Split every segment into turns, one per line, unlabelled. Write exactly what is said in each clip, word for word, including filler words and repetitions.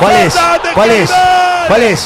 ¿Cuál es? ¿Cuál es? ¿Cuál es?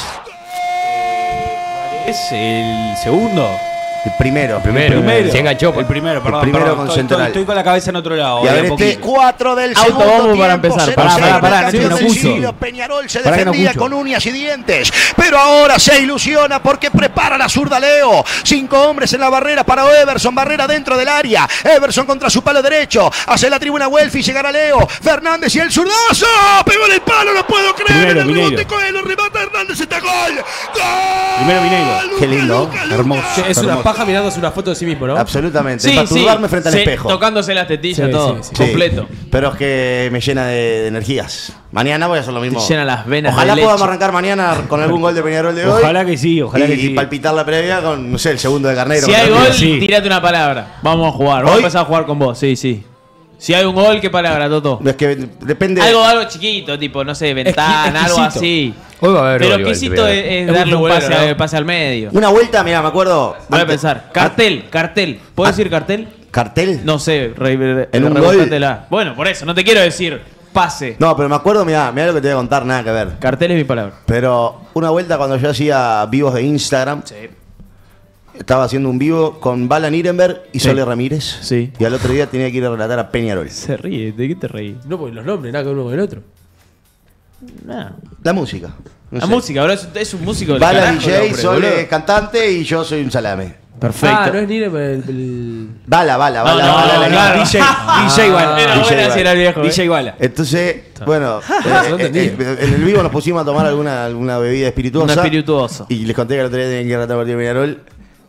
Es el segundo.
El primero.
Primero,
El primero.
se enganchó.
El primero, perdón.
El primero
perdón,
con
estoy,
Central.
Estoy, estoy con la cabeza en otro lado.
Y a ver,
de a
este
poquito.
cuatro del segundo
Autobombo
tiempo.
para empezar.
cero
Pará,
cero
pará, pará,
en
no
el
te lo
domicilio.
escucho.
Peñarol se
Pará que no
defendía
escucho.
con uñas y dientes, pero ahora se ilusiona porque prepara la zurda Leo. Cinco hombres en la barrera para Everson, barrera dentro del área. Everson contra su palo derecho, hace la tribuna Welfi, llegará Leo. Fernández y el zurdazo, pegó en el palo, no puedo creer.
Primero,
en el
Mineiro.
rebote Coelho, remata Hernández, está gol. ¡Gol!
Primero Mineiro.
Qué lindo,
hermoso.
Es una
hermoso.
paja mirándose una foto de sí mismo, ¿no?
Absolutamente,
Sí,
para
sí.
turbarme frente al
Sí,
espejo.
tocándose las tetillas,
Sí,
todo.
sí, sí.
Sí,
Completo.
pero es que me llena de, de energías. Mañana voy a hacer lo mismo.
Te llena las venas
Ojalá
de
podamos
leche.
arrancar mañana con algún gol de Peñarol de hoy.
Ojalá que sí, ojalá
y,
que sí.
y palpitar la previa con, no sé, el segundo de Carneiro.
Si hay
Con
gol,
Sí.
tirate una palabra. Vamos a jugar. Vamos
¿Hoy?
a empezar a jugar con vos. Sí, sí. Si hay un gol, ¿qué palabra, Toto?
Es que depende.
Algo, algo chiquito, tipo, no sé, ventana, algo
exquisito.
así.
Hoy va a haber
Pero
gol, igual,
exquisito es,
primero.
es
Es
darle
muy
un pase,
futbolero, ¿no?
pase al medio.
Una vuelta, mira, me acuerdo.
Voy a
antes-
pensar. Cartel, cartel. ¿Puedo
Ah.
decir cartel?
¿Cartel?
No sé, re, re-
¿En un
rebuscátela. Bueno, por eso, no te quiero decir pase.
No, pero me acuerdo, mira, mira lo que te voy a contar, nada que ver.
Cartel es mi palabra.
Pero una vuelta cuando yo hacía vivos de Instagram,
Sí.
estaba haciendo un vivo con Bala Nirenberg y
Sí.
Sole Ramírez.
Sí.
Y al otro día tenía que ir a relatar a Peñarol.
Se ríe, ¿de qué te reí?
No, porque los nombres, nada que uno con el otro.
Nah.
La música. no
La
sé.
música, bro, es, es un músico del
Bala
carajo,
D J,
hombre,
Sole
boludo.
es cantante y yo soy un salame.
Perfecto.
Ah, no es ni el, el- el-
Bala, Bala,
No,
Bala,
no,
Bala,
no,
Bala.
claro.
D J, D J Bala.
Era
D J
buena si era el viejo.
D
eh.
J Bala.
Entonces, bueno, eh,
No
eh,
entendí.
eh, en el vivo nos pusimos a tomar alguna, alguna bebida espirituosa.
Una espirituosa.
Y les conté que el otro día tenían que ir a tratar partido de Peñarol.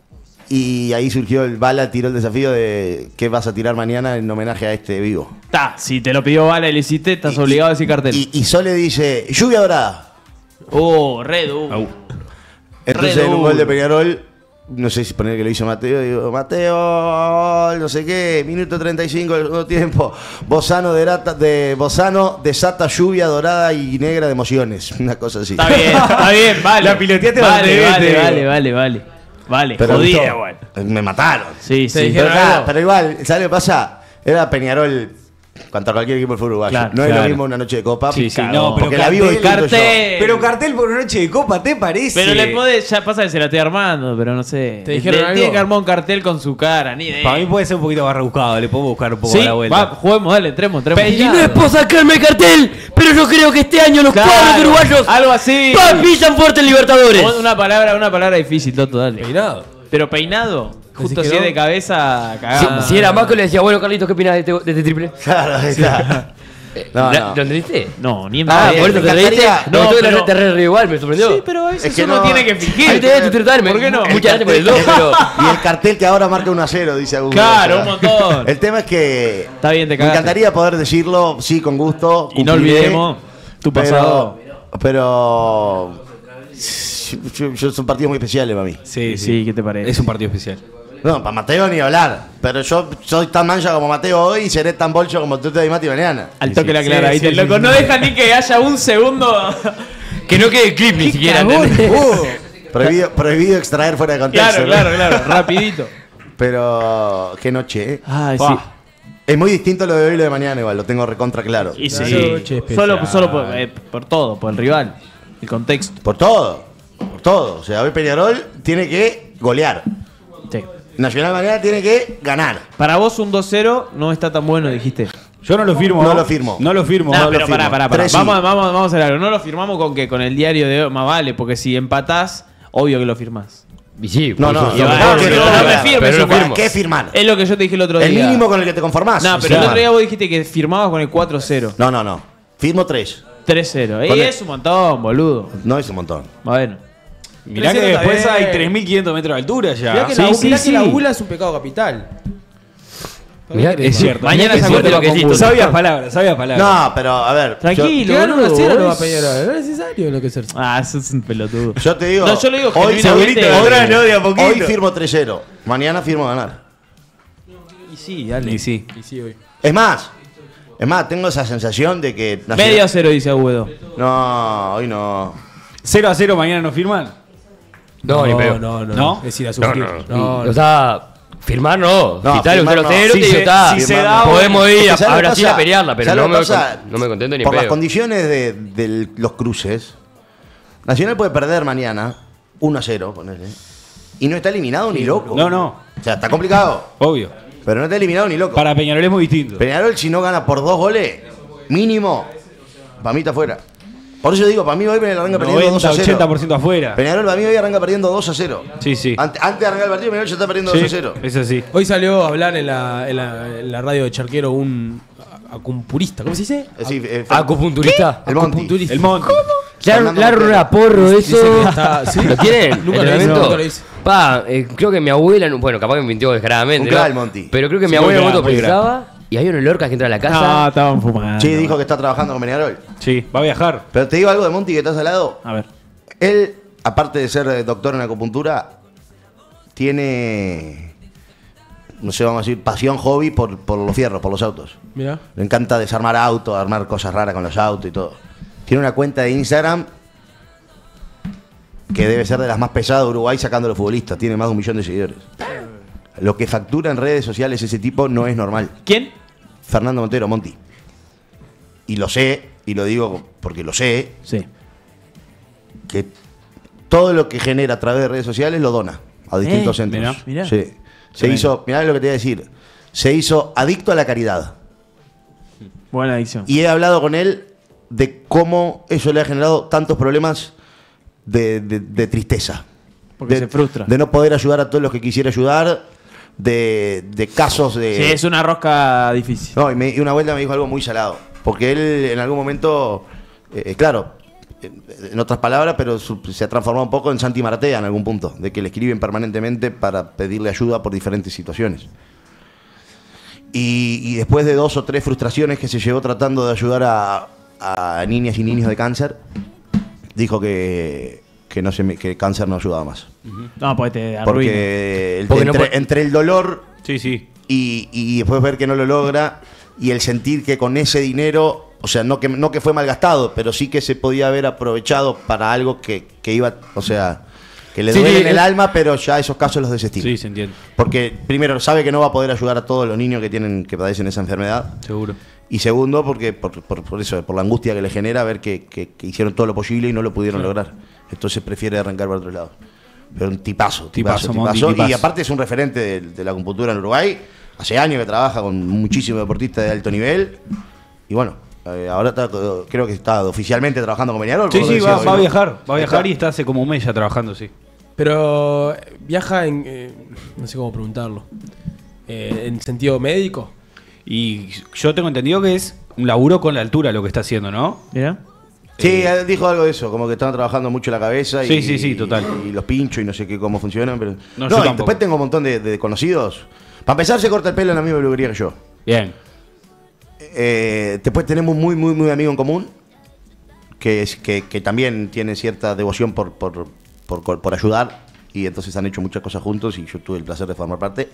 Y ahí surgió el Bala, tiró el desafío de qué vas a tirar mañana en homenaje a este vivo.
Ta, si te lo pidió Bala y le hiciste, estás
Y-
obligado a decir cartel.
Y, y Sole dice, lluvia dorada.
Oh, re duro.
Entonces
Re
en un
duro.
gol de Peñarol, no sé si poner que lo hizo Mateo, digo, Mateo, no sé qué, minuto treinta y cinco del segundo tiempo, Bozano, derata, de, Bozano desata lluvia dorada y negra de emociones, una cosa así.
Está bien, está bien, vale.
La piloteaste
vale,
donde
vale,
vete,
vale,
digo.
vale, vale. Vale,
Pero
jodida,
gustó.
igual.
Me mataron.
Sí, sí.
Pero,
dijeron
nada,
algo.
pero igual, ¿sabes lo que pasa? Era Peñarol contra cualquier equipo del fútbol uruguayo.
Claro,
no es
claro.
lo mismo una noche de copa.
Sí, sí,
no, pero
porque la vivo
cartel,
distinto yo.
cartel.
Pero cartel por una noche de copa, ¿te parece?
Pero le podés, ya pasa que se la estoy armando, pero no sé.
¿Te dijeron
Le-
algo?
Tiene que armar un cartel con su cara, ni idea.
Para mí puede ser un poquito más rebuscado, le podemos buscar un poco
Sí,
la vuelta.
va, juguemos, dale, entremos, entremos.
Peinado.
Y
no es por
sacarme el cartel, pero yo creo que este año los
cuadros uruguayos
algo así.
pisan fuerte en Libertadores.
Una palabra, una palabra difícil, Toto, dale.
Peinado.
Pero peinado, justo
que
si es
no?
de cabeza, cagada.
Si, si era Maco le decía, bueno, Carlitos, ¿qué opinas de este, de este triple?
Claro, ahí está. No,
¿Lo
no.
lo entendiste?
No, ni en
Ah,
pedo.
¿Por eso
me
te reíste?
encantaría-
No,
No,
tú
pero-
te re re igual, me sorprendió.
Sí, pero a veces
Es que
uno
no-
tiene que fingir.
Ahí tenés tu Twitter time.
¿Por qué no?
Muchas gracias por el dos, pero...
Y el cartel que ahora marca uno a cero, dice Augusto.
Claro,
O sea,
un montón.
El tema es que
Está bien, te
me
cagaste.
encantaría poder decirlo, sí, con gusto.
Y no
cumpliré,
olvidemos tu
pero-
pasado.
Pero. Yo, yo- son partidos muy especiales para mí.
Sí,
Sí, ¿qué te parece?
Es un partido especial.
No, para Mateo ni hablar. Pero yo soy tan mancha como Mateo hoy y seré tan bolso como tú te Mati mañana.
Al toque la
Sí,
clara,
sí,
¿viste?
sí,
Loco,
sí.
no deja ni que haya un segundo.
Que no quede clip ni siquiera,
cagón.
¿entendés?
Prohibido, prohibido extraer fuera de contexto.
Claro,
¿no?
claro, claro, rapidito.
Pero. Qué noche, ¿eh?
Ay, sí.
Buah.
Es muy distinto lo de hoy y lo de mañana, igual, lo tengo recontra claro.
Y
Una
sí.
noche especial.
Solo, solo por, eh, por todo, por el rival, el contexto.
Por todo. Por todo. O sea, hoy Peñarol tiene que golear.
Sí.
Nacional mañana tiene que ganar.
Para vos un dos cero no está tan bueno, dijiste.
Yo no lo firmo.
No lo firmo.
No lo firmo.
No,
no lo
pero
firmo.
pará, pará, pará.
Tres sí.
Vamos, vamos, vamos a hacer algo. No lo firmamos con que con el diario de hoy, más vale, porque si empatás, obvio que lo firmás.
Y sí,
No,
por
no,
supuesto.
no,
va,
no,
pero
no,
no
no,
me
no,
firmes,
pero no
¿para
firmo.
¿Qué firmar?
Es lo que yo te dije el otro
El
día.
mínimo con el que te conformás.
No, pero el
Firmar.
otro día vos dijiste que firmabas con el cuatro cero.
No, no, no. Firmo tres.
tres cero. Y
Con el-
es un montón, boludo.
No es un montón.
Bueno.
Mirá que
tres cero
después
está bien.
hay tres mil quinientos metros de altura ya.
Mirá que,
Sí,
la,
sí,
mirá
sí.
que la gula es un pecado capital.
Mirá,
¿Qué
es
querés?
cierto.
Mañana
Es
se
cierto,
acuerda con
Vaquecito.
gusto.
Sabias palabras, sabias palabras.
No, pero a ver.
Tranquilo.
Que gana
boludo,
una cero no va a
vos-
Peñarol. No es necesario enloquecerse.
Ah, eso es un pelotudo.
Yo, yo te digo.
No, yo le digo
hoy,
genuinamente-
hoy-
atrás, ¿no? De a poquito.
hoy firmo tres cero. Mañana firmo ganar.
Y sí, dale.
Y sí.
Y sí, hoy.
Es más. Es más, tengo esa sensación de que. Nacional-
Medio cero, dice Agüedo.
No, hoy no.
cero a cero mañana no firman.
No, ni pedo.
no, no,
¿No?
Es ir a
No,
sufrir.
no,
No, no.
O sea, Firmar no.
No,
si sale un
firmar no.
cero cero,
Si
te digo,
se-
está.
si se
firmar
da,
no.
podemos ir a,
Es que, ¿sabes
a
lo que
Brasil
pasa?
a pelearla, pero
¿Sabes
no
lo
me,
que pasa?
no me contento ni
Por las
pedo.
condiciones de, de los cruces, Nacional puede perder mañana uno a cero, ponele. Y no está eliminado ni loco.
No, no.
O sea, está complicado.
Obvio.
Pero no está eliminado ni loco.
Para Peñarol es muy distinto.
Peñarol, si no gana por dos goles, mínimo, para mí está fuera. Por eso digo, para mí hoy Peñarol arranca perdiendo dos a
noventa,
cero.
ochenta por ciento afuera.
Peñarol para mí hoy arranca perdiendo dos a cero.
Sí, sí.
Ante- Antes, de arrancar el partido, Peñarol ya está perdiendo
Sí,
dos a cero.
es así.
Hoy salió a hablar en la, en la, en la radio de Charquero un acumpurista. ¿Cómo se dice?
Es decir, eh,
Acupunturista.
El Monti.
Acupunturista.
El Monti.
Claro,
Fernando
claro,
Montero.
Raporro,
Dice
eso.
que está- ¿sí?
¿Lo tienen?
Nunca lo hice,
¿Entrenamiento?
nunca lo hice.
Pa, eh, creo que mi abuela, no- bueno, capaz que me mintió descaradamente.
Un
¿no?
crack, Monti.
Pero creo que mi
Sí,
abuela
muy
me
crack, muy
pensaba y hay un olor que entra a la casa.
No, estaban fumando.
Sí, dijo que está trabajando con Peñarol.
Sí, va a viajar.
Pero te digo algo de Monti que estás al lado.
A ver.
Él, aparte de ser eh, doctor en acupuntura, tiene, no sé, vamos a decir, pasión, hobby por, por los fierros, por los autos.
Mirá.
Le encanta desarmar autos, armar cosas raras con los autos y todo. Tiene una cuenta de Instagram que debe ser de las más pesadas de Uruguay sacando a los futbolistas. Tiene más de un millón de seguidores. Lo que factura en redes sociales ese tipo no es normal.
¿Quién?
Fernando Montero, Monti. Y lo sé, y lo digo porque lo sé,
Sí.
que todo lo que genera a través de redes sociales lo dona a distintos
Eh,
centros.
mirá, mirá.
Sí. Se
Tremendo.
hizo, mirá lo que te voy a decir, se hizo adicto a la caridad.
Buena adicción.
Y he hablado con él de cómo eso le ha generado tantos problemas de, de- de tristeza.
Porque
de,
se frustra.
De no poder ayudar a todos los que quisiera ayudar, de, de casos de...
Sí, es una rosca difícil.
No, y, me- y una vuelta me dijo algo muy salado. Porque él en algún momento, eh, claro, en, en otras palabras, pero su- se ha transformado un poco en Santi Maratea en algún punto, de que le escriben permanentemente para pedirle ayuda por diferentes situaciones. Y, y después de dos o tres frustraciones que se llevó tratando de ayudar a, a niñas y niños de cáncer, dijo que, que, no se me- que el cáncer no ayudaba más.
No, pues te arruina.
Porque, el-
Porque no
entre,
puede-
entre el dolor
Sí, sí.
y, y después ver que no lo logra y el sentir que con ese dinero, o sea, no que, no que fue malgastado, pero sí que se podía haber aprovechado para algo que, que iba, o sea, que le
Sí,
duele
sí,
en el
es-
alma, pero ya esos casos los desestima.
Sí, se entiende.
Porque primero sabe que no va a poder ayudar a todos los niños que tienen que padecen esa enfermedad.
Seguro.
Y segundo, porque por, por- por eso, por la angustia que le genera ver que, que- que hicieron todo lo posible y no lo pudieron lograr. Entonces prefiere arrancar por otro lado. Pero un tipazo, tipazo,
Tipazo, Monti,
tipazo. Y
tipazo.
aparte es un referente de, de la acupuntura en Uruguay. Hace años que trabaja con muchísimos deportistas de alto nivel. Y bueno, eh, ahora está, creo que está oficialmente trabajando con Peñarol.
Sí,
por lo
sí,
que
va,
decía
va a
hoy, ¿no?
viajar. Va a viajar
Está.
y está hace como un mes ya trabajando, sí.
Pero eh, viaja en. eh, no sé cómo preguntarlo. Eh, ¿En sentido médico?
Y yo tengo entendido que es un laburo con la altura lo que está haciendo, ¿no?
Mira.
Sí, él dijo algo de eso, como que están trabajando mucho la cabeza y,
Sí, sí, sí, total.
y los pinchos y no sé qué cómo funcionan. Pero...
No,
No,
yo
y
tampoco.
después tengo un montón de, de conocidos. Para empezar, se corta el pelo en la misma peluquería que yo.
Bien.
Eh, después tenemos muy, muy, muy amigo en común, que, es, que, que también tiene cierta devoción por, por, por, por ayudar, y entonces han hecho muchas cosas juntos y yo tuve el placer de formar parte.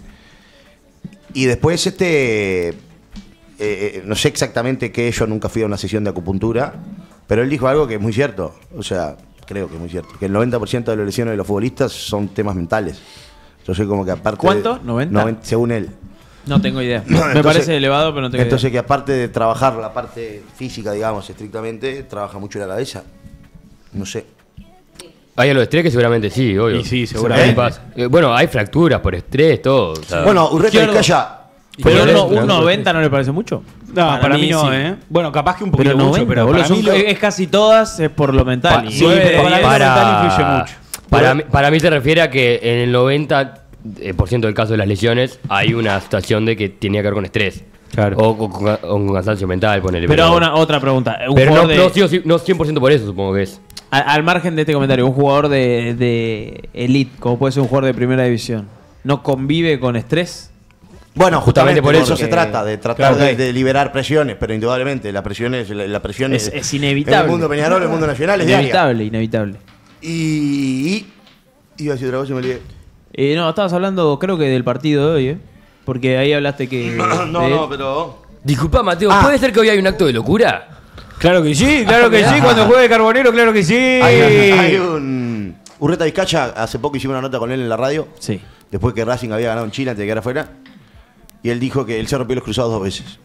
Y después, este, eh, eh, no sé exactamente qué, yo nunca fui a una sesión de acupuntura, pero él dijo algo que es muy cierto, o sea, creo que es muy cierto, que el noventa por ciento de las lesiones de los futbolistas son temas mentales. Yo soy como que aparte...
¿Cuánto?
de-
¿noventa?
noventa, según él.
No tengo idea. Me
Entonces-
parece elevado, pero no tengo
Entonces
idea.
que aparte de trabajar la parte física, digamos, estrictamente, trabaja mucho la cabeza. No sé.
Hay a los estrés que seguramente sí, obvio.
Y sí, seguramente.
¿Qué pasa? Eh, bueno, hay fracturas por estrés, todo. o sea,
Bueno, Urreta
Izquierdo.
Vizcaya.
Pero
Por
uno-
eso,
un noventa no le parece mucho.
No, para, mí, no,
sí.
¿eh? Bueno, capaz que un poquito
Pero
mucho,
noventa,
pero
boludo,
para mí
son-
lo-
es casi todas es por lo mental.
Pa-
Y
sí,
nueve
pero
de
para mí
diez-
lo mental influye mucho.
Para, mí, para mí se refiere a que en el noventa por ciento del caso de las lesiones hay una situación de que tenía que ver con estrés.
Claro.
O con, con- con cansancio mental, ponele.
Pero una, otra pregunta. Un
pero no,
jugador de-
no, sí, sí, no cien por ciento por eso, supongo que es.
a- al margen de este comentario, un jugador de, de elite, como puede ser un jugador de primera división, ¿no convive con estrés?
Bueno, justamente,
Justamente por
por eso
eso
se
que-
trata, de tratar
Claro,
de,
ok.
de liberar presiones, pero indudablemente la presión es, la, la presión
Es-
es,
es inevitable.
En el mundo Peñarol, en el mundo nacional es diaria.
Inevitable, inevitable.
Y, y iba a decir otra cosa y me olvidé.
Eh, no, estabas hablando, creo que del partido de hoy, ¿eh? Porque ahí hablaste que.
No,
de-
no, pero
Disculpa, Mateo,
Ah.
¿puede ser que hoy hay un acto de locura?
Claro que sí, claro que sí. Cuando juegue Carbonero, claro que sí.
hay, hay un Urreta Vizcaya, hace poco hicimos una nota con él en la radio.
Sí.
después que Racing había ganado en Chile antes de quedar afuera. Y él dijo que él se rompió los cruzados dos veces.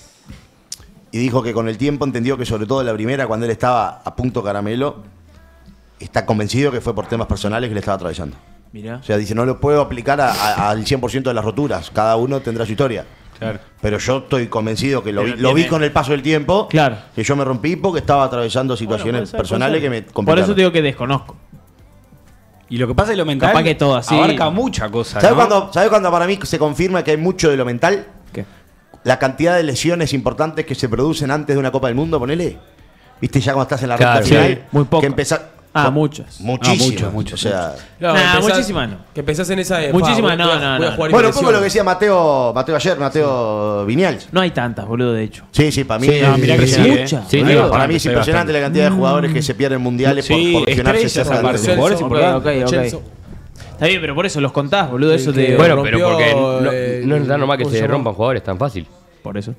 Y dijo que con el tiempo entendió que sobre todo en la primera, cuando él estaba a punto caramelo, está convencido que fue por temas personales que le estaba atravesando.
Mirá.
O sea, dice, no lo puedo aplicar a- a- al cien por ciento de las roturas. Cada uno tendrá su historia.
Claro.
Pero yo estoy convencido que lo vi,
Pero
lo vi
tiene-
con el paso del tiempo.
Claro.
Que yo me rompí porque estaba atravesando situaciones
Bueno, puede ser,
personales
puede
que
ser.
me
Por
complicaron.
eso te digo que desconozco.
Y lo que pasa es lo mental.
Capaz que todo así.
Abarca mucha cosa.
¿Sabes
¿no?
cuándo, ¿Sabe cuándo para mí se confirma que hay mucho de lo mental?
¿Qué?
La cantidad de lesiones importantes que se producen antes de una Copa del Mundo, ponele. ¿Viste ya cuando estás en la
Claro,
recta final?
sí, muy poco.
Que empezá-
Ah,
con-
muchas.
Muchísimas.
Ah, muchas, muchas,
O sea,
No,
Nah,
que empezás-
muchísimas no.
Que empezás en esa. eh,
Muchísimas
pa, voy a-
no, no,
voy a
no.
jugar
bueno,
y
un poco lo que
lesiones.
decía Mateo, Mateo ayer, Mateo Viñals.
No hay tantas, boludo, de hecho.
Sí, sí, para mí
Sí,
es
no, mirá que sí,
impresionante.
¿eh?
Muchas.
Sí,
Hay
sí,
Para
bastante,
mí es
hay
impresionante la
bastante.
cantidad de jugadores que se pierden mundiales
Sí,
por, por lesionarse
estrellas
exactamente.
aparte. Jugadores
Ok,
importantes.
ok, ok.
Chelsea.
Está bien, pero por eso los contás, boludo. Eso
El que-
te.
Bueno,
rompió,
pero porque no,
eh,
no es tan normal que
¿cómo
se
se llama?
rompan jugadores tan fácil.
Por eso.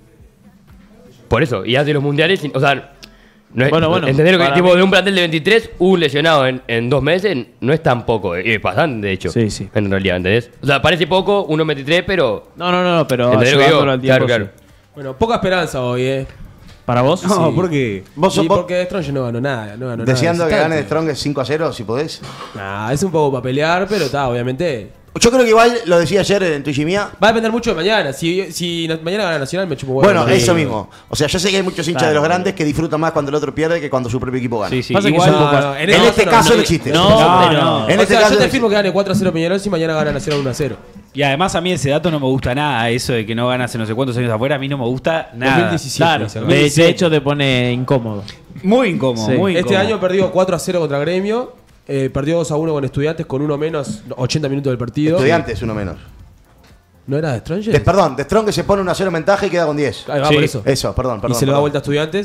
Por eso, y hace los mundiales, sin- o sea, no es,
Bueno, bueno,
entender que
para
tipo
mí-
de un plantel de veintitrés, un lesionado en, en dos meses no es tan poco, eh, es bastante de hecho.
Sí, sí.
En realidad, ¿entendés? O sea, parece poco, uno en veintitrés, pero.
No, no, no, pero.
¿Entendés lo que digo?
llevándolo al tiempo,
Claro,
sí.
claro.
Bueno, poca esperanza hoy, ¿eh?
¿Para vos?
No,
Sí.
porque.
Vos sos
Sí,
vos
porque Strong no ganó nada. No ganó
deseando
nada
que gane
visitante.
Strong cinco a cero, si podés.
Nah, es un poco para pelear, pero está, obviamente.
Yo creo que igual, lo decía ayer en Twitch y mía.
Va a depender mucho de mañana. Si, si na- mañana gana Nacional, me chupo huevo.
Bueno,
Sí.
eso mismo. O sea, yo sé que hay muchos hinchas
Claro,
de los
boludo.
grandes que disfrutan más cuando el otro pierde que cuando su propio equipo gana.
Sí, sí.
Pasa que
Igual,
son
No,
pocas-
no,
En este caso no existe.
No,
No,
pero-
no.
En
O
este
sea,
caso
yo te
no
firmo que gane cuatro a cero Peñarol si mañana gana Nacional uno a cero.
Y además a mí ese dato no me gusta nada, eso de que no ganas en no sé cuántos años afuera, a mí no me gusta nada.
dos mil diecisiete,
Claro,
dice,
de,
¿no?
de hecho te pone incómodo.
Muy incómodo,
Sí.
muy
Este
incómodo.
año perdió cuatro a cero contra Gremio. Eh, perdió dos a uno con Estudiantes con uno menos, ochenta minutos del partido.
Estudiantes, uno menos.
¿No era de Stranger?
De- perdón, de Strong que se pone uno a cero en ventaja y queda con diez.
Ahí va,
Sí.
por eso.
Eso, perdón, perdón.
y se lo da
perdón.
vuelta a Estudiantes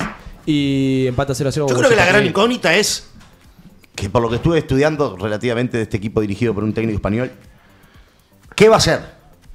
y empata cero a cero.
Yo
con
creo que la
Boca
gran
Juniors.
incógnita es que por lo que estuve estudiando relativamente de este equipo dirigido por un técnico español, ¿qué va a hacer?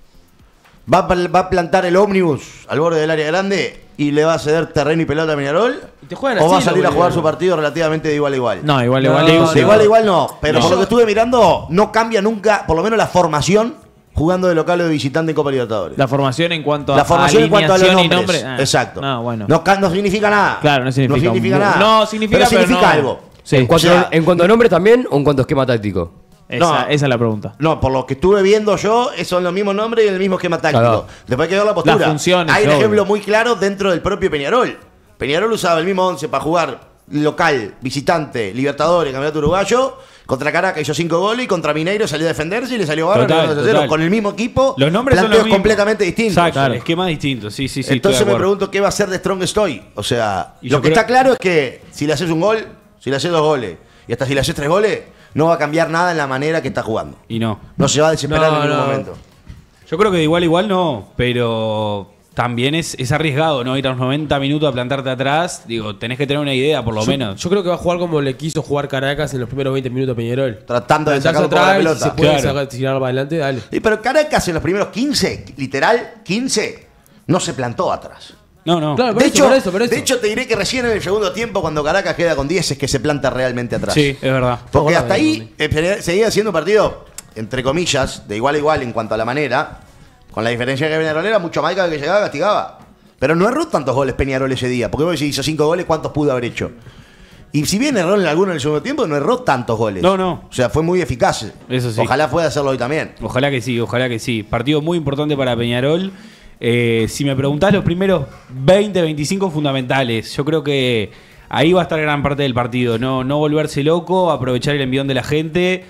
¿Va a, pl- va a plantar el ómnibus al borde del área grande y le va a ceder terreno y pelota a Peñarol?
Y te juegan
¿O va a
así,
salir a
lo
jugar
boludo.
su partido relativamente de igual a igual?
No, igual,
No,
igual.
no,
digo,
no.
De igual a igual no, pero
No.
por lo que estuve mirando, no cambia nunca, por lo menos la formación, jugando de local o de visitante en Copa Libertadores.
La formación en cuanto a
La formación en cuanto a los
alineación
nombres.
y nombre. Ah,
Exacto.
No, bueno.
No, ca- no significa nada.
Claro, no significa
No significa
un-
nada.
no, significa,
pero
pero
significa
no.
algo.
Sí.
En cuanto,
O sea,
en cuanto a nombres también o en cuanto a esquema táctico.
Esa,
No.
esa es la pregunta.
No, por lo que estuve viendo yo, son los mismos nombres y el mismo esquema táctico.
Claro.
Después hay que ver la postura.
Las funciones,
hay un
obvio.
ejemplo muy claro dentro del propio Peñarol. Peñarol usaba el mismo once para jugar local, visitante, Libertadores, Campeonato Uruguayo. Contra Caracas hizo cinco goles y contra Mineiro salió a defenderse y le salió bárbaro.
Total,
ganó dos a cero.
total.
Con el mismo equipo,
Los nombres son los
planteos
mismos.
completamente distintos.
Exacto,
Claro.
esquemas distintos, sí, sí, sí.
Entonces
estoy de
me
acuerdo.
pregunto qué va a hacer de Strong Estoy. O sea,
Y
lo
yo
que
creo-
está claro es que si le haces un gol, si le haces dos goles y hasta si le haces tres goles, no va a cambiar nada en la manera que está jugando.
Y no.
No se va a desesperar
No,
en ningún
no.
momento.
Yo creo que de igual a igual no, pero también es, es arriesgado, ¿no? Ir a los noventa minutos a plantarte atrás. Digo, tenés que tener una idea, por lo
Yo,
menos.
yo creo que va a jugar como le quiso jugar Caracas en los primeros veinte minutos a Peñarol.
Tratando de
Plantarse
sacar un poco la
atrás y
pelota.
si se puede
Claro.
sacar, tirar para adelante, dale.
Sí, pero Caracas en los primeros quince, literal, quince, no se plantó atrás.
No, no.
Claro, por
De
eso,
hecho,
por eso, por eso.
de hecho, te diré que recién en el segundo tiempo, cuando Caracas queda con diez, es que se planta realmente atrás.
Sí, es verdad.
Porque
Ahora
hasta
de
ahí eh, seguía siendo un partido, entre comillas, de igual a igual en cuanto a la manera, con la diferencia que Peñarol era mucho más que llegaba, castigaba. Pero no erró tantos goles Peñarol ese día, porque vos decís, hizo cinco goles, ¿cuántos pudo haber hecho? Y si bien erró en alguno en el segundo tiempo, no erró tantos goles.
No, no.
O sea, fue muy eficaz.
Eso sí.
Ojalá pueda hacerlo hoy también.
Ojalá que sí, ojalá que sí. Partido muy importante para Peñarol. Eh, si me preguntás los primeros veinte, veinticinco fundamentales, yo creo que ahí va a estar gran parte del partido. No, no volverse loco, aprovechar el envión de la gente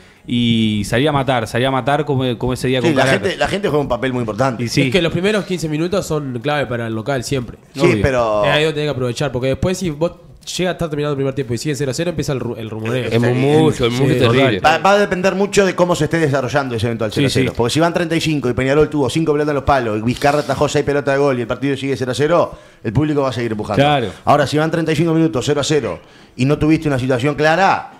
y salir a matar, salir a matar como, como ese día
Sí,
con
la
Caracas.
gente, la gente juega un papel muy importante.
Y sí.
Es que los primeros quince minutos son clave para el local siempre.
Sí,
obvio.
pero.
Es ahí donde tenés que aprovechar, porque después si vos llegas a estar terminando el primer tiempo y sigue cero a cero, empieza el, ru- el rumoreo.
Es mucho, es muy
Sí,
terrible.
Va, va a depender mucho de cómo se esté desarrollando ese eventual cero a cero.
Sí, sí.
Porque si van treinta y cinco y Peñarol tuvo cinco pelotas en los palos y Vizcarra atajó seis pelotas de gol y el partido sigue cero a cero, el público va a seguir empujando.
Claro.
Ahora, si van treinta y cinco minutos cero a cero y no tuviste una situación clara,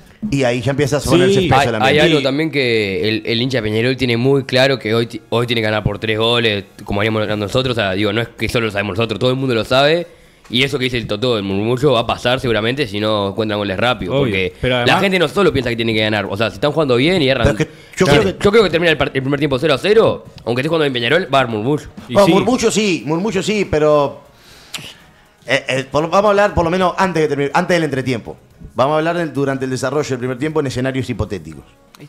y ahí ya empiezas a ponerse
Sí.
espeso
Hay,
el
hay
ambiente.
algo también que el, el hincha de Peñarol tiene muy claro que hoy, ti- hoy tiene que ganar por tres goles, como haríamos nosotros. O sea, digo, no es que solo lo sabemos nosotros, todo el mundo lo sabe. Y eso que dice el Totó, el murmullo va a pasar seguramente si no encuentran goles rápido.
Obvio,
porque
pero además-
la gente no solo piensa que tiene que ganar. O sea, si están jugando bien y erran.
Pero es que yo
Si-
creo que-
yo creo que termina el, part- el primer tiempo cero a cero. Aunque esté jugando en Peñarol, va a haber murmullo.
Y
Bueno,
sí.
murmullo sí, murmullo sí, pero eh, eh, por- vamos a hablar por lo menos antes, de terminar- antes del entretiempo. Vamos a hablar del- durante el desarrollo del primer tiempo en escenarios hipotéticos.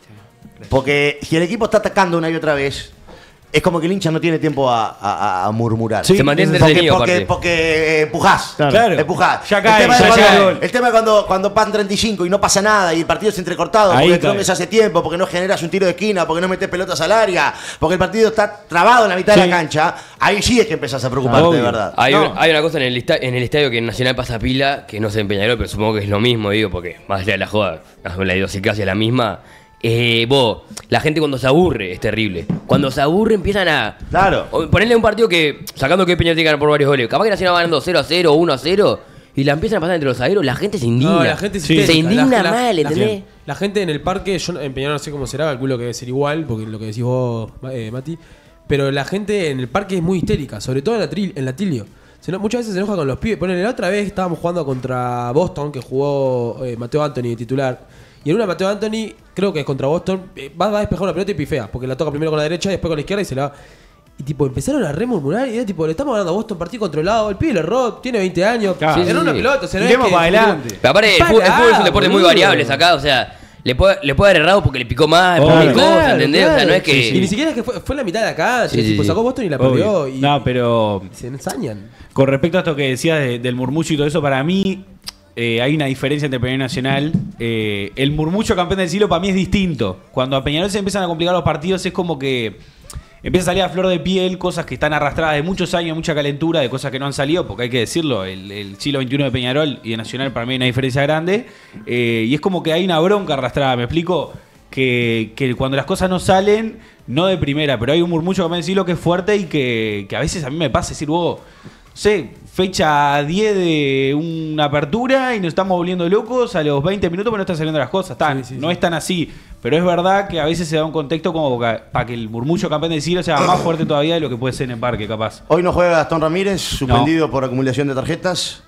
Porque si el equipo está atacando una y otra vez, es como que el hincha no tiene tiempo a, a- a murmurar.
Sí, se mantiene
porque,
entretenido,
porque,
aparte.
porque eh, empujás.
Claro.
Empujás.
Ya cae,
el tema,
ya
es
llega el
cuando,
gol.
el tema es cuando, cuando pasan treinta y cinco y no pasa nada y el partido es entrecortado,
Ahí
porque
cae.
comes hace tiempo, porque no generas un tiro de esquina, porque no metes pelotas al área, porque el partido está trabado en la mitad de
Sí.
la cancha, ahí sí es que empezás a preocuparte
Obvio.
de verdad.
Hay,
No.
un- hay una cosa en el, esta- en el estadio que en Nacional pasa pila, que no sé en Peñarol, pero supongo que es lo mismo, digo, porque más allá de la joda, la idiosincrasia es la misma. Eh, vos, la gente cuando se aburre es terrible. Cuando se aburre empiezan a.
Claro.
o ponerle un partido que, sacando que Peñarol tiene que ganar por varios goles, capaz que Nacional va ganando cero a cero o uno a cero, y la empiezan a pasar entre los zagueros, la gente se indigna.
No, la gente es
se
histérica.
indigna
La- la-
mal,
la-
¿entendés?
La gente en el parque, yo en Peñarol no sé cómo será, calculo que debe ser igual, porque lo que decís vos, eh, Mati. Pero la gente en el parque es muy histérica, sobre todo en la, tril, en la Tilio. Se eno- muchas veces se enoja con los pibes. Ponele, la otra vez estábamos jugando contra Boston, que jugó eh, Mateo Anthony de titular. Y en una Mateo Anthony, creo que es contra Boston, eh, va, va a despejar una pelota y pifea, porque la toca primero con la derecha y después con la izquierda y se la va. Y tipo, empezaron a remurmurar y era tipo, le estamos ganando a Boston, partido controlado, el pibe le erró, tiene veinte años,
Claro.
era
Sí,
una
sí.
pelota, o sea, no es
Tiremos
que-
para adelante.
Pero aparte, el
Pará,
fútbol, el fútbol es un deporte muy
boludo.
variable acá, o sea, le puede, le puede haber errado porque le picó más, por
Obvio.
mil cosas,
Claro,
¿entendés? O sea,
claro.
no es que.
Y ni siquiera es que fue, fue en la mitad de la cancha,
Sí, sí,
tipo,
sí.
sacó Boston y la
Obvio.
perdió. Y
No, pero
se ensañan.
con respecto a esto que decías de- del murmullo y todo eso, para mí eh, hay una diferencia entre Peñarol y Nacional. Eh, el murmullo campeón del siglo para mí es distinto. Cuando a Peñarol se empiezan a complicar los partidos es como que empieza a salir a flor de piel cosas que están arrastradas de muchos años, mucha calentura, de cosas que no han salido, porque hay que decirlo, el, el siglo veintiuno de Peñarol y de Nacional para mí hay una diferencia grande. Eh, y es como que hay una bronca arrastrada, ¿me explico? Que, que cuando las cosas no salen, no de primera, pero hay un murmullo campeón del siglo que es fuerte y que, que a veces a mí me pasa decir, vos, no sé, fecha diez de una apertura y nos estamos volviendo locos a los veinte minutos porque no están saliendo las cosas. Tan,
Sí, sí,
no
sí.
es tan así, pero es verdad que a veces se da un contexto como para, para que el murmullo campeón del siglo sea más fuerte todavía de lo que puede ser en el parque, capaz.
Hoy no juega Gastón Ramírez, suspendido por acumulación de tarjetas.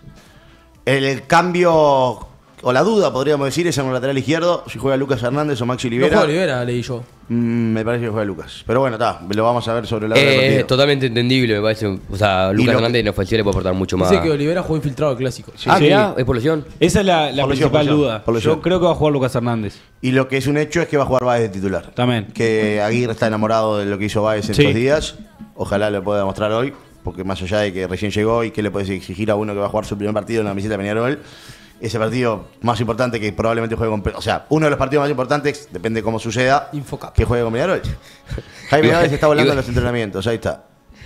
El, el cambio, o la duda, podríamos decir, es en el lateral izquierdo, si juega Lucas Hernández o Maxi
No
Olivera.
juega Olivera, leí yo.
Mm, me parece que juega Lucas. Pero bueno, está, lo vamos a ver sobre la hora del
Eh,
partido.
es totalmente entendible, me parece. O sea,
Y
Lucas
lo
Hernández en ofensiva le puede aportar mucho más.
Dice que Olivera jugó infiltrado al clásico.
Ah,
Sí.
mirá, es por lesión.
Esa es la, la
Por lesión,
principal
por lesión,
duda.
por lesión.
Yo creo que va a jugar Lucas Hernández.
Y lo que es un hecho es que va a jugar Báez de titular.
También.
Que Aguirre está enamorado de lo que hizo Báez en
Sí.
estos días. Ojalá lo pueda demostrar hoy, porque más allá de que recién llegó y que le puedes exigir a uno que va a jugar su primer partido en la visita de Peñarol, ese partido más importante que probablemente juegue con... Pe- O sea, uno de los partidos más importantes, depende de cómo suceda,
Infocap.
que juegue con Peñarol. Jaime
Igual-
Báez está volando en
igual-
los entrenamientos, ahí está.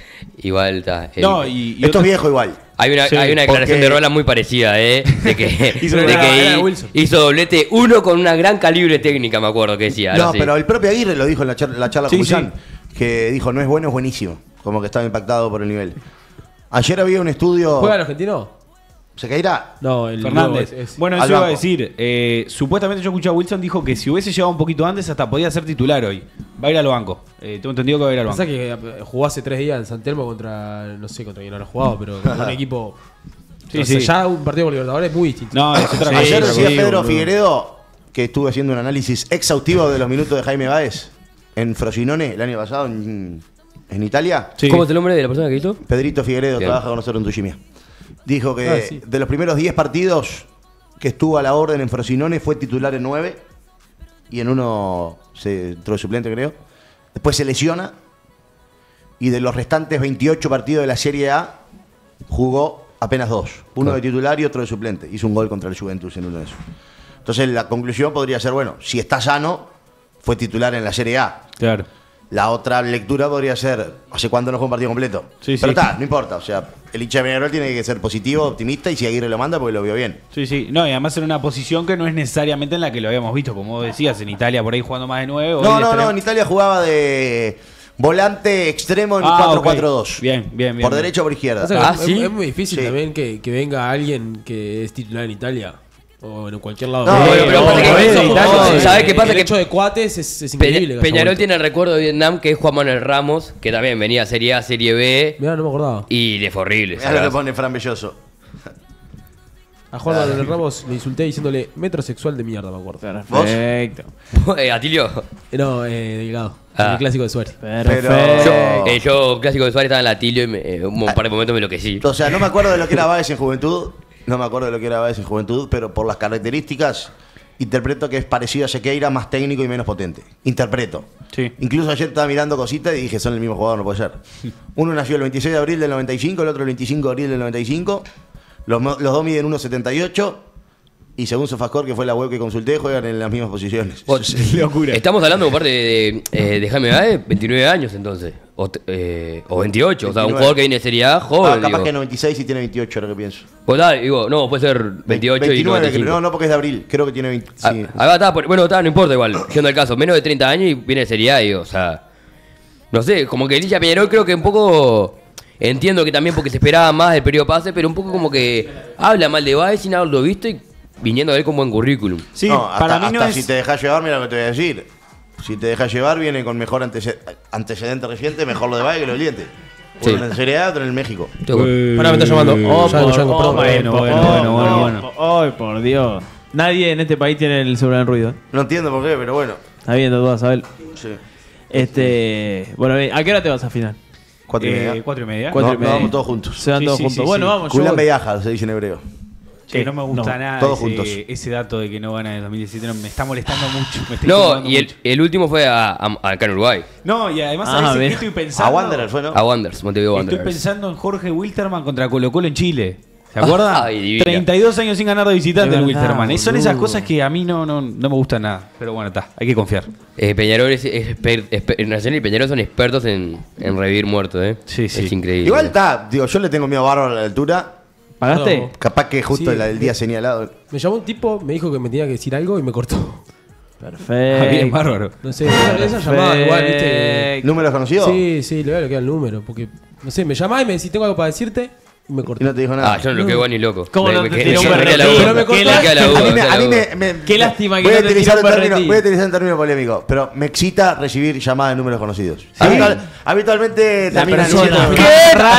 Igual está. el-
No, y, y
Esto
otro-
es viejo igual.
Hay una,
Sí,
hay una declaración
porque-
de Roland muy parecida, ¿eh? De que,
Hizo
de
una-
que
era
hi-
Wilson.
hizo doblete uno con una gran calibre técnica, me acuerdo que decía.
No,
ahora sí.
pero el propio Aguirre lo dijo en la charla, la charla
Sí,
con
sí.
Bullán, que dijo, no es bueno, es buenísimo. Como que estaba impactado por el nivel. Ayer había un estudio...
¿Juega el argentino?
¿Sequeira?
No, el
Fernández.
nuevo es- es-
Bueno,
al
eso iba a
banco.
decir. Eh, supuestamente yo escuché a Wilson, dijo que si hubiese llegado un poquito antes, hasta podía ser titular hoy. Va a ir al banco. Eh, tengo entendido que va a ir al banco.
Pasa que eh, jugó hace tres días en San Telmo contra, no sé contra quién habrá jugado, pero contra un equipo.
Sí,
o sea,
sí.
ya un partido por Libertadores es muy distinto.
No, es otra cosa.
Ayer decía
Sí,
Pedro
boludo.
Figueredo que estuvo haciendo un análisis exhaustivo de los minutos de Jaime Báez en Frosinone el año pasado en, en Italia.
Sí.
¿Cómo es el nombre de la persona que hizo?
Pedrito Figueredo
Bien.
trabaja con nosotros en Tuchimia. Dijo que
Ah, sí.
de los primeros diez partidos que estuvo a la orden en Frosinone fue titular en nueve y en uno se entró de suplente, creo. Después se lesiona y de los restantes veintiocho partidos de la Serie A jugó apenas dos. Uno de titular y otro de suplente. Hizo un gol contra el Juventus en uno de esos. Entonces la conclusión podría ser, bueno, si está sano, fue titular en la Serie A.
Claro.
La otra lectura podría ser, ¿hace cuándo no fue un partido completo?
Sí,
Pero
sí.
está, no importa. O sea, el hincha de Peñarol tiene que ser positivo, optimista, y si Aguirre lo manda, porque lo vio bien.
Sí, sí. No, y además en una posición que no es necesariamente en la que lo habíamos visto, como vos decías, en Italia por ahí jugando más de nueve. hoy
No,
de
no,
extremo.
no, en Italia jugaba de volante extremo en
Ah,
cuatro
ok.
cuatro dos.
Bien, bien, bien.
Por
bien.
derecha o por izquierda.
Pasa que
Ah,
es,
¿sí?
es muy difícil
Sí.
también que, que venga alguien que es titular en Italia o en cualquier lado.
No,
Eh,
bueno, pero
no,
pasa que
no,
eso-
no,
no,
no,
¿sabes qué pasa?
El
Que-
hecho de Cuates es, es
Peña-
increíble. que haya
Peñarol
vuelto.
tiene el recuerdo de Vietnam, que es Juan Manuel Ramos, que también venía a Serie A, Serie B,
Mirá, no me acordaba.
y le fue horrible.
Mirá lo que
¿sabes?
pone Fran Belloso.
A Juan Manuel Ramos le insulté diciéndole metrosexual de mierda, me acuerdo.
Perfecto.
Eh, Atilio.
No, eh, Delgado.
Ah.
El clásico de Suárez.
Perfecto.
Yo, eh, yo, clásico de Suárez, estaba en la Atilio y me, eh, un par de momentos me enloquecí.
O sea, no me acuerdo de lo que era Báez en Juventud. No me acuerdo de lo que era Báez en Juventud, pero por las características interpreto que es parecido a Sequeira, más técnico y menos potente. Interpreto.
Sí.
Incluso ayer estaba mirando cositas y dije, son el mismo jugador, no puede ser. Uno nació el veintiséis de abril del noventa y cinco, el otro el veinticinco de abril del noventa y cinco. Los, mo- los dos miden uno setenta y ocho. Y según Sofascore, que fue la web que consulté, juegan en las mismas posiciones.
Vos-
Locura.
Estamos hablando, por parte de, de, eh, de Jaime Baez, veintinueve años entonces. O, t- eh, o veintiocho. O sea, un
veintinueve.
jugador que viene de Serie A,
Ah,
joven.
capaz
digo.
que noventa y seis y tiene veintiocho, ahora que pienso.
Pues, dale, digo, no, puede ser veintiocho y
veintinueve,
noventa y cinco.
creo. No, no, porque es de abril. Creo que tiene veinte.
Ah,
Sí.
ahí va, está, por- bueno, está, no importa igual. Siendo el caso, menos de treinta años y viene de Serie A, digo, o sea. No sé, como que Licha Peñarol creo que un poco. Entiendo que también porque se esperaba más del periodo pase, pero un poco como que habla mal de Baez sin haberlo visto y viniendo a ver con buen currículum.
Sí,
No, hasta,
para mí no
hasta
es...
si te dejas llevar, mira lo que te voy a decir. Si te dejas llevar, viene con mejor antece- antecedente reciente, mejor lo de Valle que lo del Diente.
Sí.
Uno en el Serie A, otro en el México.
Ahora me está llamando. Oh,
por-
Yango, Yango,
oh,
perdón.
bueno,
por-
bueno,
oh,
bueno, bueno,
oh,
bueno.
oh, Ay, por Dios. Nadie en este país tiene el celular en ruido.
No entiendo por qué, pero bueno.
Está bien, tú vas a ver.
Sí.
Este. Bueno, ¿a qué hora te vas a final?
Cuatro y
Eh,
media.
cuatro y media.
Cuatro
No,
y media.
no, vamos todos juntos.
Se van
Sí,
todos
sí,
juntos.
sí,
bueno,
sí.
vamos, yo
Kulan
voy.
Beyaja, se dice en hebreo.
Che, no me gusta
No,
nada
todos
ese,
juntos.
ese dato de que no gana en el dos mil diecisiete. No, me está molestando mucho. Me está
No,
incomodando
y el,
mucho.
el último fue a, a- acá en Uruguay,
No, y además,
Ah,
¿sabes en
bien.
qué estoy pensando?
A Wanderer fue, ¿no?
a Wanderers, Montevideo
Estoy
Wanderers.
pensando en Jorge Wilterman contra Colo Colo en Chile. ¿Se acuerdan?
Ay, divina.
treinta y dos años sin ganar de visitante
Es
el
verdad,
Wilterman. Y son esas
boludo.
cosas que a mí no, no, no me gustan nada. Pero bueno, está, hay que confiar.
Eh, Peñarol es, es exper- exper- Nacional y Peñarol son expertos en, en revivir muertos, ¿eh?
Sí, sí.
Es increíble.
Igual está, digo, yo le tengo miedo bárbaro a la altura.
¿Pagaste?
No.
Capaz que justo
Sí.
la del día señalado.
Me llamó un tipo, me dijo que me tenía que decir algo y me cortó.
Ah, bien,
Perfecto.
bárbaro.
No sé, esa, esa llamada igual, viste.
¿Números conocidos?
Sí, sí, le voy a bloquear el número. Porque, no sé, me llamaba y me decís, tengo algo para decirte y me
Y
cortó.
no te dijo nada.
Ah, yo no lo quedo igual ni loco.
¿Cómo
Me-
no
me
te
quedé-
tiró un
me quedé la
berretín?
duda,
Pero me
me quedé la
A
duda,
mí,
me
me,
quedé
a
la
mí
duda.
me, me-
Qué lástima que
voy
no
a
te
utilizar
tiró
un
un
término,
berretín.
voy a utilizar un término polémico, pero me excita recibir llamadas de números conocidos.
¿Sí?
Habitual- habitualmente
La
terminan
persona
diciendo-
más rara,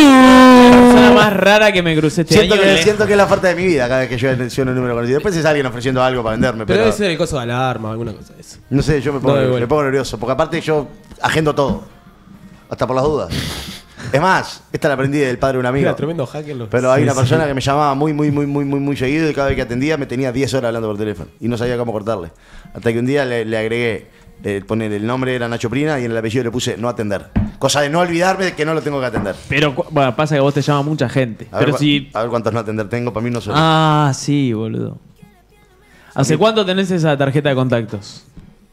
la persona más rara que me crucé este
Siento
año.
que,
le-
siento que es la oferta de mi vida cada vez que yo menciono un número conocido. Después es alguien ofreciendo algo para venderme,
Pero
pero,
debe ser el coso de alarma, alguna cosa de eso.
no sé, yo me pongo,
No, igual.
me pongo nervioso. Porque aparte yo agendo todo, hasta por las dudas. Es más, esta la aprendí del padre de un amigo.
Era tremendo hacker. Los...
Pero hay
Sí,
una
sí.
persona que me llamaba muy, muy, muy, muy, muy, muy seguido y cada vez que atendía me tenía diez horas hablando por teléfono y no sabía cómo cortarle. Hasta que un día le, le agregué, eh, poner el nombre era Nacho Prina y en el apellido le puse no atender. Cosa de no olvidarme de que no lo tengo que atender.
Pero cu- bueno, pasa que vos te llama mucha gente.
A ver,
Pero
cua-
si.
a ver cuántos no atender tengo, para mí no solo.
Ah, sí, boludo. ¿Hace cuánto tenés esa tarjeta de contactos?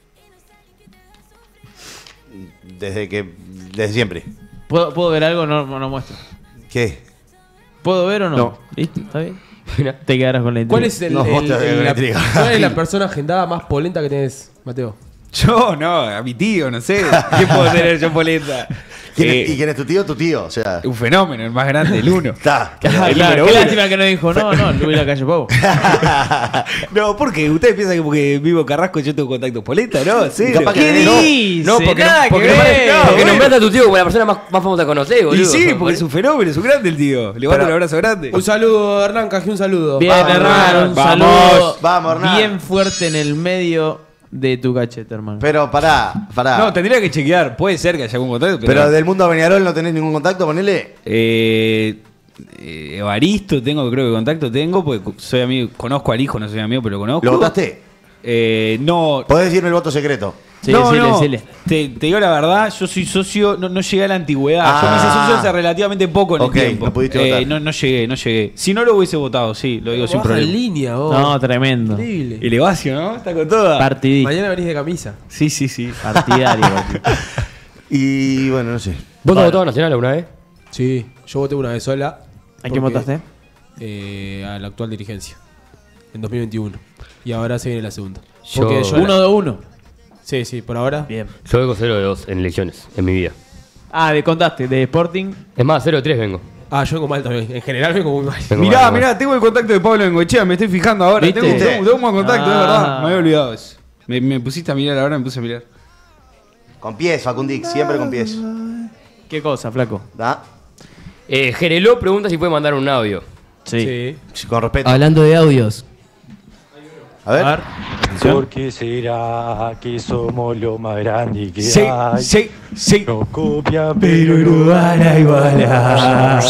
Desde que, desde siempre.
¿Puedo, ¿puedo ver algo? No, no muestro.
¿Qué?
¿Puedo ver o no?
No.
¿Listo? ¿Está bien?
Mira.
Te quedarás con la
¿Cuál
intriga.
es, el,
No, vos
el-
te vas a
el-
ver
la,
la intriga.
¿Cuál es la persona agendada más polenta que tenés, Mateo?
Yo, no, a mi tío, no sé. ¿Qué puedo tener yo polenta?
¿Quién es-
Eh,
¿Y quién es tu tío? Tu tío, o sea.
un fenómeno, el más grande, el uno.
Está.
Ah,
El
claro,
número
qué
uno.
lástima que no dijo, no, no, Luis la calle Pau.
No, porque ustedes piensan que porque vivo Carrasco yo tengo contacto polenta, ¿no? ¿En serio?
capaz que
¿Qué
no.
dice?
No, porque,
Nada
porque,
que
nombrás-
ver.
porque
bueno.
nombraste a tu tío como la persona más, más famosa que conocés, boludo.
Y sí, porque es un fenómeno, es un grande el tío. Le mando
Pero-
un abrazo grande.
Un saludo, Hernán Cají, un saludo.
Bien,
Vamos,
hermano, un
vamos.
saludo
Vamos, Hernán.
bien fuerte en el medio de tu cachete, hermano.
Pero pará, pará.
No, tendría que chequear. Puede ser que haya algún contacto, pero.
Pero del mundo Peñarol no tenés ningún contacto, ponele.
Eh, eh, Evaristo tengo, creo que contacto tengo, porque soy amigo, conozco al hijo, no soy amigo, pero lo conozco.
¿Lo votaste?
Eh, no.
Podés decirme el voto secreto.
Sí,
no,
decile,
no.
decile.
Te, te digo la verdad, yo soy socio, no, no llegué a la antigüedad. Yo me hice
Ah.
socio hace relativamente poco en
Ok,
el tiempo.
no pudiste
Eh,
votar.
No, no llegué, no llegué. Si no lo hubiese votado, sí, lo digo sin
Baja en
problema.
línea, vos.
No, tremendo.
Increíble.
El Evasio, ¿no? Está con toda.
Partidista.
Mañana venís de camisa.
Sí, sí, sí.
Partidario.
Y bueno, no sé.
¿Vos has votado Nacional alguna vez?
Sí, yo voté una vez sola.
¿A quién
porque,
votaste?
eh, a la actual dirigencia. En dos mil veintiuno. Y ahora se viene la segunda.
Yo-
Porque yo
Uno de uno.
Sí, sí, por ahora.
Bien.
Yo vengo cero de dos en elecciones, en mi vida.
Ah, de contaste, de Sporting.
Es más, cero de tres vengo.
Ah, yo vengo mal también. En general vengo muy mal.
Vengo
Mirá,
mal, vengo
mirá,
mal.
tengo el contacto de Pablo Bengoechea, me estoy fijando ahora.
¿Viste?
Tengo, tengo, tengo un buen contacto,
Ah.
es verdad. Me había olvidado eso. Me, me pusiste a mirar ahora, me puse a mirar.
Con pies, Facundix, siempre con pies.
¿Qué cosa, flaco?
¿Da?
Eh, Jereló pregunta si puede mandar un audio.
Sí.
Sí, con respeto.
Hablando de audios.
A ver.
A ver.
Porque será que somos lo más grande que
Sí,
hay.
sí, sí.
Nos copian,
Pero no van a igualar.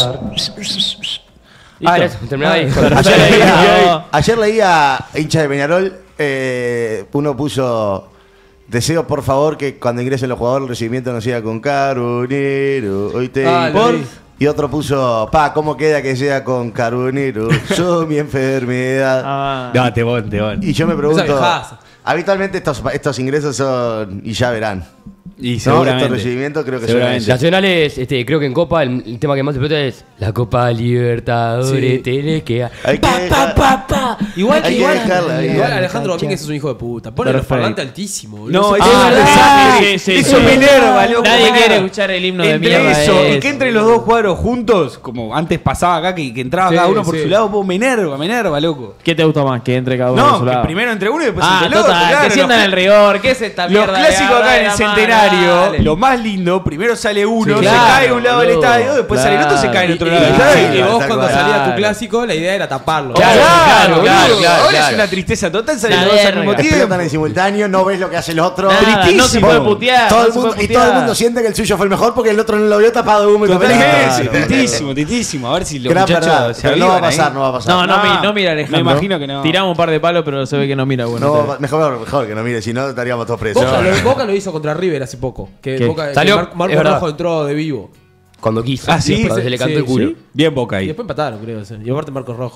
Ah, gracias, terminá ahí.
Ayer leía, ayer leía hincha de Peñarol, eh, uno puso, deseo por favor que cuando ingresen los jugadores el recibimiento no sea con Carbonero, hoy te
Ah, lo
por...
vi.
Y otro puso, pa, ¿cómo queda que sea con Carbonero? Son mi enfermedad.
Ah.
No, te van, te van.
Y yo me
Esa
pregunto,
viejaza.
habitualmente estos, estos ingresos son, y ya verán,
Y
¿no?
seguramente.
Estos recibimientos creo que son
Seguramente.
Nacionales, este, creo que en Copa el, el tema que más se explota es la Copa Libertadores.
Sí.
Tenés que.
Hay que
Pa,
dejar-
pa, pa, pa. Igual
Hay
que
que
igual.
dejarla ahí.
Igual Alejandro Domínguez es un hijo de puta. Pone los
Perfecto.
parlantes altísimos, boludo.
No,
Se
eso
pasa-
es verdad.
Ah, sí, sí,
Eso
sí.
me enerva, loco.
Nadie
me enerva.
quiere escuchar el himno de
Entre
mierda
eso,
de
y
eso.
que entren los dos cuadros juntos, como antes pasaba acá, que, que entraba
Sí,
cada uno por
sí.
su lado, pues, me enerva, me enerva, loco.
¿Qué te gusta más? Que entre cada uno
No,
por su
que
lado.
primero entre uno y después
Ah,
entre el otro.
total,
claro,
que sientan
los-
el rigor. ¿Qué es esta
Los
mierda? de
clásicos acá
agarrar
en el
la mano?
centenario,
Dale.
lo más lindo, primero sale uno,
Sí,
se
claro,
cae a un lado del
boludo.
estadio, después sale el otro, se cae en
Y,
otro
y-
lado del
y-
estadio.
y vos
Tal
cuando
cual.
salías tu
Claro.
clásico, la idea era taparlo.
Claro, claro,
claro,
boludo.
claro,
Ahora
claro.
es una tristeza total, salen
La
los dos al mismo
verga.
explotan en
tiempo.
simultáneo, no ves lo que hace el otro.
Nada, no se
Tristísimo.
puede putear.
Todo
no
el
se
mundo,
puede
y todo el
putear.
mundo siente que el suyo fue el mejor porque el otro no lo vio tapado de humo y
Totalmente,
papel. Claro.
tristísimo, tristísimo. A ver si los
Gran
muchachos
verdad,
se
pero no va a
avivan ahí.
pasar, no va a pasar.
No, no,
No,
mi- no mira Alejandro.
me imagino que no.
Tiramos un par de palos, pero se ve que no mira. Bueno,
No,
te-
va- mejor, mejor que no mire, si no estaríamos todos presos.
Boca, lo, Boca lo hizo contra River hace poco. Que
¿Qué?
Boca, que
Salió,
Mar- Marco
es verdad.
Rojo entró de vivo.
Cuando quiso.
Ah, sí,
Cuando se le cantó
sí,
el culo.
sí.
Bien Boca
Y
ahí.
después empataron, creo. sí. Y aparte Marcos Rojo.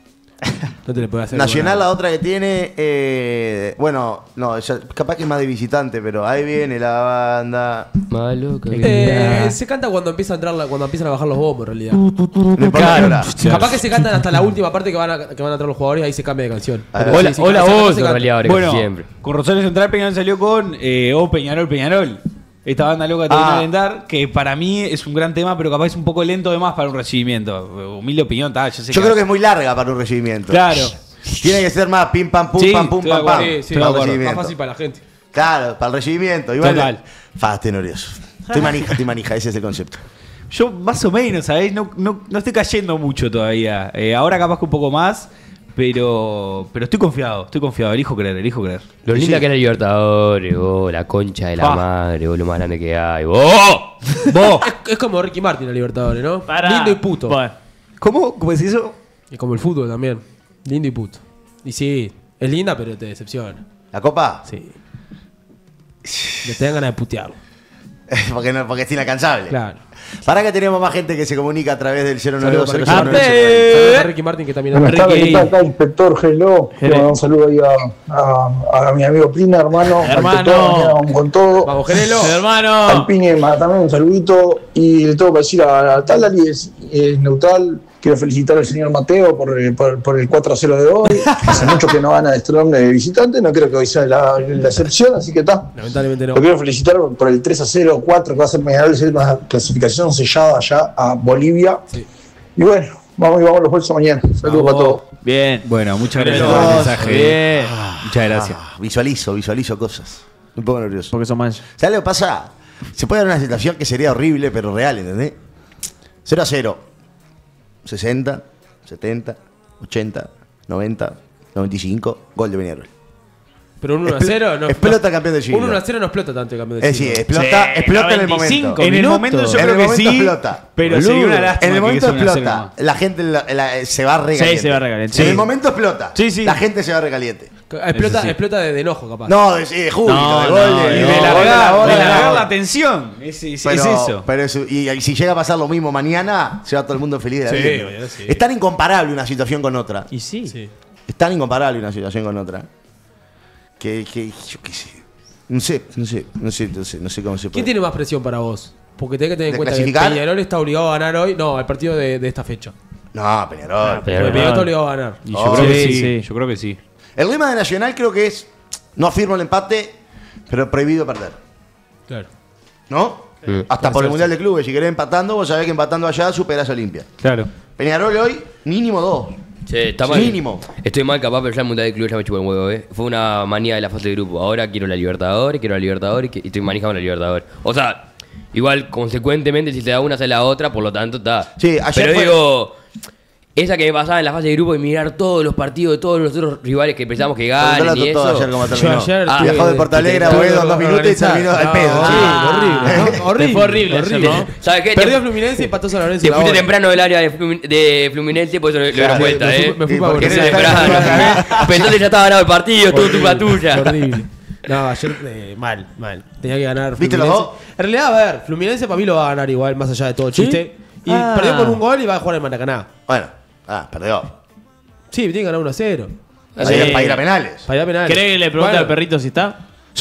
No te le puede hacer.
Nacional,
nada.
la otra que tiene, eh, bueno, no, ya- capaz que es más de visitante, pero ahí viene la banda.
Malo que
Eh, se canta cuando empieza a entrar la- cuando empiezan a bajar los bombos en realidad.
No importa
Claro.
qué hora.
Capaz que se cantan hasta la última parte que van a, que van a entrar los jugadores y ahí se cambia de canción.
A ver.
Pero
Hola,
sí, sí,
hola
esa canción
vos,
se
en
canta.
realidad, ahora
Bueno,
casi siempre.
con Rosario Central Peñarol salió con eh, Oh Peñarol, Peñarol. Esta banda loca te
Ah.
viene a alentar, que para mí es un gran tema, pero capaz es un poco lento de más para un recibimiento. Humilde opinión, tal, yo sé
Yo creo que es muy larga para un recibimiento.
Claro.
Tiene que ser más pim pam pum
Sí,
pam pum
estoy de
pam pam.
acuerdo,
Sí, sí,
estoy de
para el
acuerdo.
Más
recibimiento.
fácil para la gente.
Claro, para el recibimiento. Igual,
Total.
Fa, estoy nervioso. Estoy manija, estoy manija, ese es el concepto.
Yo más o menos, ¿sabés? No, no, no estoy cayendo mucho todavía. Eh, ahora capaz que un poco más, pero pero estoy confiado, estoy confiado. Elijo creer, elijo creer.
Lo
Sí,
linda
sí.
que era Libertadores, vos, la concha de la
Ah.
madre, vos, lo más grande que hay, vos.
¿Vos?
Es, es como Ricky Martin, la Libertadores, ¿no?
Pará.
Lindo y puto.
Bueno.
¿Cómo? ¿Cómo es eso?
Y como el fútbol también. Lindo y puto. Y sí, es linda, pero te decepciona.
¿La copa?
Sí. Le te dan ganas de putearlo.
porque, no, porque es inalcanzable.
Claro.
Para que tenemos más gente que se comunica a través del cero nueve dos cero
Saludos
cero
para
nueve
Ricky-
cero.
saludos para Ricky Martin que también
Buenas
anda.
tardes,
Ricky.
¿qué tal? Acá, inspector Hello. Le mando un saludo ahí a, a, a mi amigo Pina, hermano.
Hermano.
Ante todo, mañana vamos con todo.
Vamos, Gerelo.
Al
Hermano.
Pine ma- también un saludito. Y le tengo que decir a, a Talari, es, es neutral. Quiero felicitar al señor Mateo por, el- por, por el cuatro a cero de hoy. Hace mucho que no gana de Strong de visitante. No creo que hoy sea la, la excepción, así que está.
Lamentablemente no.
Lo quiero felicitar por el tres a cero, cuatro que va a ser Peñarol, es una clasificación sellada allá a Bolivia.
Sí.
Y bueno, vamos y vamos los bolsos mañana. Saludos para todos.
Bien.
Bueno, muchas
Bien.
gracias por el mensaje.
Bien.
Muchas gracias.
Ah, visualizo, visualizo cosas. Un poco nervioso.
Porque son más.
¿Sabes lo que pasa? Se puede dar una situación que sería horrible, pero real, ¿entendés? cero a cero. sesenta, setenta, ochenta, noventa, noventa y cinco. Gol de Peñarol.
Pero un uno a cero no.
Explota campeón del siglo.
Un uno a cero no explota tanto el campeón del
Es decir,
siglo.
explota,
Sí,
explota en el
noventa y cinco.
momento.
En el
minutos.
momento yo
En
creo
el
que
momento
sí,
explota.
pero
Boludo.
sería una lástima
En el
que
momento
sea una cero
explota.
más.
La gente la- la- se va recaliente.
Sí, se va recaliente.
En
Sí.
el momento explota.
Sí, sí.
La gente se va recaliente.
Explota,
Eso sí.
explota de, de enojo, capaz.
No, de, sí, de júbilo,
No,
de
no,
gol.
Y
de,
de
gol,
largar,
la bola,
de
la
largar
bola.
la tensión. Es, es-
Pero,
es eso.
pero eso- y, y si llega a pasar lo mismo mañana, se va todo el mundo feliz de la
Sí,
vida.
obvio, sí.
Es tan incomparable una situación con otra.
Y sí.
Sí.
Es tan incomparable una situación con otra. Que, que yo qué sé. No sé, no sé, no sé, no sé, no sé cómo se puede.
¿Quién tiene más presión para vos? Porque tenés que tener en
¿De
cuenta que
clasificar?
Peñarol está obligado a ganar hoy. No, el partido de, de esta fecha.
No, Peñarol.
Peñarol.
Porque Peñarol está obligado a ganar.
Y yo
Oh,
creo que
sí,
sí,
sí.
yo creo que sí.
El lema de Nacional creo que es: no afirmo el empate, pero prohibido perder.
Claro.
¿No?
Mm.
Hasta por el Mundial de Clubes. Si querés empatando, vos sabés que empatando allá superás a Olimpia.
Claro.
Peñarol hoy, mínimo dos.
Sí, está
Sí.
mal.
Mínimo.
Estoy mal capaz, pero ya el Mundial de Club ya me chupó el huevo, eh. Fue una manía de la fase de grupo. Ahora quiero la Libertadores, quiero la Libertadores y estoy manejando la Libertadores. O sea, igual, consecuentemente, si te da una, se la otra, por lo tanto, está.
Sí, ayer
Pero
fue-
digo, Esa que me pasaba en la fase de grupo y mirar todos los partidos de todos los otros rivales que pensábamos que
Contalo
ganen y
todo
eso.
ayer cómo
Yo
terminó.
ayer
Ah,
Viajó de Porto Alegre a Boedo en dos minutos y terminó al pedo.
Ah,
Sí.
horrible, ¿no? horrible.
Fue horrible ayer,
horrible.
¿no?
¿Sabes qué?
Perdió
Te-
Fluminense y empató San Lorenzo.
Te
a la
fuiste
hora.
temprano del área de, Flumi- de Fluminense, por eso lo, lo dieron
Claro,
vuelta,
me fui-
¿eh?
me fui
Y
para
porque
Buenos
Fuiste
Aires.
temprano. Pensó que ya estaba ganado el partido, todo tu patulla.
Horrible. No, ayer eh, mal, mal. Tenía que ganar
¿Viste los
Fluminense.
dos?
En realidad, a ver, Fluminense para mí lo va a ganar igual, más allá de todo el
¿Sí?
chiste. Y
Ah.
perdió con un gol y va a jugar en Maracaná.
Bueno, ah, perdió.
Sí, tiene que ganar uno a cero.
Para ir, para ir a penales.
Para ir a penales.
¿Querés que le pregunte
Bueno,
al perrito si está?
¡Sí!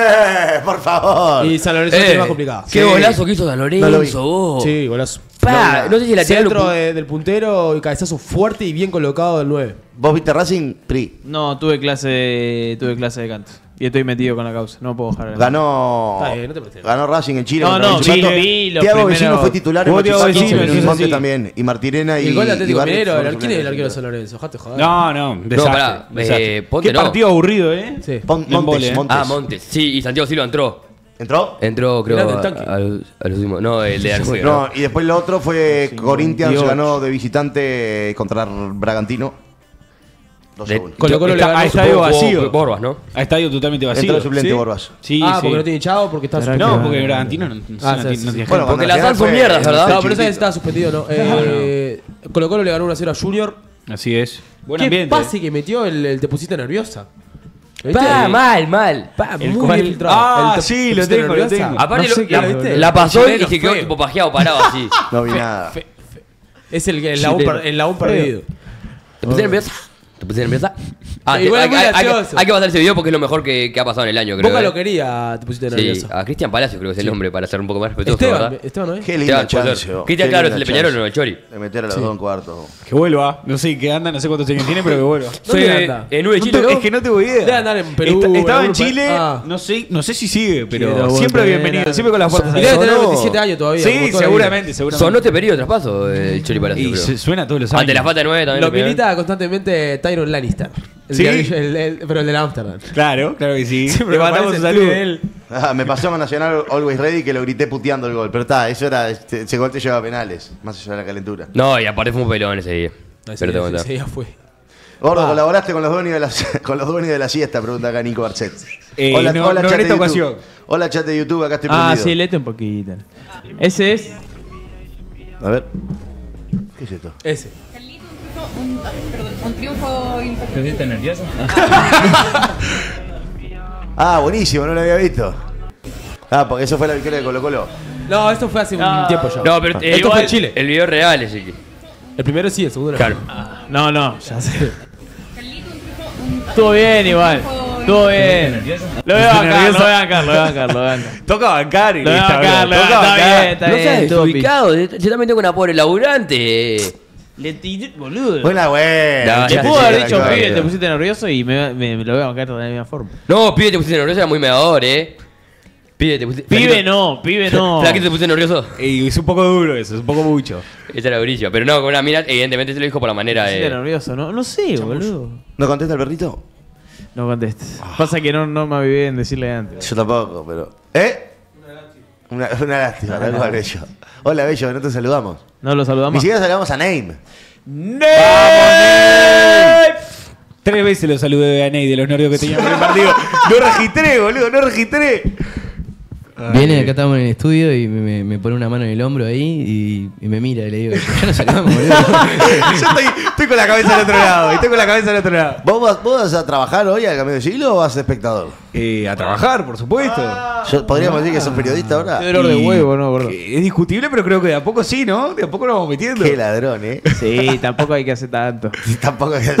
Por favor.
Y San Lorenzo
Eh,
es más complicado.
Qué
Sí.
golazo que hizo San
No lo vi.
Lorenzo, vos.
Sí, golazo.
Pa, no sé si la tiró
Centro de- del puntero y cabezazo fuerte y bien colocado del nueve.
¿Vos viste Racing? Pri.
No, tuve clase, tuve clase de canto. Y estoy metido con la causa. No puedo bajar.
Ganó.
Está bien, no te prestes.
Ganó Racing en Chile.
No,
contra
no,
Huachipato.
vi- vi los
Thiago
primeros-
Vecino fue titular en
Jugó Thiago
Huachipato,
Vecino,
y
eso
Monte
sí.
también. Y Martirena y.
Y el gol de
y
Atlético
Barrios
Minero, el
fueron
arquero, el
suplentes.
arquero de San Lorenzo. Dejate joder.
No, no, desastre.
pará,
desastre.
eh, Ponte
Qué
no.
partido aburrido, ¿eh?
Sí.
Pon-
En vole,
Montes,
eh.
Montes.
Ah, Montes. Sí, y Santiago Silva entró.
¿Entró?
Entró, creo,
Grande
a,
el tanque.
a los a los últimos. No, el de Arceo.
No, y después lo otro fue Corinthians
veintiocho.
ganó de visitante contra Bragantino. dos a
De-
uno.
Colo Colo le
Está-
ganó
a
su-
estadio
Jugó-
vacío.
jugó Borbas, ¿no?
A estadio totalmente vacío.
Entró el suplente
¿Sí?
Borbas.
Sí,
Ah,
sí.
porque no tiene chavo, porque está
¿Será
suspendido.
No, porque el Bragantino no, no,
Ah,
no
sí,
tiene-
sí,
no
sí.
tiene
Bueno,
Porque
cuando
la
al final
San son
fue-
mierdas, ¿verdad?
No, pero esa vez
chiquitito.
estaba suspendido, ¿no? Eh, Colo Colo le ganó uno a cero a Junior.
Así es. Buen
¿Qué
ambiente.
pase que metió el, el te pusiste nerviosa? ¿Viste?
Pa, mal, mal.
Pa,
El
muy
cual-
bien filtrado.
Ah,
El te-
sí,
te
lo
pusiste
tengo, lo
nerviosa.
tengo.
Aparte,
No sé
lo-
qué
la,
boludo.
la pasó y
Chileno
se quedó
feo.
tipo pajeado, parado así.
No vi nada.
Es el, el, la un per- el la un perdido.
¿Te pusiste nerviosa? ¿Te pusiste nerviosa? Ah,
Sí,
te-
igual
hay,
es muy
hay- hay que-
gracioso.
hay que pasar ese video porque es lo mejor que, que ha pasado en el año, creo.
Boca
eh.
lo quería, te pusiste
Sí,
nerviosa.
a Cristian Palacios creo que es el nombre para ser un poco más respetuoso,
Esteban,
¿verdad?
Esteban, ¿no es?
Qué linda
Esteban, puede
chance.
ser.
oh.
Cristian,
Qué
claro,
linda
se le Peñarol
chance
o el Chori.
De meter a los
Sí.
dos en cuarto.
Que vuelva. No sé qué anda, no sé cuántos años tiene, pero que vuelva.
Soy
¿Dónde
de,
anda?
en Nube
No
Chile,
te-
¿no?
es que no tengo idea.
Debe andar en Perú,
Esta- estaba
en
en
Europa.
Chile,
Ah.
no sé, no sé si sigue, pero
Quiero
siempre
volver
bienvenido,
a-
siempre con las puertas
Y debe tener
abiertas.
veintisiete años todavía.
Sí,
como toda la
seguramente, seguramente.
Sonó este periodo de traspaso el Chori Palacios,
Y
creo.
se- suena todos los años.
Ante la falta de nueve también.
Lo
lo pegaron.
milita constantemente Tyron Lannister. El
Sí.
de- el- el- pero el de Amsterdam.
Claro, claro que sí.
Siempre
Le
me
mandamos un
aparece el
saludo.
tweet de él.
Ah, me pasó con Nacional Always Ready que lo grité puteando el gol. Pero está, eso era. este, ese gol te lleva a penales. Más allá de la calentura.
No, y aparte fue un pelón ese día.
No, ese
Pero te
día-
voy a
ese
contar.
día fue.
Gordo,
Ah.
colaboraste con los dueños de la, con los dueños de la siesta, pregunta acá Nico Barcet.
Eh, no- no en
chat
esta
de YouTube.
ocasión.
Hola, chat de YouTube, acá estoy
Ah,
prendido.
sí, léete un poquito. Ese es.
A ver. ¿Qué es esto?
Ese.
Un, perdón, un triunfo importante.
¿Te sientes nervioso?
Ah, buenísimo, no lo había visto. Ah, porque eso fue la victoria de Colo Colo.
No, esto fue hace un
No.
tiempo ya.
No, pero eh,
Esto
igual,
fue en Chile.
El video real ese que.
El primero sí, el segundo no.
Claro.
No, no, ya sé.
Carlito, un triunfo, un
Estuvo bien igual. Estuvo bien.
nervioso?
Lo voy a bancar, lo voy a bancar, lo voy a bancar, lo voy a bancar.
Toca bancar y
Lo voy a
está
bancar,
bien,
lo voy a
toca
bancar. Está
bancar.
bien, está
No
bien.
seas
estuvo
desubicado. Yo también tengo una pobre laburante.
Le tiré, boludo.
Buena, buena.
No,
Le
ya
pudo
sé,
haber
ya
dicho,
sé.
pibe, te pusiste nervioso y me, me- me lo voy a bancar de la misma forma.
No, pibe, te pusiste nervioso, era muy medador, eh. Pibe, te pusiste.
Pibe
Flaquito-
no, pibe no.
Flaquito, te pusiste nervioso.
Y es un poco duro eso, es un poco mucho.
Esa era durísima. Pero no, con una mina, evidentemente se lo dijo por la manera
Me pusiste
de.
nervioso, no, no sé, boludo.
¿No contesta el perrito?
No contestes. Pasa que no, no me avivé en decirle antes.
Yo tampoco, pero. ¿Eh? Una, una lástima, tal cual, Bello. Hola, Bello, no te saludamos.
No lo
Ni
saludamos.
siquiera saludamos a Name.
Tres veces lo saludé a Ney de los nervios que tenía por el partido. No registré, boludo, no registré.
Viene, acá estamos en el estudio y me, me- me pone una mano en el hombro ahí y, y me mira y le digo, ya nos sacamos, boludo.
Yo estoy, estoy con la cabeza al otro lado, estoy con la cabeza al otro lado.
¿Vos vas, vos vas a trabajar hoy al cambio de siglo o vas de espectador?
Eh, a trabajar, por supuesto.
Yo- ¿Podríamos decir que sos periodista ahora?
Qué dolor de
Y-
huevo, ¿no, gordo?
que Es discutible, pero creo que de a poco sí, ¿no? De a poco nos vamos metiendo.
Qué ladrón, ¿eh?
Sí, tampoco hay que hacer tanto.
Tampoco es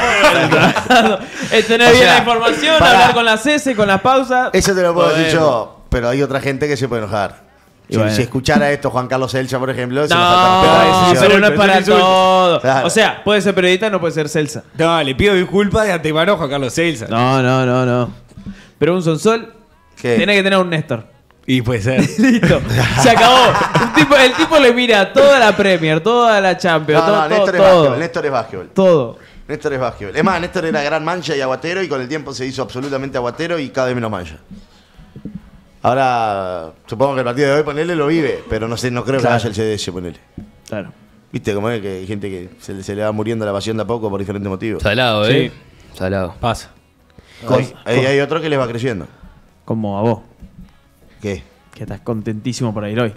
es tener
O
bien
sea,
la información,
pará.
hablar con las S, con las pausas.
Eso te lo puedo decir
Podemos.
yo, pero hay otra gente que se puede enojar.
Y
Si,
bueno.
si escuchara esto Juan Carlos Elcha, por ejemplo, se
No,
nos falta respeto a la
pero
decisión.
no es para
es un insulto.
todo.
Claro.
O sea, puede ser periodista, no puede ser Celsa.
No, le pido disculpas de antemano a Juan Carlos Celsa.
No, no, no, no. Pero un Sonsol
¿Qué?
tiene que tener un Néstor.
Y puede ser.
Listo. Se acabó. Un tipo- el tipo le mira toda la Premier, toda la Champions,
No,
todo,
no,
todo,
Néstor es
todo.
básquetbol, Néstor es básquetbol.
Todo.
Néstor es básquetbol. Es más, Néstor era gran mancha y aguatero y con el tiempo se hizo absolutamente aguatero y cada vez menos mancha. Ahora, supongo que el partido de hoy, ponele, lo vive, pero no sé, no creo
Claro.
que vaya el C D S, ponele.
Claro.
Viste, como es que hay gente que se, le- se le va muriendo la pasión de a poco por diferentes motivos.
Salado, ¿eh? Salado.
Pasa.
Hay, hay- hay otro que les va creciendo.
Como a vos,
¿Qué?
que estás contentísimo por ir hoy.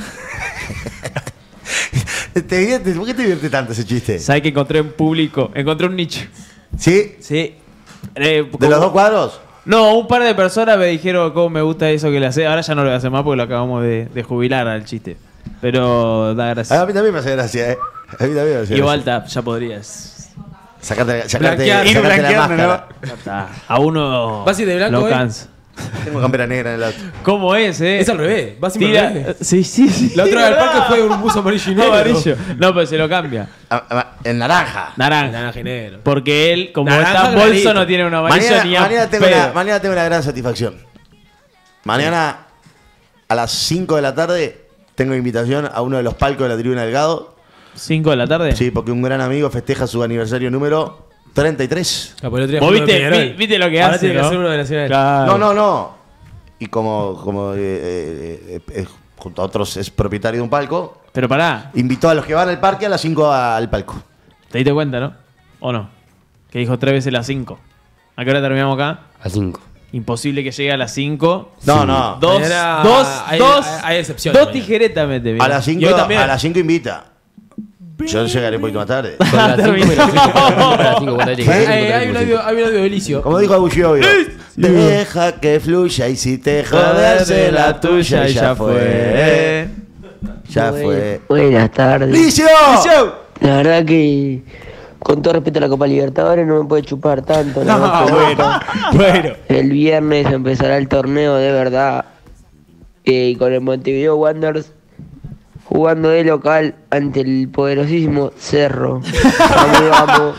¿Te diviertes? ¿Por qué te divierte tanto ese chiste?
¿Sabes que encontré un público? Encontré un nicho.
¿Sí?
Sí. Eh,
¿De
como-
los dos cuadros?
No, un par de personas me dijeron cómo me gusta eso que le hace. Ahora ya no lo voy a hacer más porque lo acabamos de, de jubilar al chiste. Pero da
A
gracia.
mí también me hace gracia, ¿eh? A mí también me hace
Igual
gracia.
ta, ya podrías.
Sacarte, sacarte,
Blanquear, ir
sacarte la
blanqueando,
máscara.
Ya está. A uno
¿Vas a ir de blanco
lo
hoy?
cansa.
Tengo campera negra en el auto.
¿Cómo es, eh?
Es al revés. Vas sin
Tira-
revés.
Sí, sí, sí.
La otra vez al
¿verdad?
parque fue un buzo amarillo y negro.
Amarillo. No, pero se lo cambia.
Ah, ah, En naranja.
Naranja.
Naranja y negro.
Porque él, como
Naranja
está en bolso,
clarito.
no tiene un amarillo
Mañana,
ni a
mañana, tengo
pedo.
una, mañana tengo una gran satisfacción. Mañana a las cinco de la tarde tengo invitación a uno de los palcos de la Tribuna Delgado.
¿cinco de la tarde?
Sí, porque un gran amigo festeja su aniversario número treinta y tres.
Ah, pues el otro día
¿Vos
fue uno de
viste,
Peñarol.
vi- viste lo que
Ahora
hace,
tiene que
no?
hacer uno de Nacional.
Claro.
No, no, no. Y como, como eh, eh, eh, eh, junto a otros es propietario de un palco,
Pero pará,
invitó a los que van al parque a las cinco al palco.
te diste cuenta, ¿no? ¿O no? Que dijo tres veces las cinco. ¿A qué hora terminamos acá?
A cinco.
Imposible que llegue a las cinco.
No, no.
Dos,
Mañana
dos,
hay-
dos,
hay- hay excepciones
dos
mañana.
tijeretas mete, mira.
A las
Y hoy
cinco,
también.
a las cinco invita. Yo llegaré un poquito más tarde.
Son las cinco menos cinco. Son las cinco, cuando hay que-
Hay,
cinco,
hay,
treinta y
un
cinco.
audio, hay un audio de Elicio.
Como dijo Agullo, deja que fluya y si te joderse la tuya y ya fue. Ya fue.
Buenas tardes.
¡Licio!
La verdad que, con todo respeto a la Copa Libertadores, no me puede chupar tanto. la
No,
verdad que
bueno,
no.
bueno.
El viernes empezará el torneo de verdad. eh, Y con el Montevideo Wanderers jugando de local ante el poderosísimo Cerro. Vamos, y vamos.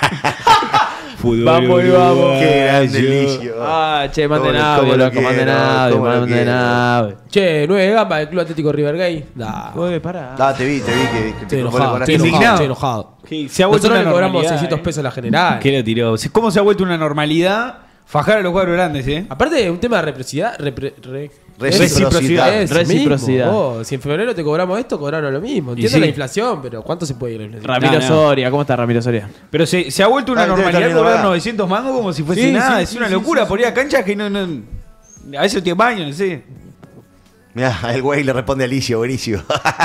Vamos y vamos.
Qué gran delicio.
Ah, che, manden
Cómo lo-
audio,
cómo lo
loco, manden
quiero,
audio,
cómo lo
manden
quiero.
audio.
Che, nueve gambas del Club Atlético River Gay. Da.
Uy, pará.
Ah, te vi, te vi que, que
Estoy
te
enojado,
pones
estoy
con
enojado,
indignado.
estoy enojado.
Sí, se ha vuelto
Nosotros
una
le cobramos
normalidad,
seiscientos
eh.
pesos a la general.
¿Qué lo tiró? ¿Cómo se ha vuelto una normalidad fajar a los cuadros grandes, eh?
Aparte, un tema de reciprocidad. Repre, re-
Reciprocidad.
Es
Reciprocidad.
mismo, vos. Si en febrero te cobramos esto, cobraron lo mismo. Entiendo
sí.
la inflación, pero ¿cuánto se puede ir la inflación?
Ramiro
No, no.
Soria, ¿cómo está Ramiro Soria?
Pero se, se ha vuelto una
Ah, debe estar
normalidad
viendo
cobrar
acá.
novecientos mangos como si fuese
Sí,
nada.
sí,
es
sí,
una
sí,
locura
sí,
por ir a canchas que no, no. A veces tiene baño, no sé.
Mirá, el güey le responde a Alicio, buenísimo.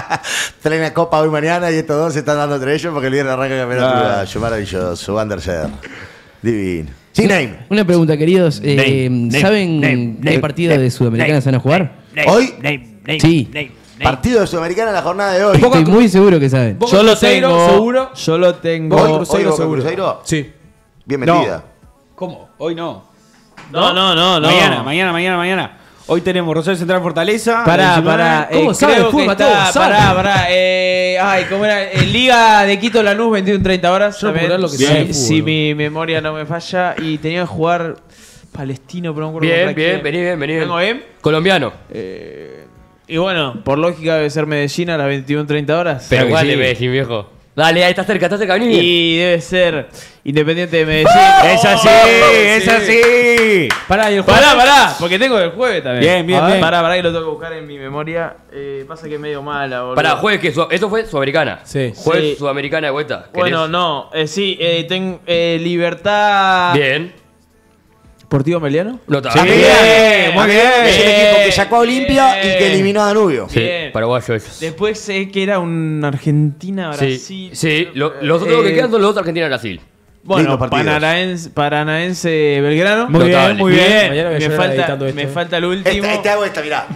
Traen la copa hoy mañana y estos dos se están dando entre ellos porque el viernes arranca el campeonato.
Ah.
uruguayo. Maravilloso, Anderser. Divino. Sin name.
Una pregunta, queridos. Eh,
Name, name,
¿Saben
name,
qué
name,
partido
name,
de Sudamericana
name,
se van a jugar?
Hoy,
Sí.
partido de Sudamericana en la jornada de hoy.
Estoy muy seguro que saben.
Boca
Yo lo
Cruzeiro,
tengo.
seguro.
Yo lo tengo.
Boca
Hoy-
Cruzeiro,
hoy Boca
seguro.
Cruzeiro.
Sí.
Bien metida.
¿Cómo? Hoy no.
No, no, no, no.
Mañana, mañana, mañana, mañana. Hoy tenemos Rosario Central Fortaleza.
Pará,
a las diecinueve.
pará.
¿Cómo
eh,
sabe
creo
el fútbol,
que
Mateo?
está,
¿Sabe?
pará, pará. Eh, ay, ¿cómo era? Eh, Liga de Quito Lanús, veintiuno treinta horas.
Yo no puedo
también.
creer lo que
si,
sabe el
si
fútbol.
mi memoria no me falla. Y tenía que jugar Palestino, pero no me acuerdo
Bien,
contra
bien,
quién.
vení bien, vení bien.
¿Vengo bien?
Colombiano.
Eh, y bueno, por lógica debe ser Medellín a las veintiuno treinta horas.
Pero
que
igual
sí.
de Medellín, viejo. Dale, ahí está cerca, está cerca, vení bien.
Y debe ser Independiente de Medellín.
¡Es así! ¡Es así!
Pará, y el jueves.
Pará, pará, porque tengo el jueves también.
Bien, bien,
A ver,
bien.
Pará, pará, que lo tengo que buscar en mi memoria. Eh, pasa que es medio mala, boludo.
Pará, jueves que Su- esto fue Sudamericana.
Sí.
Jueves
Sí.
Sudamericana de vuelta. ¿Querés?
Bueno, no, eh, sí, eh, ten- eh, Libertad.
Bien.
¿Portivo Meliano?
No, está
Sí,
bien.
bien, muy bien.
Es el equipo que sacó a Olimpia y
Bien.
que eliminó a Danubio.
Sí,
Bien.
paraguayo ellos.
Después sé que era un Argentina-Brasil.
Sí, sí. Lo- los otros que
Eh,
quedan son los otros Argentina-Brasil.
Lindos
Bueno,
partidos.
Paranaense, Paranaense Belgrano.
Muy
Notable.
bien, muy bien.
Mañana voy a
Me
llorar
falta,
editando esto,
me
eh.
falta el último.
Esta, esta hago esta, mirá.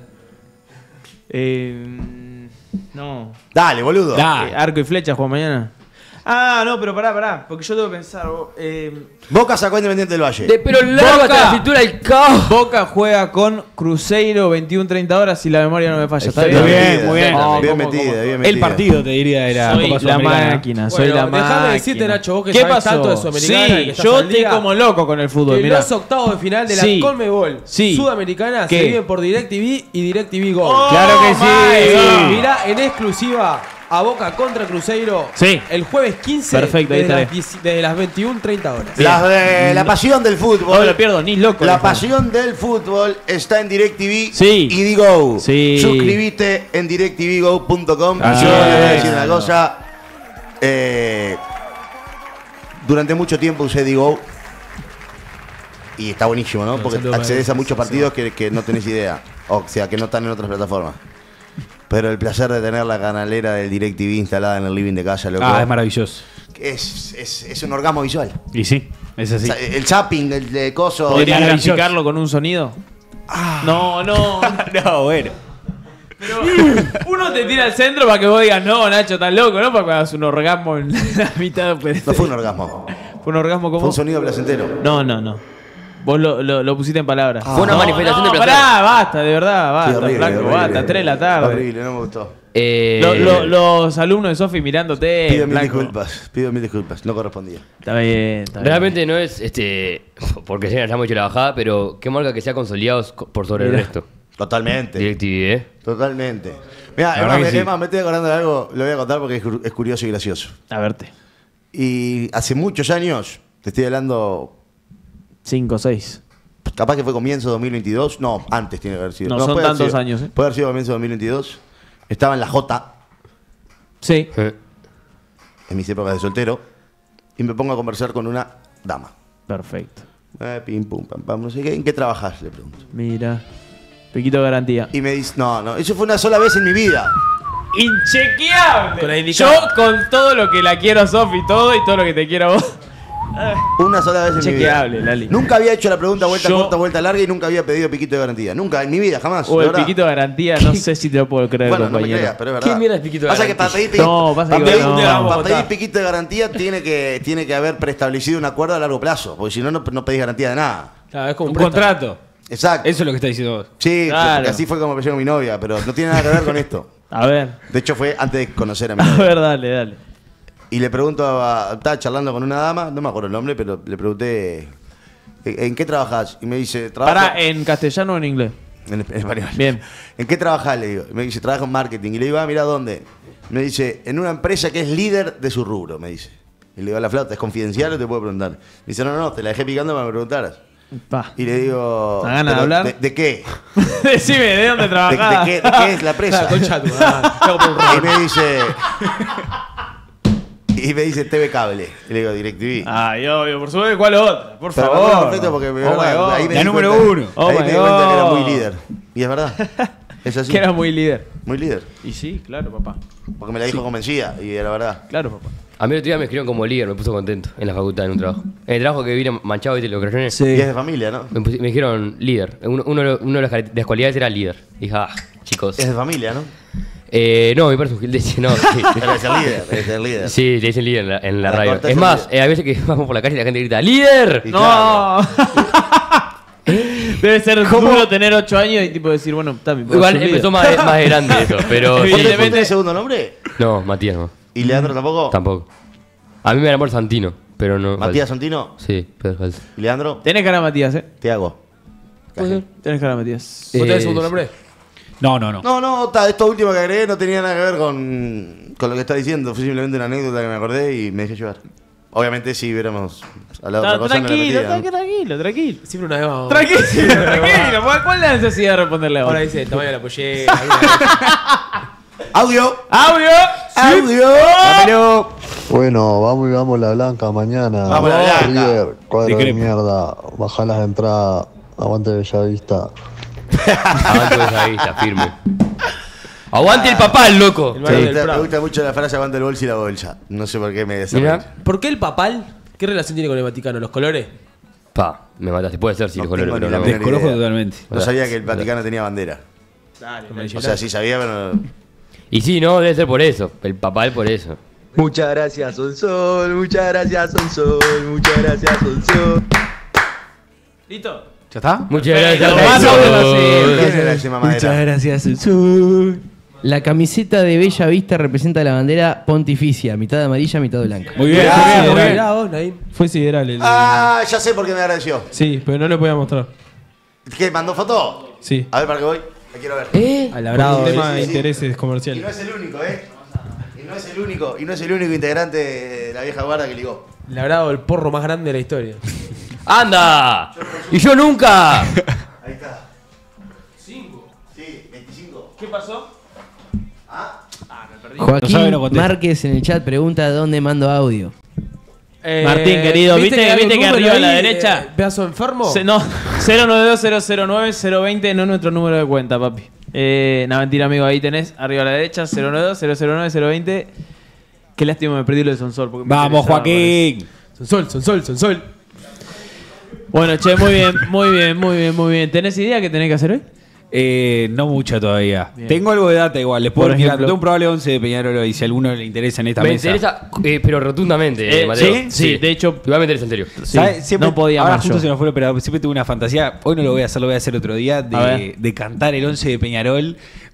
Eh, no.
Dale, boludo.
Da.
Eh, arco y flecha juega mañana. Ah, no, pero pará, pará. Porque yo tengo que pensar. vos, Eh,
Boca sacó a Independiente del Valle.
De pero largo hasta la cintura el caos.
Boca juega con Cruzeiro veintiuno treinta horas si la memoria no me falla. ¿Está
Muy
bien?
bien, muy bien.
Oh,
Bien
¿cómo,
metida,
cómo?
bien metida.
El partido, te diría, de la
Soy
Copa
la
Sudamericana.
máquina, soy
Bueno,
la
dejame
máquina.
decirte, Nacho, vos que
¿Qué
sabés
pasó?
tanto de Sudamericana y que
Sí,
estás
yo
al
estoy
día,
como loco con el fútbol,
que
mirá.
los octavos de final de la
Sí.
Conmebol
Sí.
Sudamericana
¿Qué?
se viven por DirecTV y DirecTV Go.
Claro que sí.
Mirá en exclusiva a Boca contra Cruzeiro.
Sí.
El jueves quince.
Perfecto, ahí
desde,
estaré.
las, diez desde las veintiuna treinta horas.
La, de- la pasión del fútbol.
No me lo pierdo, ni loco.
La
loco.
pasión del fútbol está en DirecTV
Sí.
y Digo.
Sí.
Suscribite en directvgo punto com.
Ah,
Yo le voy a decir
no.
una cosa. Eh, durante mucho tiempo usé Digo. Y está buenísimo, ¿no?
No,
Porque
saludo,
accedes a
Mario.
muchos partidos que, que no tenés idea. O sea, que no están en otras plataformas. Pero el placer de tener la canalera del DirecTV instalada en el living de casa, loco.
Ah, es maravilloso.
Es, es, es un orgasmo visual.
Y sí, es así.
O sea, el zapping, el de coso.
¿Podrías
Maravilloso.
graficarlo con un sonido? No, no.
No, bueno.
Pero uno te tira al centro para que vos digas, no, Nacho, estás loco, ¿no? Para que hagas un orgasmo en la mitad. Pues.
No fue un orgasmo.
¿Fue un orgasmo como?
Fue un sonido placentero.
No, no, no. Vos lo, lo, lo pusiste en palabras.
Fue una
no,
manifestación
no,
de placer.
Pará, basta, de verdad, basta,
Sí, horrible,
flaco,
horrible.
basta, tres de la tarde.
Horrible, no me gustó.
Eh,
Lo- lo- los alumnos de Sofi mirándote.
Pido mil
flaco.
disculpas, pido mil disculpas, no correspondía.
Está bien, está bien.
Realmente no es este. Porque ya hemos hecho la bajada, pero qué marca que sea consolidados co- por sobre el
Mira.
resto.
Totalmente.
DirecTV, ¿eh?
Totalmente. Mira,
La
además,
verdad que
me,
sí.
además, me estoy acordando de algo, lo voy a contar porque es, cu- es curioso y gracioso.
A verte.
Y hace muchos años, te estoy hablando,
Cinco, seis.
capaz que fue comienzo de dos mil veintidós, no, antes tiene que haber sido.
No, son
puede haber
tantos
sido-
años, ¿eh?
Puede haber sido comienzo de dos mil veintidós. Estaba en la J,
Sí.
Eh.
en mis épocas de soltero, y me pongo a conversar con una dama.
Perfecto.
Eh, pim, pum, pam, pam, no sé qué. ¿En qué trabajas? Le pregunto.
Mira. Piquito de garantía.
Y me dice, no, no, eso fue una sola vez en mi vida.
Inchequeable.
Con la
Yo
indicada.
con todo lo que la quiero a Sofi, todo y todo lo que te quiero a vos.
Una sola vez en mi vida.
Inchequeable, Lali.
Nunca había hecho la pregunta vuelta
Yo-
corta, vuelta larga y nunca había pedido piquito de garantía. Nunca, en mi vida, jamás.
O
de
el
verdad.
piquito de garantía, no sé si te lo puedo creer,
Bueno, no me
compañero.
creas, pero es verdad.
¿Qué mierda es piquito de
Pasa que para
garantía?
pedir,
No, pasa
para
que
pedir-
no.
para
Vamos a
pedir
votar.
piquito de garantía tiene que, tiene que haber preestablecido un acuerdo a largo plazo, porque si no, no, no pedís garantía de nada.
Claro, es como
Un
un préstamo.
contrato.
Exacto.
Eso es lo que está diciendo vos.
Sí,
Claro.
porque así fue como me llegó mi novia, pero no tiene nada que ver con esto.
A ver.
De hecho, fue antes de conocer a mi
A
novia.
ver, dale, dale.
Y le pregunto, a, estaba charlando con una dama, no me acuerdo el nombre, pero le pregunté, ¿en en qué trabajás? Y me dice, trabajo
Pará, ¿en castellano o en inglés?
en, en español.
Bien.
¿En qué trabajás? Le digo. Y me dice, trabajo en marketing. Y le digo, ah, mira, ¿dónde? Me dice, en una empresa que es líder de su rubro, me dice. Y le digo, la flauta, ¿es confidencial o te puedo preguntar? Me dice, no, no, no, te la dejé picando para que me preguntaras.
Pa.
Y le digo,
¿Da ganas de
"¿Pero
hablar?
¿De, de qué?
Decime, ¿de dónde
¿De,
trabajás?
de qué, ¿De qué es la presa?
La concha de tu madre. Cago por un
Y
rabo.
me dice... Y me dice T V Cable. Y le digo, DirecTV.
Ay, obvio, por supuesto, ¿cuál otra? Por
Pero me
favor.
acuerdo perfecto porque me,
Oh my God.
ahí me
La
di
número
cuenta-
uno.
Oh
ahí
my
me di cuenta que era
God.
muy líder. Y es verdad. Es así.
Que era muy líder.
Muy líder.
Y sí, claro, papá.
Porque me la dijo convencida. Y era verdad.
Claro, papá.
A mí el otro día me escribieron como líder, me puso contento en la facultad, en un trabajo. En el trabajo que vine manchado, ¿viste? Los crayones.
Y es de familia, ¿no?
Me, pusi- me dijeron líder. Uno, uno, de los- uno de las cari- de las cualidades era líder. Y dije, ah, chicos.
Es de familia, ¿no?
Eh, no, me parece un gil de no, sí.
Debe ser líder. Debe ser líder.
Sí, le dicen líder en la, en la
La
radio.
corta
Es
es
más,
líder.
eh, hay veces que vamos por la calle y la gente grita ¡líder!
Y
No. Debe ser duro tener ocho años y tipo decir, bueno, está mi
Igual empezó más, más de grande eso, pero...
¿Vos
Evidentemente-
tenés el segundo nombre?
No, Matías no.
¿Y Leandro tampoco?
Tampoco. A mí me enamoró Santino, pero no...
¿Matías Santino?
Sí, pero falso.
¿Y Leandro?
Tenés cara de Matías, ¿eh?
Te hago.
Tenés cara de Matías.
¿Vos tenés
Eh,
segundo nombre?
No, no, no.
No, no, ta, esto último que agregué no tenía nada que ver con, con lo que está diciendo. Fue simplemente una anécdota que me acordé y me dejé llevar. Obviamente, si hubiéramos hablado de
Está-
otra cosa, no la
tranquilo,
metía, ¿no?
tranquilo, tranquilo, tranquilo.
Siempre una vez vamos.
Tranquilo, tranquilo. ¿Cuál- ¿Cuál es la necesidad de responderle
Ahora
ahora?
dice el tamaño de la pollera. alguna vez.
¡Audio!
¡Audio!
¡Audio!
¡Dámelo!
Bueno, vamos y vamos la blanca mañana.
Vamos la blanca.
River, cuadro de
Discrepo.
mierda. Baja las entradas. Aguante Bellavista.
Aguante Bellavista, firme. ¡Aguante el papá, el loco!
El
Me
varón del
gusta, me
Prado.
gusta mucho la frase aguanta el bolso y la bolsa. No sé por qué me
Mirá.
desarrolla.
¿Por qué el papal? ¿Qué relación tiene con el Vaticano? ¿Los colores?
Pa, me mataste. Puede ser si
No
los colores,
tengo
pero
ni la
no.
menor
Desconozco
idea.
totalmente.
No sabía que el Vaticano tenía bandera. O sea, sí sabía, pero no.
Y sí, no, debe ser por eso. El papal por eso.
Muchas gracias, Sol Sol. Muchas gracias, Sol Sol. Muchas gracias, Sol Sol.
¿Listo?
¿Ya está?
Muchas gracias.
Más
Sol.
audio así.
¿Quién era ese mamadera?
gracias, Jesús. La camiseta de Bella Vista representa la bandera pontificia, mitad amarilla, mitad blanca.
Muy bien,
Mirá,
muy bien, muy
mirá.
bien.
Mirá vos, Naim.
Fue sideral el.
Ah, ya sé por qué me agradeció.
Sí, pero no le voy a mostrar.
¿Qué? ¿Mandó foto?
Sí.
A ver, para qué voy. La quiero ver.
¿Eh?
Por un tema de
Sí, sí.
intereses
Y
comerciales.
no es el único, ¿eh? Y no es el único, y no es el único integrante de la vieja guarda que ligó.
Le habrá dado el porro más grande de la historia.
¡Anda! ¡Y yo nunca!
Ahí está. ¿Cinco? Sí, veinticinco.
¿Qué pasó?
Ah,
Joaquín Márquez en el chat pregunta dónde mando audio.
Eh, Martín, querido, ¿viste, ¿viste, ¿viste que arriba a la
ahí,
derecha?
Eh, ¿Pedazo enfermo?
Se, no, cero nueve dos cero cero nueve cero veinte no es nuestro número de cuenta, papi. Eh, no, mentira, amigo, ahí tenés, arriba a la derecha, cero nueve dos cero cero nueve cero veinte. Qué lástima me perdí lo de Sonsol. Porque me
Vamos, Joaquín.
Sonsol, Sonsol, Sonsol.
Bueno, che, muy bien, muy bien, muy bien, muy bien. ¿Tenés idea qué tenés que hacer hoy?
Eh, no mucha todavía.
Bien.
Tengo algo de data igual. Les puedo
Por
tirar.
ejemplo.
Tengo un probable once de Peñarol hoy, si a alguno le interesa en esta
Me
mesa.
interesa, eh, pero rotundamente, eh,
Eh,
Mateo.
¿sí? Sí, de hecho-
Igual me interesa, en serio.
Sí,
¿Sabes? Siempre,
no podía
ahora
más
justo
yo.
se nos fue el operador. Siempre tuve una fantasía. Hoy no lo voy a hacer, lo voy a hacer otro día.
A
De,
ver.
de cantar el once de Peñarol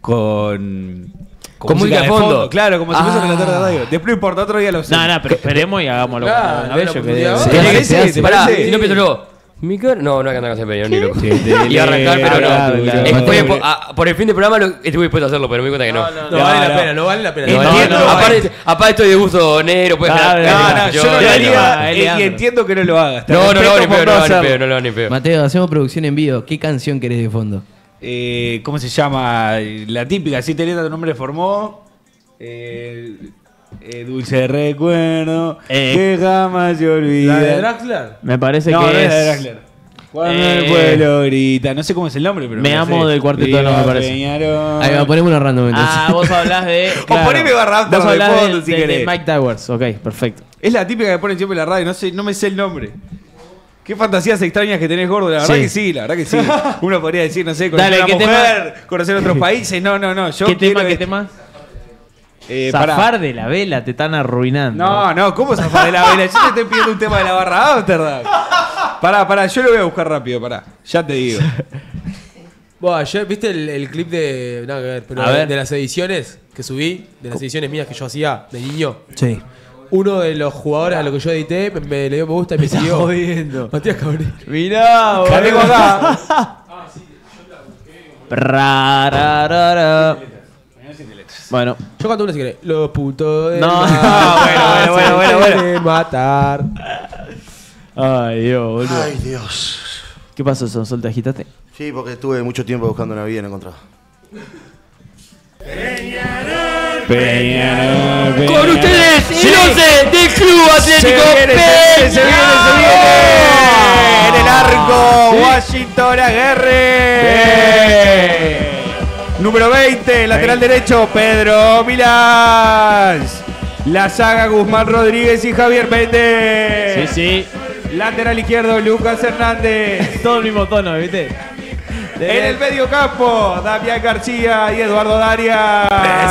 con.
Con música de fondo.
Claro, como si fuese
Ah.
relator de radio. Después no importa, otro día lo sé.
No, no, pero esperemos y hagámoslo.
Claro,
con
a ver,
ellos,
la
que
oportunidad.
digo.
¿Te
¿Te
parece?
parece? ¿Te
Pará,
parece?
si no empiezo luego. Mi cara. No, no voy a cantar canción de Peñarol, ni loco.
Sí, te-
Iba a arrancar, pero no.
Claro,
Eh,
claro.
fue por, a- por el fin del programa lo- estuve dispuesto a hacerlo, pero me di cuenta que no.
No, vale la pena, no vale la pena.
No,
No,
no,
Entiendo.
no, aparte, aparte estoy de gusto negro, puedes
Claro,
generar-
No,
generar-
no, yo no lo
Leandro,
haría
eh,
y
Leandro.
entiendo que no lo hagas. Te
No, no, no,
respeto
ni
por
pedo, no, ni
hacerlo.
pedo, no, no, ni pedo.
Mateo, hacemos producción en vivo. ¿Qué canción querés de fondo?
Eh, ¿Cómo se llama? La típica, si te tu nombre formó. Eh, eh, dulce recuerdo
Eh.
que jamás se olvida.
¿La de Draxler?
Me parece
No,
que
no es
es.
la de Draxler. Cuando
Eh.
el pueblo grita. No sé cómo es el nombre, pero
Me
lo
amo
sé.
del Cuarteto de Nos,
Viva
me parece.
Peñarol.
Ahí va, ponemos una random entonces.
Ah, vos hablás de.
O poneme Barra After
Vos
de
hablás
fondo,
de,
si
de- de
querés.
Mike Towers. Ok, perfecto.
Es la típica que ponen siempre en la radio. No sé, no me sé el nombre. ¿Qué fantasías extrañas que tenés, gordo? La verdad
Sí.
que sí, la verdad que sí. Uno podría decir, no sé, conocer
Dale,
a
¿qué
una mujer, conocer otros países. No, no, no. Yo
¿Qué
quiero
tema, qué
este-
tema?
Eh,
Zafar
pará.
de la vela, te están arruinando.
No, no, ¿cómo zafar de la vela? Yo te estoy pidiendo un tema de la barra Amsterdam. Pará, pará, yo lo voy a buscar rápido, pará. Ya te digo.
Buah, ayer, ¿viste el, el clip de. Nada que ver, pero
A
de,
ver.
de las ediciones que subí? De las ediciones mías que yo hacía de niño.
Sí.
Uno de los jugadores a lo que yo edité me, me le dio me gusta y me
Estás
siguió.
jodiendo.
Matías Cabrera.
Mirá,
La tengo acá.
Prararara. Bueno,
Yo canto una si querés. Los putos de.
No, bueno, bueno, bueno, bueno,
De matar.
ay, Dios, boludo.
Ay, Dios.
¿Qué pasó, Sonsol? ¿Te agitaste?
Sí, porque estuve mucho tiempo buscando una vida y no encontraba.
Peñarol,
Con ustedes, el once del Club Atlético
Se viene, se viene, se viene, se viene. En el arco,
Sí.
Washington Aguerre. Número veinte, lateral derecho, Pedro Milán. La saga Guzmán Rodríguez y Javier Méndez.
Sí, sí.
Lateral izquierdo, Lucas Hernández.
Todo el mismo tono, ¿viste?
En el medio campo, Damián García y Eduardo Daria.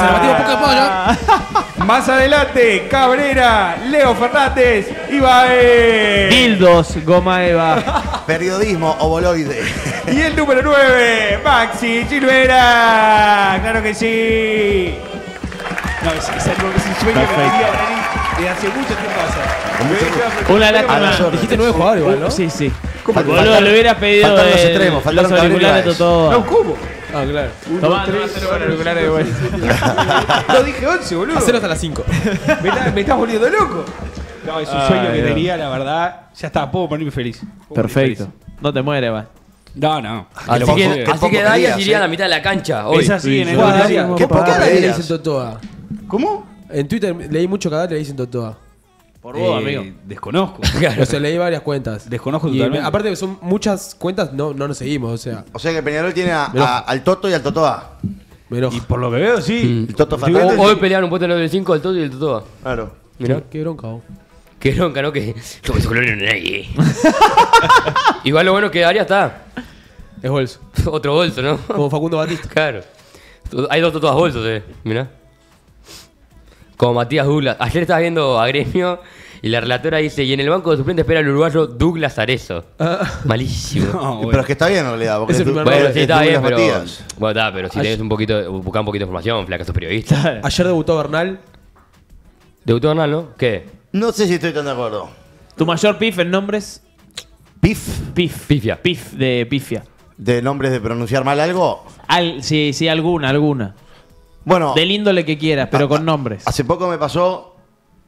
Más adelante, Cabrera, Leo Fernández y Baez.
Dildos, goma Eva.
Periodismo ovoloide.
Y el número nueve, Maxi Chilvera. Claro que sí. No, es, es algo que es un sueño que
Perfecto.
quería venir desde hace mucho tiempo hacer.
Una
A las
lástima.
órdenes.
Dijiste nueve jugadores igual, ¿no?
Sí, sí.
¿Cómo?
Boludo,
Faltaron-
le hubiera pedido
faltaron los
el-
extremos, faltaron
los
Cabrera y
auriculares
Baez.
todo.
No, ¿cómo?
Ah, claro.
Tomá, tomá, hacer los auriculares de vuelta.
No dije once, boludo.
Hacelo hasta las cinco.
Me, está- me estás volviendo loco. No, es un
Ay,
sueño que
Dios.
tenía, la verdad. Ya está, puedo ponerme feliz. Puedo ponerme
Perfecto.
feliz.
No te mueres, va.
No, no.
Así
poco-
que,
qué
así
poco
que Darias
querías,
iría a
eh.
la mitad de la cancha hoy.
Es así, en el
Buah,
Daria.
Daria,
¿Qué
¿Por qué a Daria le
querías?
dicen Totoa?
¿Cómo?
En Twitter leí mucho que a Daria le dicen Totoa.
Por vos,
Eh,
amigo.
Desconozco.
O sea, leí varias cuentas.
Desconozco
Y
totalmente.
me- aparte que son muchas cuentas, no, no nos seguimos, o sea.
O sea que Peñarol tiene a-
Me enoja.
a- al Toto y al Totoa.
Me enoja.
Y por lo que veo, sí.
El Toto
Estoy
Fernández.
viendo-
Hoy pelearon un puesto en el cinco, el Toto y el Totoa.
Claro.
Mirá.
Qué bronca, vos.
Qué bronca, ¿no? Que como ese color no nadie. Igual lo bueno es que Daria está.
Es bolso.
Otro bolso, ¿no?
Como Facundo Batista.
Claro. Hay dos Totoas bolsos, eh. Mirá. Como Matías Douglas. Ayer estaba viendo a Gremio y la relatora dice, y en el banco de suplentes espera el uruguayo Douglas Arezo. Malísimo.
No, bueno.
Pero es que está bien en realidad. Porque
Es el
tú-
primer
Bueno,
es
sí, está
Douglas
bien, pero...
Matías.
Bueno, está, pero si tenés un poquito, buscá un poquito de información, flaca, sos periodista.
Ayer debutó Bernal.
Debutó Bernal, ¿no? ¿Qué?
No sé si estoy tan de acuerdo.
Tu mayor pif en nombres.
¿Pif?
Pif.
Pifia.
Pif de pifia.
¿De nombres de pronunciar mal algo?
Al, sí, sí, alguna, alguna.
Bueno.
Del índole que quieras, pero con nombres.
Hace poco me pasó.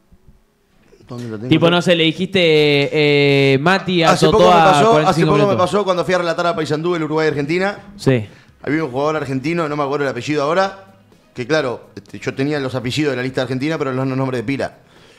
¿Dónde lo tengo?
Tipo, no sé, le dijiste eh, Mati a
Hace poco,
Totó
me
a
pasó,
cuarenta y
hace
cinco
poco me
minutos.
pasó cuando fui a relatar a Paysandú el Uruguay-Argentina.
Sí.
Había un jugador argentino, no me acuerdo el apellido ahora, que claro, este, yo tenía los apellidos de la lista argentina, pero los nombres de pila.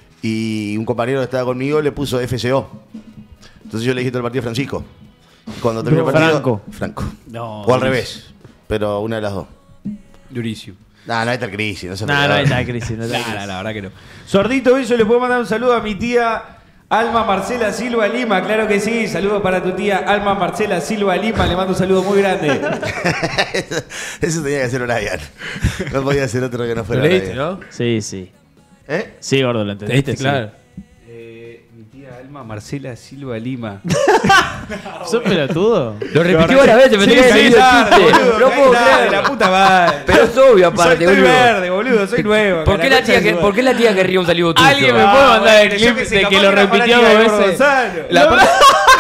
Y un compañero que estaba conmigo le puso F C O. Entonces yo le dije todo el partido Francisco. Y cuando terminó
No,
el partido.
Franco.
Franco.
No,
o al
durísimo.
revés. Pero una de las dos.
Durísimo.
No, no hay tal crisis. No, se
No,
puede
no
dar.
hay tal crisis. No hay tal
Nah,
crisis.
nah, la verdad que no. Sordito Bello, le puedo mandar un saludo a mi tía Alma Marcela Silva Lima. Claro que sí. Saludos para tu tía Alma Marcela Silva Lima. Le mando un saludo muy grande.
eso, eso tenía que ser Brian. No podía ser otro que no fuera
Lo leíste,
Brian.
¿no?
Sí, sí.
¿Eh?
Sí, gordo, lo entendiste.
¿Leíste? Claro.
Eh, mi tía Alma Marcela Silva Lima.
¿Sos pelotudo?
Lo repitió varias veces, me
Sí,
tenía que
sí,
decir el
tarde,
chiste.
boludo,
No
caí
puedo
tarde,
creer.
la puta madre.
Pero es obvio, aparte,
soy,
boludo.
Soy verde, boludo, soy nuevo.
¿Por qué, la tía que, ¿Por qué la tía querría un saludo tuyo?
Alguien me
Ah,
puede mandar el
bueno,
clip
yo que sé,
de
capaz
que lo
era
repitió
fanática de
dos
Gordo
veces.
Gonzalo.
La parte,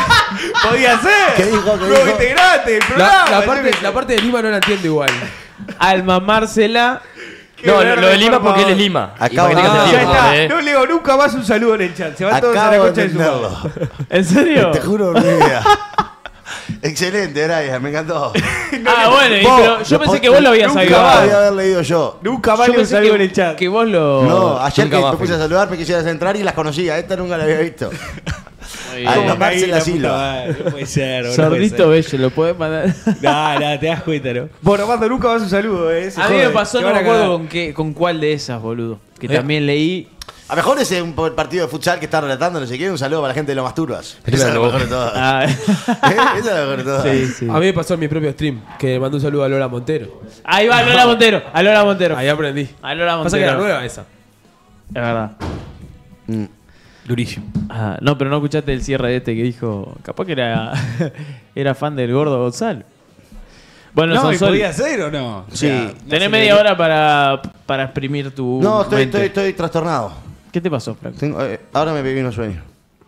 Podía ser.
¿Qué dijo? ¿Qué
Nuevo
dijo?
integrante del
la,
programa.
la
yo
parte,
qué sé.
la parte de Lima no la entiendo igual.
Alma Marcela.
No, lo,
verde,
lo de Lima
por
porque él
favor.
es Lima. Y
Acabo
para que
de-
tenga
Ah,
Ya
sentido,
está.
¿eh?
No leo nunca más un saludo en el chat. Se van todos a la
Acabo
concha
de
de su madre.
entenderlo.
¿En serio?
Te juro, mi vida. Excelente, Brian, me encantó.
Ah, bueno, y
Vos,
pero yo
lo
pensé
po-
que vos lo habías
nunca
sabido.
lo podía haber leído yo.
Nunca más
Yo
leo un
pensé
saludo en
que,
el chat.
que vos lo...
No, ayer
nunca
que
más
me puse
fui.
a saludar, me quisieras entrar y las conocía. Esta nunca la había visto.
Muy
Alma
bien.
Marcela
Ahí, la
Silva.
puta madre, No puede ser, boludo,
Sordito
no puede
Bello, ¿lo podés mandar?
ser. No, no, te das cuenta, ¿no? Bueno, mando nunca más un saludo, eh. se
A mí me
jode.
pasó,
Te
no
van
me
a
acuerdo
cagar.
con, qué, con cuál de esas, boludo. Que
¿Eh?
también leí.
A lo mejor ese es un po- partido de futsal que está relatando, no sé qué. Un saludo para la gente de los Masturbas.
Pero
Esa es la
no.
mejor de todas.
Ah,
¿Eh? Esa es la mejor de todas.
sí, sí.
A mí me pasó en mi propio stream, que le mandó un saludo a Lola Montero.
Ahí va, Lola Montero. A Lola Montero.
Ahí aprendí.
A Lola Montero.
Pasa que era nueva esa.
Es verdad.
Mm.
Durísimo.
Ah, no, pero no escuchaste el cierre de este que dijo. Capaz que era, era fan del gordo Gonzalo. Bueno,
No, ¿y
Sonsol,
podía ser o no? O
Sí.
sea, no
tenés
se
media
le-
hora para, para exprimir tu.
No, estoy,
mente.
estoy, estoy trastornado.
¿Qué te pasó, Frank?
Tengo- eh, ahora me vino sueño.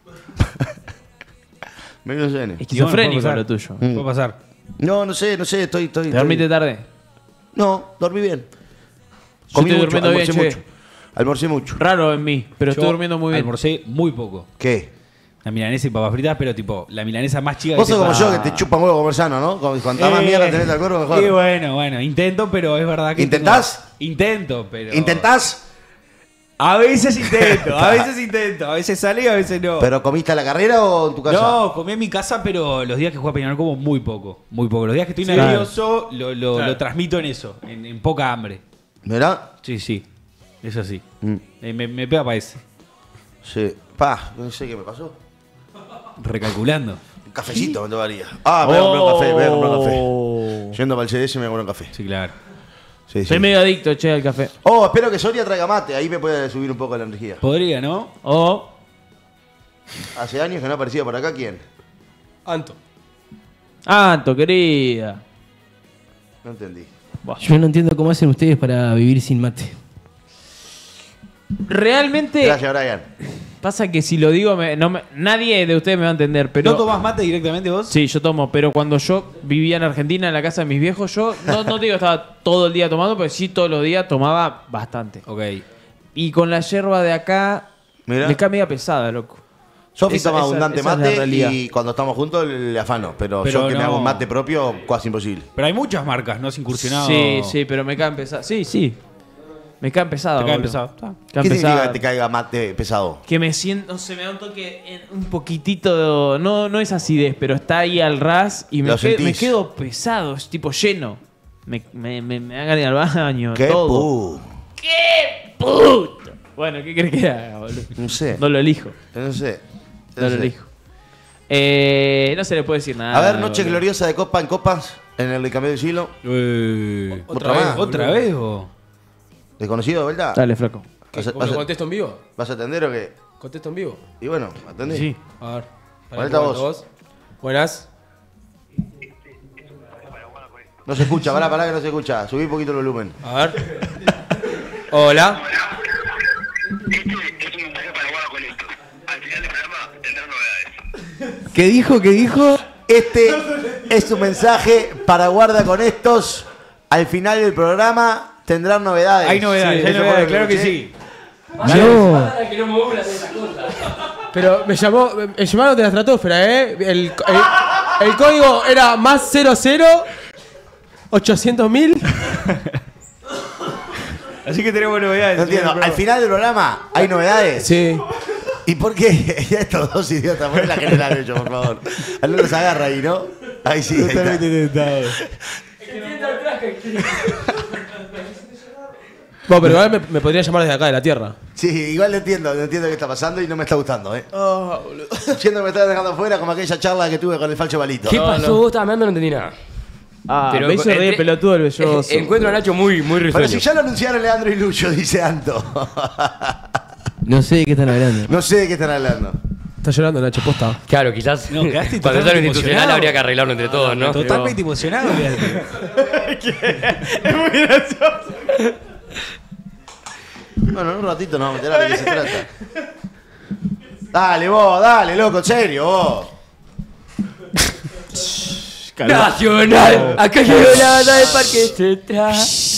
me vino sueño.
Esquizofrénico
puede
lo
pasar.
tuyo.
Mm.
Puede pasar.
No, no sé, no sé, estoy... estoy
¿Te dormiste
estoy-
tarde?
No, dormí bien.
Yo
Comí
estoy
mucho,
durmiendo bien,
almorcé
che.
mucho. Almorcé mucho.
Raro en mí, pero
Yo
estoy durmiendo muy bien.
Almorcé muy poco.
¿Qué?
La milanesa y papas fritas, pero tipo, la milanesa más chica
Vos
que
sos como
sepa-
yo, que te chupa un huevo comer sano, ¿no? Cuando- Cuanta más
Eh,
mierda tenés al cuerpo, mejor.
Y bueno, bueno, intento, pero es verdad que.
¿Intentás?
tengo- Intento, pero.
¿Intentás?
A veces intento, a veces intento. A veces sale y a veces no.
¿Pero comiste a la carrera o en tu casa?
No, comí en mi casa, pero los días que juego a Peñarol como muy poco. Muy poco. Los días que estoy
Sí.
nervioso, lo, lo-
Claro.
lo transmito en eso, en, en poca hambre.
¿Verdad?
Sí, sí. Eso sí.
Mm.
Eh, me, me pega para ese.
Sí. Pa, no sé qué me pasó.
Recalculando.
Un cafecito me tomaría. Ah, me voy a comprar un café, me voy a comprar un
Oh.
café. Yendo para el C D S me voy a comprar un café.
Sí, claro.
Sí, sí.
Soy medio adicto, che, al café.
Oh, espero que Soria traiga mate, ahí me puede subir un poco la energía.
Podría, ¿no?
O.
Hace años que no aparecía por acá, ¿quién?
Anto.
Anto, querida.
No entendí.
Yo no entiendo cómo hacen ustedes para vivir sin mate.
Realmente.
Gracias, Brian.
Pasa que si lo digo, me- no me- nadie de ustedes me va a entender. Pero
¿No tomás mate directamente vos?
Sí, yo tomo, pero cuando yo vivía en Argentina, en la casa de mis viejos, yo no, no te digo que estaba todo el día tomando, pero sí todos los días tomaba bastante.
Ok.
Y con la yerba de acá,
Mirá.
me cae media pesada, loco.
Sofi
Esa-
toma
esa-
abundante
esa es la
mate
realidad.
y cuando estamos juntos le afano. Pero,
Pero
yo que me
no.
hago un mate propio, casi imposible.
Pero hay muchas marcas, ¿no? Has incursionado.
Sí, sí, pero me caen pesadas. Sí, sí. Me caen pesadas.
Te caen
boludo.
pesado. Está.
Caen
¿Qué significa
pesadas.
que te caiga mate pesado?
Que me siento, no sé, me da un toque, en- un poquitito, de- no, no es acidez, pero está ahí al ras y me,
Lo
que- me
sentís.
quedo pesado, es tipo lleno. Me, me, me, me dan ganas de ir al baño,
¿Qué
todo.
pu?
¡Qué puto! Bueno, ¿qué crees que haga, boludo?
No sé.
No lo elijo,
No sé.
no, lo
sé.
elijo. Eh, no se le puede decir nada.
A ver, noche
boludo.
gloriosa de copa en copas en el recambio del siglo.
Eh,
¿Otra vez?
¿Otra vez o?
¿Desconocido, verdad?
Dale, flaco.
¿Qué?
¿Vas a,
¿Lo
vas a-
contesto en vivo?
vas a atender o qué?
¿Contesto en vivo?
Y bueno, atendí.
Sí.
A ver.
Ponete a vos.
Buenas.
No se escucha, pará, pará que no se escucha. Subí un poquito el volumen.
A ver. Hola.
¿Qué dijo? ¿Qué dijo?
Este es un mensaje para guarda con estos. Al final del programa tendrán novedades.
Hay novedades,
Sí,
hay
eso
novedades,
fue
claro
lo
que
escuché.
sí.
Yo.
Que no me burlas de esas cosas.
Pero me llamó, me llamaron de la estratosfera, ¿eh? El, el, el código era más cero cero ochocientos mil.
Así que tenemos novedades.
No entiendo, al final del programa hay novedades.
Sí.
¿Y por qué? Ya estos dos idiotas, ponen la general ellos, por favor. Al menos agarra ahí, ¿no? Ahí sí. Ahí está.
Bueno, pero igual me, me podría llamar desde acá, de la Tierra.
Sí, igual lo entiendo, lo entiendo qué está pasando y no me está gustando, ¿eh? Oh, boludo. Siento que me está dejando afuera como aquella charla que tuve con el falso balito.
¿Qué pasó? Vos estabas mirando, no entendí nada.
Ah,
Pero
me hizo reír
entre-
pelotudo el belloso.
Eh, Encuentro a Nacho muy, muy
Pero
risueño.
si ya lo anunciaron Leandro y Lucho, dice Anto.
No sé de qué están hablando.
No sé de qué están hablando.
Está llorando Nacho, posta.
Claro, quizás
No, quedaste
cuando sea lo
totalmente
institucional
emocionado.
habría que arreglarlo entre todos, ¿no?
Totalmente emocionado.
Es muy gracioso.
Bueno, en un ratito nos vamos a enterar de qué se trata. Dale vos, dale, loco, en serio, vos.
Nacional, acá llegó la banda de Parque Central.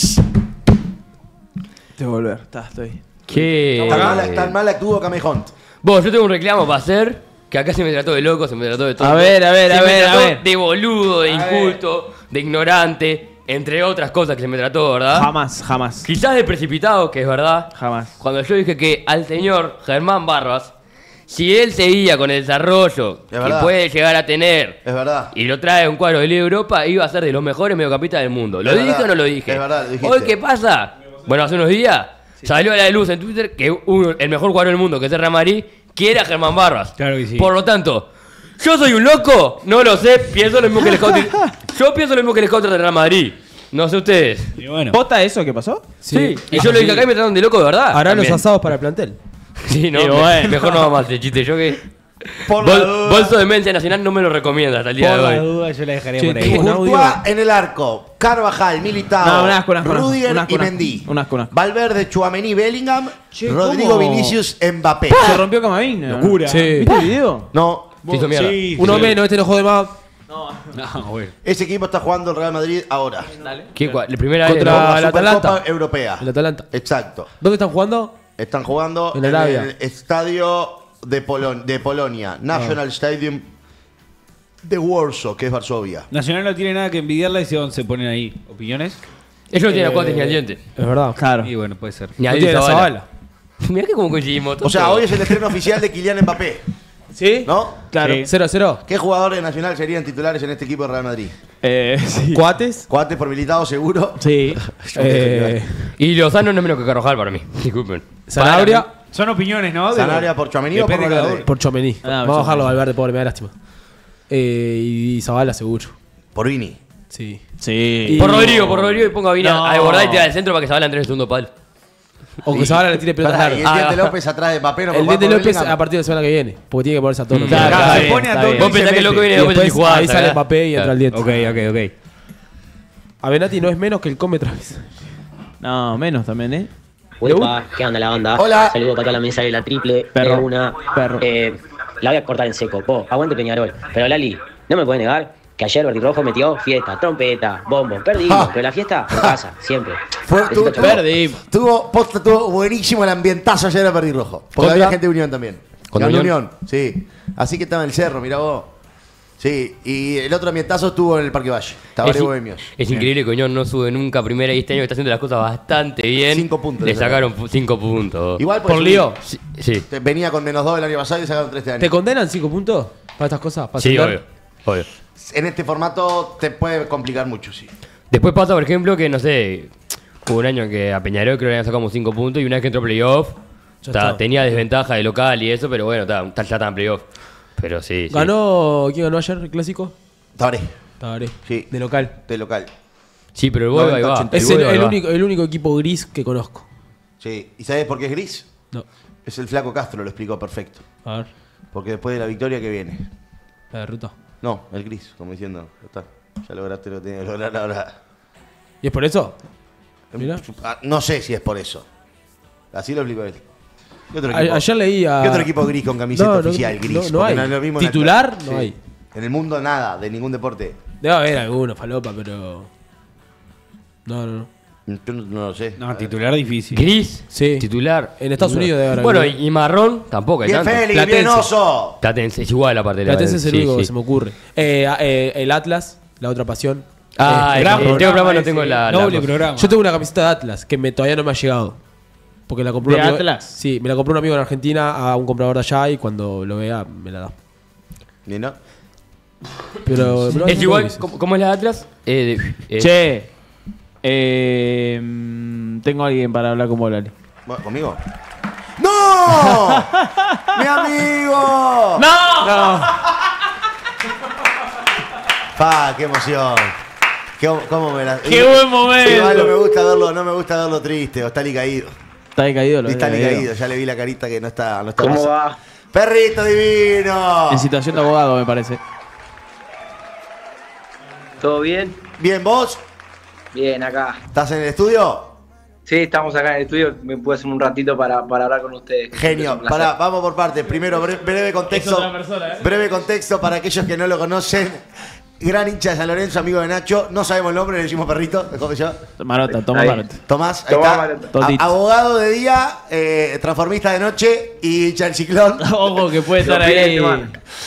Te voy a volver, está, estoy.
¿Qué?
Tan mal, tan mal actuó Camejont.
Vos, yo tengo un reclamo para hacer. Que acá se me trató de loco, se me trató de todo.
A ver, a ver,
Se
a
me
ver, a
trató
ver.
de boludo, de
A
inculto, de ignorante, entre otras cosas que se me trató, ¿verdad?
Jamás, jamás.
Quizás de precipitado, que es verdad.
Jamás.
Cuando yo dije que al señor Germán Barbas, si él seguía con el desarrollo que
verdad.
puede llegar a tener
Es verdad.
y lo trae a un cuadro de Liga Europa, iba a ser de los mejores mediocampistas del mundo. ¿Lo
Es
dije
verdad.
o no lo dije?
Es verdad, lo dijiste.
Hoy, ¿qué pasa? Bueno, hace unos días salió a la luz en Twitter que uno- el mejor jugador del mundo, que es el Real Madrid, quiere a Germán Barbas.
Claro que sí.
Por lo tanto, ¿yo soy un loco? No lo sé, pienso lo mismo que el scout. Yo pienso lo mismo que el scout del Real Madrid. No sé ustedes.
Y bueno.
¿Pota eso que pasó?
Sí. Y yo lo dije acá y me trataron de loco de verdad.
Harán los
También.
asados para el plantel.
Sí, no,
Y
me-
bueno.
mejor no vamos a hacer chiste. Yo que.
Por la
Bol-
duda.
Bolso de Demencia Nacional no me lo recomienda hasta el día
Por la
de hoy.
duda yo la dejaría
Che,
por ahí.
tengo un audio.
Courtois en el arco, Carvajal, Militao,
No, un asco, un asco, un asco,
Rudiger
un asco,
y
un asco,
Mendy.
un asco, un asco.
Valverde, Chouameni, Bellingham,
Che,
Rodrigo,
¿cómo?
Vinicius, Mbappé.
Se rompió Camavinga. ¿no?
Locura.
Sí.
¿Viste el video?
No,
Se hizo mierda.
Sí,
Uno
sí.
menos, este no jode más.
No, bueno.
ese equipo está jugando el Real Madrid ahora.
¿Qué, cuál? La primera vez.
Contra-
¿no?
La
el
Supercopa
Atalanta.
Europea.
El Atalanta.
Exacto.
¿Dónde están jugando?
Están jugando
En
en,
Arabia.
el estadio de, Polon- de Polonia, National Stadium de Warsaw, que es Varsovia.
Nacional no tiene nada que envidiarle y se se ponen ahí. ¿Opiniones?
Ellos no tienen
Eh,
a Cuates ni al diente.
Es verdad.
Claro.
Y bueno, puede ser.
Ni a
No
David
tiene la
Zavala.
Zabala.
Mirá que como coincidimos.
O sea,
tonto.
hoy es el estreno oficial de Kylian Mbappé,
¿Sí?
¿no?
Claro.
Sí.
cero a cero.
¿Qué jugadores de Nacional serían titulares en este equipo de Real Madrid?
Eh, sí.
¿Cuates?
Coates por militado, seguro.
Sí.
Eh,
Y Lozano no es menos que Carvajal para mí. Disculpen.
Sanabria
Son opiniones, ¿no? De-
Sanabria por Tchouaméni o por
depende de cada
Valverde.
uno.
por Chomení.
Ah,
Vamos a bajarlo
Tchouaméni.
Valverde, pobre, me da lástima. Eh, y Zabala seguro.
Por Vini.
Sí.
Sí.
Por Rodrigo, por Rodrigo y ponga a Vina
No.
a desbordar y tirar al centro para que Zabala entre en el segundo palo.
O que Zabala le tire pelotas
Pará, y el
largas.
Diente
Ah,
López atrás de Mbappé. No
El
puede jugar
Diente
por
López
Bellingham.
a partir de la semana que viene. Porque tiene que ponerse a tono.
Claro,
Claro,
está
se
bien,
pone a
está
tono
bien.
Vos
y se
pensás que el loco
mete.
viene
Y
después de
después
jugar.
ahí sale Mbappé y entra el Diente.
Ok, ok, ok.
A Benati no es menos que el come Travis.
No, menos también, ¿eh?
Uepa, ¿qué onda la onda?
Hola.
Saludo para toda la mesa de la triple.
Perro.
Tengo una.
Perro.
Eh, la voy a cortar en seco. Vos, aguante Peñarol. Pero Lali, no me puede negar que ayer Verdi Rojo metió fiesta, trompeta, bombo. Perdimos,
Ah.
pero la fiesta en casa, siempre.
Fue,
Besito,
tuvo,
chau.
tuvo, tuvo, posta, tuvo buenísimo el ambientazo ayer a Perdi Rojo. Porque
¿Contra?
había gente de Unión también.
¿Contra
Ganó
Unión?
Unión? Sí. Así que estaba en el cerro, mirá vos. Sí, y el otro ambientazo estuvo en el Parque Valle. Tabaré
Es,
Bohemios.
es increíble que Unión no sube nunca a primera y este año está haciendo las cosas bastante bien.
Cinco puntos
Le
le
sacaron pu- cinco puntos.
Igual pues,
Por lío.
Sí. sí.
te- Venía con menos dos el año pasado y sacaron tres este año.
¿Te condenan cinco puntos para estas cosas? ¿Para
Sí,
ascender?
obvio, obvio.
En este formato te puede complicar mucho, sí.
Después pasa, por ejemplo, que no sé, hubo un año que a Peñarol creo que le habían sacado cinco puntos y una vez que entró playoff,
Ya
ta,
está.
tenía desventaja de local y eso, pero bueno, ta, ta- ya estaba en playoff. Pero sí, sí.
¿Ganó? ¿Quién ganó ayer el clásico?
Tabaré,
Tabaré.
sí.
De local.
De local.
Sí, pero el Boedo ahí va.
noventa,
Es
Boedo
el,
ahí
el
va.
único, el único equipo gris que conozco.
Sí. ¿Y sabes por qué es gris?
No.
Es el flaco Castro, lo explicó perfecto.
A ver.
Porque después de la victoria que viene.
La derrota.
No, el gris, como diciendo, ya está. Ya lograste lo que tenías que lograr ahora.
¿Y es por eso? Mirá.
Ah, no sé si es por eso. Así lo explicó él. ¿Qué otro
A-
equipo?
ayer leí a-
¿Qué otro equipo gris con camiseta
No, no,
oficial gris?
no, no
Porque
hay.
es lo mismo en la-
Titular, no
Sí.
hay.
En el mundo nada, de ningún deporte.
Debe haber alguno, falopa, pero. No, no, no.
Yo no, no lo sé.
No, titular difícil.
Gris,
Sí.
titular.
En Estados Unidos debe haber
Bueno,
algo.
y, y marrón tampoco hay
Bien,
tanto.
Félix,
Platense.
bien, Oso.
Platense, es igual la parte de la
Platense es el
sí,
único que
sí.
se me ocurre. Eh, eh, el Atlas, la otra pasión.
Ah,
Eh,
el,
gran
el,
programa
tengo programa no
ese,
tengo la. la
doble
cosa.
programa.
Yo tengo una camiseta de Atlas que me, todavía no me ha llegado. Porque la compró
¿De
un amigo.
Atlas?
Sí, me la compró un amigo en Argentina a un comprador de allá y cuando lo vea me la da.
Bien, ¿no?
Pero, pero
Es
no
igual,
dices.
¿cómo, cómo es la de Atlas? Eh, de- eh,
Che, eh, mm, tengo a alguien para hablar con vos, Lali.
Bueno, ¿conmigo? ¡No! ¡Mi amigo!
¡No!
Pa, qué emoción. Qué, cómo me la...
¡Qué buen momento!
Igual no me gusta verlo, no me gusta verlo triste, o está ali caído.
Está ahí caído, lo
Está ali
caído.
caído, ya le vi la carita que no está, no está
¿Cómo
más-
va?
¡Perrito divino!
En situación de abogado, me parece.
¿Todo bien?
Bien, ¿vos?
Bien, acá.
¿Estás en el estudio?
Sí, estamos acá en el estudio. Me pude hacer un ratito para, para hablar con ustedes. Es
Genio.
un placer.
Pará, vamos por partes. Primero, bre- breve contexto.
otra persona, ¿eh?
Breve contexto para aquellos que no lo conocen. Gran hincha de San Lorenzo, amigo de Nacho. No sabemos el nombre, le decimos perrito. ¿Cómo se llama?
Marota, toma
Ahí.
Marota.
Tomás, ahí
Tomás
está.
Marota.
A-
Totito.
abogado de día, eh, transformista de noche y hincha del ciclón.
Ojo que puede estar
Los fines de
ahí.
semana.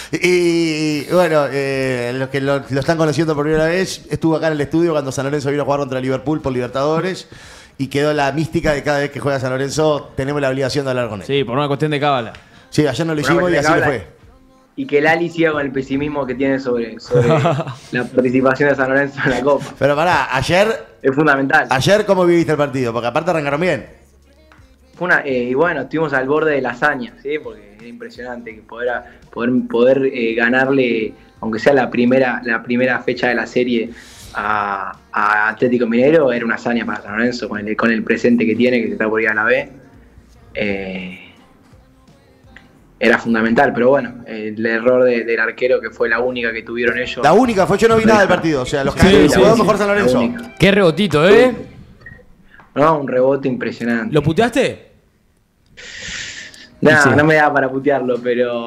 Y bueno, eh, los que lo, lo están conociendo por primera vez, estuvo acá en el estudio cuando San Lorenzo vino a jugar contra Liverpool por Libertadores y quedó la mística de cada vez que juega San Lorenzo tenemos la obligación de hablar con él.
Sí, por una cuestión de cábala.
Sí, ayer no lo
Una
hicimos y
cuestión
así
de
le
cábala.
fue.
Y que Lali siga con el pesimismo que tiene sobre, sobre la participación de San Lorenzo en la Copa.
Pero pará, ayer,
Es fundamental.
ayer ¿cómo viviste el partido? Porque aparte arrancaron bien.
Fue una, eh, y bueno, estuvimos al borde de la hazaña, ¿sí? Porque era impresionante que poder, poder, poder eh, ganarle, aunque sea la primera, la primera fecha de la serie, a, a Atlético Mineiro, era una hazaña para San Lorenzo con el, con el presente que tiene, que se está por ir a la B. Eh, era fundamental, pero bueno, el error de- del arquero, que fue la única que tuvieron ellos.
La única fue, yo no vi nada del partido. O sea, los
Sí,
que
sí,
jugó
sí,
mejor San
la
Lorenzo.
única.
Qué rebotito, ¿eh?
No, un rebote impresionante.
¿Lo puteaste?
No,
Sí.
no me da para putearlo,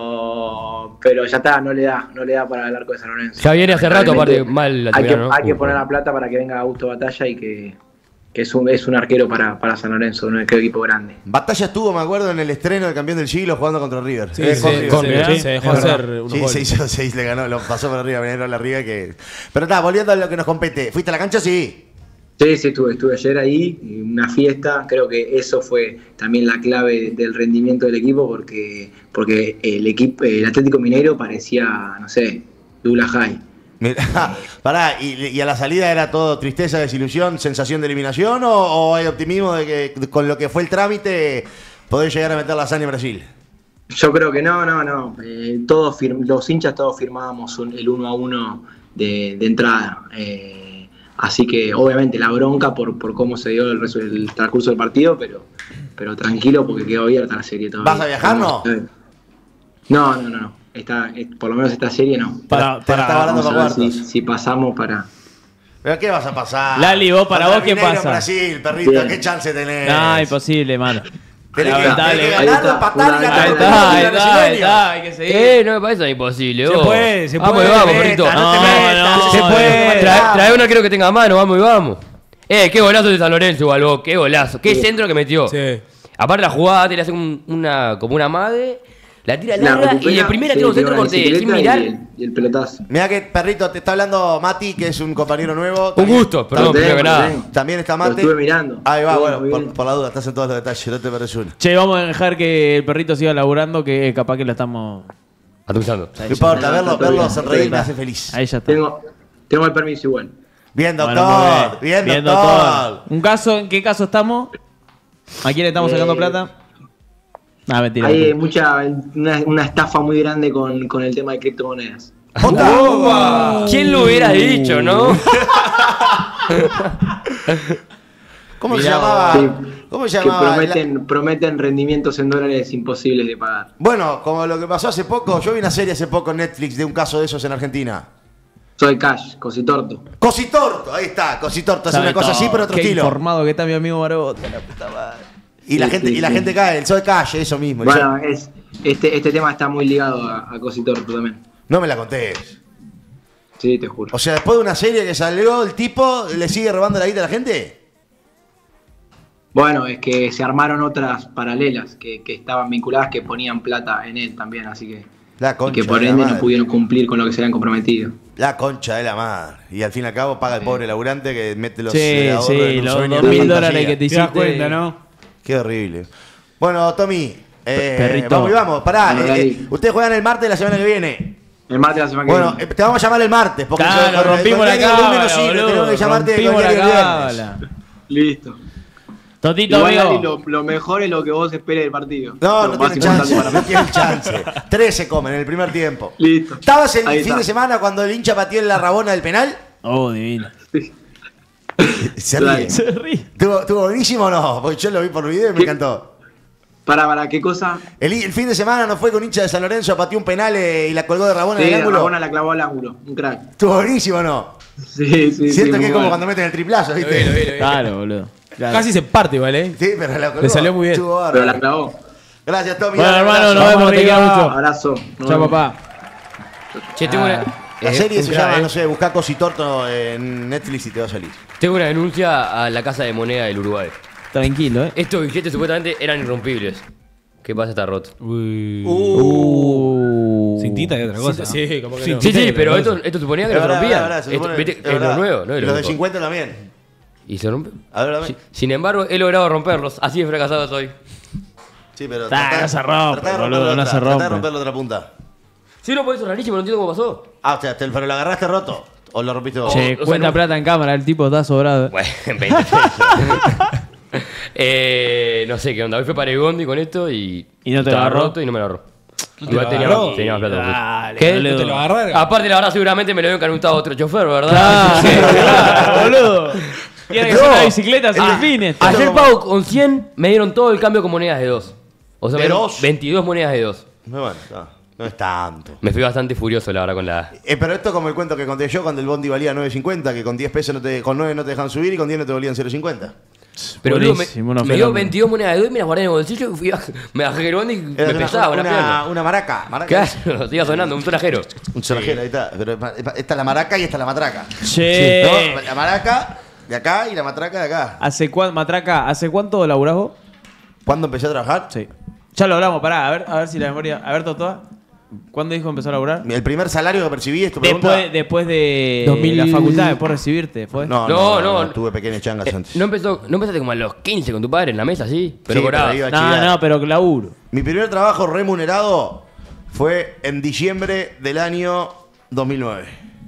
pero pero ya está, no le da, no le da para el arco de San Lorenzo.
Ya viene hace rato, aparte,
Realmente
mal la
Hay que,
tibia, ¿no?
hay que
Uh,
poner la plata para que venga Augusto Batalla y que, que es, un, es un arquero para, para San Lorenzo, un equipo grande.
Batalla estuvo, me acuerdo, en el estreno del campeón del siglo jugando contra River.
Sí,
Eh,
sí,
con
sí,
River.
con
Sí,
River,
sí.
se dejó
Es
hacer
verdad.
unos
Sí,
goles.
se hizo seis, le ganó, lo pasó por arriba, vinieron a la Riga que. Pero está, volviendo a lo que nos compete. ¿Fuiste a la cancha? Sí.
Sí, sí, estuve, estuve ayer ahí, y una fiesta, creo que eso fue también la clave del rendimiento del equipo, porque, porque el equipo, el Atlético Mineiro parecía, no sé, Douglas High.
Mirá, pará, y, y a la salida era todo tristeza, desilusión, sensación de eliminación o, o hay optimismo de que con lo que fue el trámite podés llegar a meter la hazaña en Brasil?
Yo creo que no, no, no. Eh, todos firm- los hinchas todos firmábamos un- el uno a uno de, de entrada. Eh, así que obviamente la bronca por, por cómo se dio el, resu- el transcurso del partido, pero, pero tranquilo porque quedó abierta la serie todavía.
¿Vas a viajar, no?
No, no, no, no. Esta, eh, por lo menos esta serie no.
Para,
Te la
para,
estaba hablando
Vamos
para
a ver si,
cuartos.
si pasamos para...
¿Pero qué vas a pasar?
Lali, vos, para
Contra
vos, ¿qué
Mineiro en
pasa?
Brasil, perrito,
Bien.
¿qué chance tenés?
No, imposible, mano.
Tenés que,
Lamentable.
tenés que
Ahí
ganarlo,
está,
empatar y
fundamental.
ganar
Ahí
con
está, ahí
el
está, ahí
brasileño.
está, hay que seguir.
Eh, no me parece imposible.
Se
vos.
puede, se
vamos
puede,
y vamos,
Beta,
perrito.
no te
No,
metas,
no,
se
no,
puede.
Trae, trae uno creo que tenga mano, vamos y vamos. Eh, qué golazo de San Lorenzo, igual vos, qué golazo. Qué centro que metió.
Sí.
Aparte la jugada, te le hace un- una, como una madre, la tira
La
larga y
recupera,
de primera
sí,
tira un centro
tira una
corté, sin
bicicleta
mirar.
Y el, y el pelotazo.
Mirá que perrito, te está hablando Mati, que es un compañero nuevo.
Un
También-
gusto, perdón,
También,
primero que nada.
también.
También está
Lo
Mate.
estuve mirando.
Ahí va,
Estuvo
bueno,
muy
por,
bien.
por la duda, estás en todos los detalles, no te perdés uno.
Che, vamos a dejar que el perrito siga laburando, que capaz que lo estamos...
Atusando.
No importa,
No,
verlo,
está todo
verlo
bien,
sonreír
está
me
bien.
hace feliz.
Ahí ya está.
Tengo, tengo el permiso igual.
Bien, doctor.
Bueno, muy
bien,
Bien,
doctor.
¿Un caso? ¿En qué caso estamos? ¿A quién le estamos sacando
Eh,
plata? No, mentira.
Hay
mentira.
mucha, una, una estafa muy grande con, con el tema de criptomonedas.
¡Jota!
¿Quién lo hubiera dicho, no?
¿Cómo se
Mirá,
llamaba?
Sí,
¿Cómo se
que
llamaba?
prometen, prometen rendimientos en dólares imposibles de pagar.
Bueno, como lo que pasó hace poco, yo vi una serie hace poco en Netflix de un caso de esos en Argentina.
Soy Cash, Cositorto.
Cositorto, ahí está, Cositorto, es
Sabe
una cosa
todo.
así, pero otro
Qué
estilo.
informado que está mi amigo Marota, la puta madre.
Y la
Sí,
gente,
sí,
y la
sí.
gente cae, el Soy Calle, eso mismo. el
Bueno,
Soy-
es, este, este tema está muy ligado a, a Cositorto también.
No me la contés.
Sí, te juro.
O sea, después de una serie que salió, el tipo le sigue robando la guita a la gente.
Bueno, es que se armaron otras paralelas que, que estaban vinculadas que ponían plata en él también, así que,
La
y
concha
que por
de la
ende no
madre.
pudieron cumplir con lo que se habían comprometido.
La concha de la madre. Y al fin y al cabo paga el pobre laburante que mete los
Sí,
eh, ahorros
sí,
en un
los
sueño,
dos
en
mil
una
dólares
fantasía.
que te
Te das
hiciste.
cuenta, ¿no?
Qué horrible. Bueno, Tommy, eh,
Perrito.
vamos y vamos. Pará,
Bueno,
eh,
dale.
eh, ustedes juegan el martes de la semana que viene.
El martes de la semana que
Bueno,
viene.
eh, te vamos a llamar el martes. Porque
Claro,
con- con-
rompimos
con
la
el lunes
cábala,
no sirve,
boludo.
tenemos que llamarte con
Rompimos
el
la
viernes.
cábala.
Listo.
Totito,
Igual,
amigo.
Dani, lo, lo mejor es lo que vos esperes del partido.
No,
Lo
no
más
tiene
importante
chance,
para
no
mí.
tiene chance. Tres se comen en el primer tiempo.
Listo.
¿Estabas el
Ahí
fin
está.
de semana cuando el hincha pateó en la rabona del penal?
Oh, divino.
Se
Dale.
ríe.
Se ríe.
¿Tuvo, ¿Tuvo buenísimo o no? Porque yo lo vi por video y me
¿Qué?
encantó.
Para, para, ¿qué cosa?
El, el fin de semana no fue con hincha de San Lorenzo, pateó un penal eh, y la colgó de rabona
Sí,
en el
la
ángulo.
Rabona la clavó al ángulo. Un crack.
¿Estuvo buenísimo o no?
Sí, sí,
Siento
sí,
que es
muy
como
bueno.
cuando meten el triplazo, ¿viste?
Lo vi, lo vi, lo vi.
Claro, boludo. Claro.
Casi se parte igual, ¿eh?
Sí, pero la colgó.
Le salió muy bien.
Estuvo
Pero
bárbaro.
la clavó.
Gracias, Tommy.
Bueno,
dale,
hermano,
abrazo.
nos vemos
Vamos, te quiero
arriba.
mucho.
Abrazo. Nos
Chao,
vemos.
papá.
Che, tengo una,
La
eh,
serie
un
se
crack,
llama,
eh.
no sé, buscá Cositorto en Netflix y te va a salir.
Tengo una denuncia a la Casa de Moneda del Uruguay.
Tranquilo, eh.
Estos billetes supuestamente eran irrompibles. ¿Qué pasa? Está roto.
Uy.
Uh.
Sin tinta y otra cosa.
Sí,
¿no?
sí, como que
Sin
no.
Sí,
tinta y
sí,
otra
pero
cosa.
esto, esto suponía que
Es
no se
verdad,
rompían.
es verdad, se
Esto,
supone-
viste,
es
es lo
verdad.
nuevo, ¿no?
Y
Es lo
los de
loco.
cincuenta también.
Y se rompe.
A ver, a ver.
Sí. Sin embargo, he logrado romperlos. Así de fracasado soy.
Sí, pero.
Ah,
tratá-
no se rompe,
tratá de
boludo,
romperlo
no
otra-
se
tratá de
rompe.
romper la otra punta.
Sí, no, por eso es rarísimo, no entiendo cómo pasó.
Ah, o sea, ¿te- ¿pero lo agarraste roto? ¿O lo rompiste vos?
Che,
o sea,
cuenta
no-
plata en cámara, el tipo está sobrado.
Bueno, veinte pesos. eh, no sé qué onda. Hoy fue para el Gondi con esto y.
¿Y no te
estaba
lo agarró?
roto y no me lo agarró.
¿No te
Igual
lo
tenía,
agarró?
tenía más plata.
Dale,
¿Qué?
boludo.
¿Te lo agarraron?
Aparte, la verdad, seguramente me lo había canutado otro chofer, ¿verdad?
Claro,
Sí, sí.
claro, boludo. Tiene que ser
No.
una bicicleta sin
Ah,
fines.
Ayer pago con cien, me dieron todo el cambio con monedas de dos. O sea,
¿De
me dieron
dos?
veintidós monedas de dos.
No, bueno, no, no es tanto.
Me fui bastante furioso, la verdad, con la.
Eh, pero esto es como el cuento que conté yo cuando el bondi valía nueve cincuenta, que con diez pesos no te, con nueve no te dejan subir y con diez no te volvían cero cincuenta.
Pero boludo, me,
Buenísimo, unos
me dio
fenómenos.
veintidós monedas de dos y me las guardé en el bolsillo y fui a, me bajé el bondi y me pesaba
una,
la pierna.
una maraca. maraca.
Claro, siga sonando, un sonajero.
Un sonajero, ahí está. Pero esta es la maraca y esta es la matraca.
Che.
¿No? La maraca de acá y la matraca de acá.
¿Hace cuánto, Matraca, ¿hace cuánto laburás vos?
¿Cuándo empecé a trabajar?
Sí. Ya lo hablamos, pará, a ver, a ver si la memoria. A ver, Totoa. ¿Cuándo dijo empezar a laburar?
El primer salario que percibí, esto pregunta.
Después, después de
dos mil
la facultad, después de recibirte, ¿fue?
No,
No,
no, no,
no.
Tuve pequeñas changas
Eh,
antes.
¿no, empezó, ¿No empezaste como a los quince con tu padre en la mesa, sí? Pero
Sí,
cobraba.
pero iba a
No,
chillar.
no, pero laburo.
Mi primer trabajo remunerado fue en diciembre del año dos mil nueve.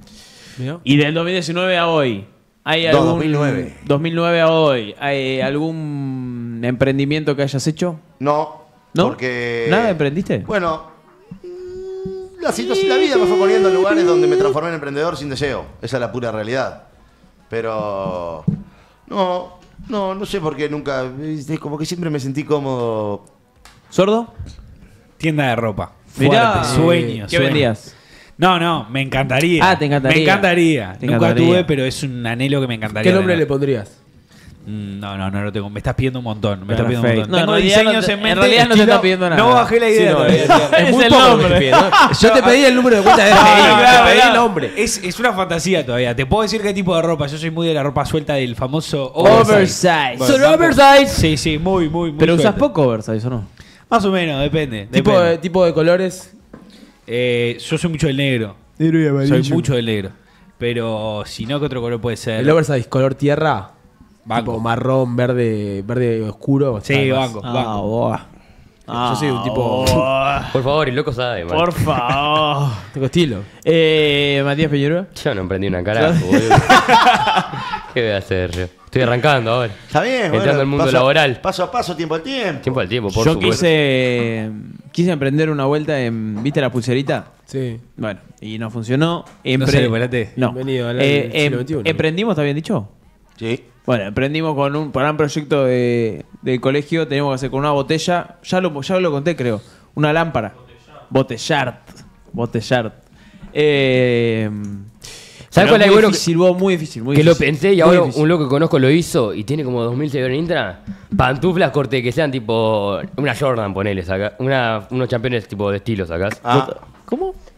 Y del dos mil diecinueve a hoy. ¿Hay
No,
algún,
dos mil nueve.
dos mil nueve a hoy. ¿Hay algún emprendimiento que hayas hecho?
No,
¿No?
porque...
¿Nada emprendiste?
Bueno, mm, la, situación, la vida me fue poniendo en lugares donde me transformé en emprendedor sin deseo. Esa es la pura realidad. Pero... No, no, no sé por qué nunca... Es como que siempre me sentí cómodo.
¿Sordo?
Tienda de ropa.
Mirá,
Fuerte, sueño.
¿qué
sueño.
vendías?
No, no, me encantaría.
Ah, te encantaría.
Me encantaría.
Te
Nunca
encantaría.
tuve, pero es un anhelo que me encantaría.
¿Qué nombre
tener.
le pondrías?
Mm, No, no, no lo tengo. Me estás pidiendo un montón. Me estás pidiendo un
Perfecto.
montón.
No,
Tengo
en realidad
diseños
no te-
en mente.
en realidad no te
estilo-
está pidiendo nada.
No bajé la idea.
Sí, no,
todavía.
es, es muy
el
poco lo que
nombre.
te pide, ¿no? Yo te pedí el número de cuenta de
No,
F I,
no,
te
no,
pedí
no.
el nombre.
Es, es una fantasía todavía. Te puedo decir qué tipo de ropa. Yo soy muy de la ropa suelta del famoso
Oversize.
Bueno,
Son
tampoco-
oversize.
Sí, sí, muy, muy, muy.
Pero usas
suelta.
poco oversize, ¿o no?
Más o menos, depende.
Tipo
depende.
de, tipo de colores.
Eh, yo soy mucho del negro. Soy mucho del negro. Pero si no, ¿qué otro color puede ser?
El oversize, color tierra.
Banco.
Tipo marrón, verde, verde oscuro.
Sí,
está más.
banco,
Ah,
banco.
boa.
Yo soy un tipo.
Por favor, el loco sabe, man.
Por favor.
Tengo estilo.
eh, Matías Peñuelo.
Yo no emprendí una carajo, boludo. ¿Qué voy a hacer yo? Estoy arrancando ahora.
Está bien,
Entrando
bueno,
al mundo
paso a-
laboral.
Paso a paso, tiempo al tiempo.
Tiempo al tiempo, por
Yo
supuesto.
quise, quise emprender una vuelta en. ¿Viste la pulserita?
Sí.
Bueno, y no funcionó.
No sale por la T.
No.
Bienvenido al
Eh,
siglo
em-
veintiuno.
¿Emprendimos, está bien dicho?
Sí.
Bueno, emprendimos con un gran proyecto de, del colegio. Teníamos que hacer con una botella. Ya lo, ya lo conté, creo. Una lámpara. Botellart. Botellart. Eh,
¿Sabes
pero
cuál es
muy
bueno que-
difícil, vos, muy difícil, muy
Que lo
difícil.
pensé y
Muy
ahora
difícil.
un loco que conozco lo hizo y tiene como dos mil seguidores en Instagram. Pantuflas corte que sean tipo una Jordan, ponele, saca. Una, unos campeones tipo de estilo, sacás.
Ah,
¿Cómo?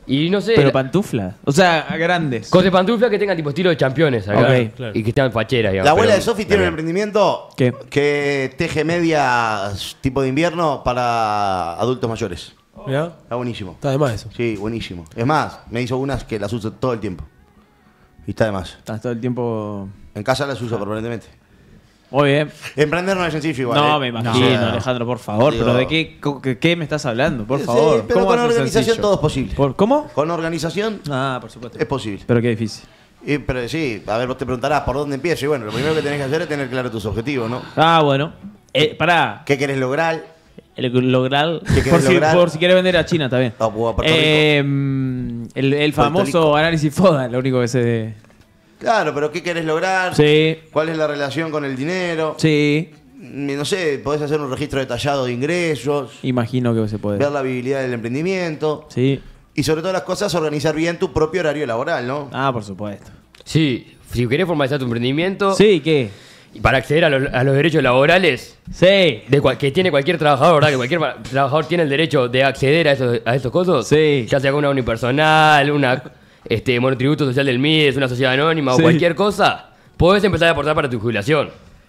Y no sé.
Pero
la-
pantufla. O sea, grandes.
Con de pantufla que tengan tipo estilo de championes acá.
Ok,
claro.
Y que estén facheras, digamos.
La abuela
pero-
de Sofi tiene un emprendimiento
¿Qué?
que teje medias tipo de invierno para adultos mayores.
Mirá,
Está buenísimo.
está de más eso.
Sí, buenísimo. Es más, me hizo unas que las uso todo el tiempo. Y está de más.
Estás todo el tiempo.
En casa las uso permanentemente.
Muy bien.
Emprender no es sencillo igual.
No,
¿eh?
me imagino,
O sea,
Alejandro, por favor.
digo-
¿Pero de qué, co- qué, qué me estás hablando? Por
Sí,
favor.
pero
¿Cómo
con
va a ser
organización
sencillo?
todo es posible.
¿Por, ¿Cómo?
Con organización
Ah, por supuesto.
es posible.
Pero qué difícil.
Y, pero sí, a ver, vos te preguntarás por dónde empiezo. Y bueno, lo primero que tenés que hacer es tener claro tus objetivos, ¿no?
Ah, bueno. Eh, pará.
¿Qué querés lograr?
El lograr.
¿Qué querés
Por si,
lograr?
por si quieres vender a China, está bien.
O a Puerto Rico.
Eh, mm, el, el
Puerto
famoso
Rico.
análisis FODA, lo único que se.
Claro, pero ¿qué querés lograr?
Sí.
¿Cuál es la relación con el dinero?
Sí.
Mm, No sé, podés hacer un registro detallado de ingresos,
Imagino que se puede.
ver la viabilidad del emprendimiento
Sí.
y sobre todas las cosas organizar bien tu propio horario laboral, ¿no?
Ah, por supuesto.
Sí, si querés formalizar tu emprendimiento.
Sí, ¿qué?
Y para acceder a los, a los derechos laborales.
Sí.
De cual- que tiene cualquier trabajador, ¿verdad? Que cualquier pa- trabajador tiene el derecho de acceder a esos, a estos cosas.
Sí.
Ya sea con una unipersonal, una este, monotributo social del M I D E S, una sociedad anónima
Sí.
o cualquier cosa. Podés empezar a aportar para tu jubilación.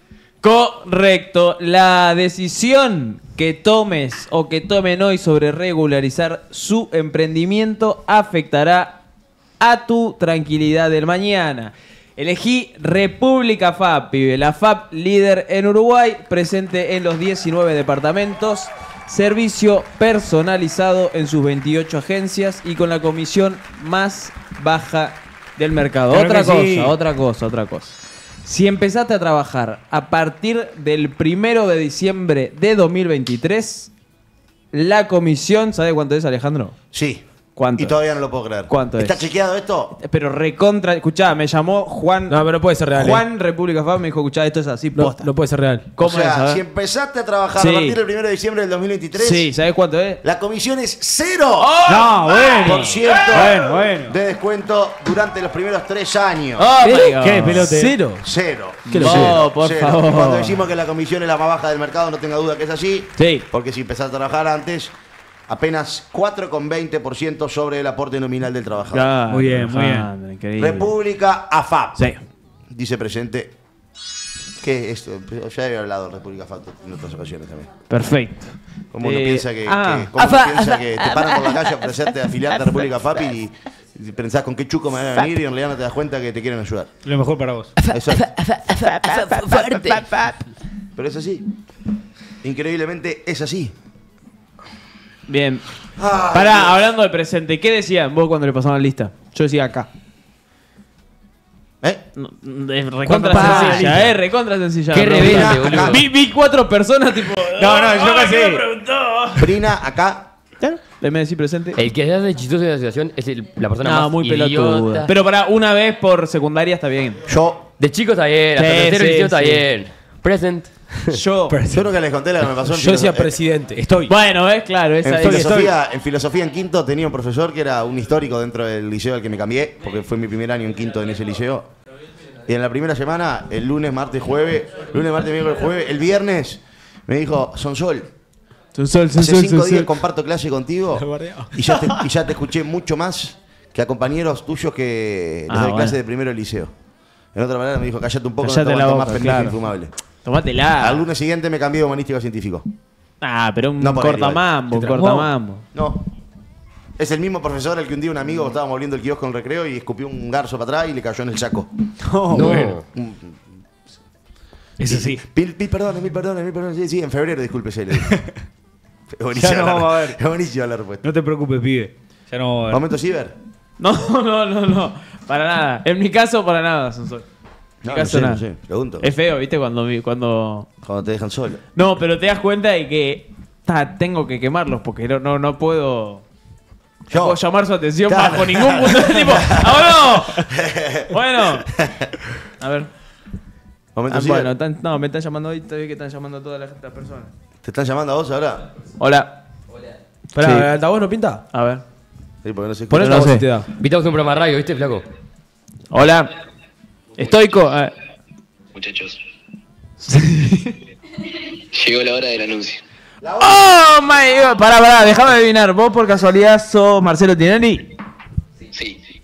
Correcto. La decisión que tomes o que tomen hoy sobre regularizar su emprendimiento afectará a tu tranquilidad del mañana. Elegí República F A P, pibe. La F A P líder en Uruguay, presente en los diecinueve departamentos, servicio personalizado en sus veintiocho agencias y con la comisión más baja del mercado.
Claro
otra
que
cosa,
sí.
otra cosa, otra cosa. Si empezaste a trabajar a partir del primero de diciembre de dos mil veintitrés, la comisión, ¿sabe cuánto es, Alejandro?
Sí.
¿Cuánto?
Y todavía no lo puedo creer.
¿Cuánto
¿Está
es?
chequeado esto?
Pero recontra, escuchá, me llamó Juan.
No, pero no puede ser real.
Juan República F A P me dijo, escuchá, esto es así,
No,
posta.
no puede ser real.
¿Cómo
o sea,
es? A ver.
si empezaste a trabajar
Sí.
a partir del primero de diciembre del dos mil veintitrés,
Sí, ¿sabes cuánto es?
la comisión es cero
No, bueno.
por ciento
Bueno, bueno.
de descuento durante los primeros tres años.
Oh, my God.
¿Qué pelote?
Cero.
Cero.
¿Qué lo
No, por
Cero.
favor.
Y cuando decimos que la comisión es la más baja del mercado, no tenga duda que es así.
Sí.
Porque si empezás a trabajar antes, apenas cuatro coma veinte por ciento sobre el aporte nominal del trabajador.
Claro,
Muy bien, muy bien.
Alejandro, increíble.
República A F A P.
Sí.
Dice presente. ¿Qué es esto? Ya había hablado de República A F A P en otras ocasiones también.
Perfecto.
¿Cómo uno
Eh,
piensa que,
ah.
que- cómo uno
Afa,
piensa
afa,
que te paran por la calle a ofrecerte afiliarte a República F A P y, y pensás con qué chuco me van a venir y en realidad no te das cuenta que te quieren ayudar?
Lo mejor para vos.
Exacto.
Fuerte.
Pero es así. Increíblemente es así.
Bien.
Ay,
Pará,
Dios.
hablando de presente, ¿qué decían vos cuando le pasaban la lista? Yo decía acá.
¿Eh?
No, es recontra
¿Cuánto pasa?
sencilla, eh, recontra sencilla.
Qué
la pregunta.
rebelde, boludo.
Vi, vi cuatro personas tipo.
No, no, yo
"Ay,
qué
¿qué
sé".
me preguntó?
Brina, acá.
Le me decís presente.
El que se hace chistoso de la situación es el- la persona
No,
más
muy
idiota.
pelotuda. Pero para una vez por secundaria está bien.
Yo.
De chico está bien, hasta
Sí,
tercero
sí,
liceo está
sí.
bien. Present.
Yo.
Yo nunca les conté lo que me pasó en
Yo decía
filoso-
presidente.
Estoy.
Bueno, es claro, esa
En
es.
filosofía, en filosofía en quinto tenía un profesor que era un histórico dentro del liceo al que me cambié, porque fue mi primer año en quinto en ese liceo. Y en la primera semana, el lunes, martes, jueves, lunes, martes, miércoles, jueves, el viernes, me dijo, Sonsol,
Son sol, son
hace
sol,
cinco
son
días
sol.
comparto clase contigo y ya, te, y ya te escuché mucho más que a compañeros tuyos que les
Ah,
doy
bueno.
clase de primero del liceo. En otra manera me dijo, callate un poco,
Callate
no te
la
aguanto más
boca,
pendejo
claro.
infumable.
Tomátela.
Al lunes siguiente me cambié de humanístico a científico.
Ah, pero un
No por ahí,
cortamambo, un
igual.
cortamambo.
No. Es el mismo profesor al que un día un amigo estábamos volviendo el kiosco en el recreo y escupió un garzo para atrás y le cayó en el saco.
No.
No.
Eso sí.
Mil, mil perdones, mil perdones, mil perdones. Sí, sí, en febrero, discúlpese. le dije. Es buenísima
Ya no
la-
vamos a ver.
Es buenísima la respuesta.
No te preocupes, pibe. Ya no vamos a ver.
¿Momento ciber?
No, no, no, no. Para nada. En mi caso, para nada, Sonsol. En mi
No,
caso,
no sé,
nada.
no sé. Pregunto.
Es feo, ¿viste? Cuando, vi- cuando.
Cuando te dejan solo.
No, pero te das cuenta de que ta, tengo que quemarlos porque no, no, no puedo. No
Yo.
puedo llamar su atención
Claro.
bajo ningún punto de tipo. ¡Ah, bueno! Bueno. A ver.
¿Momento
Ah,
ciber?
bueno, tan- no, me están llamando hoy, todavía que están llamando a todas las las personas.
¿Te están llamando a vos ahora?
Hola.
Pará,
Sí.
¿el altavoz no pinta?
A ver.
Sí, porque no se
Pon
escucha.
el
No
altavoz
sé.
si te da.
Invitamos a un programa de radio, ¿viste, flaco?
Hola. Estoico. eh,
Muchachos. Llegó la hora del anuncio.
¡Oh, my God! Pará, pará, déjame adivinar. ¿Vos por casualidad sos Marcelo Tinelli?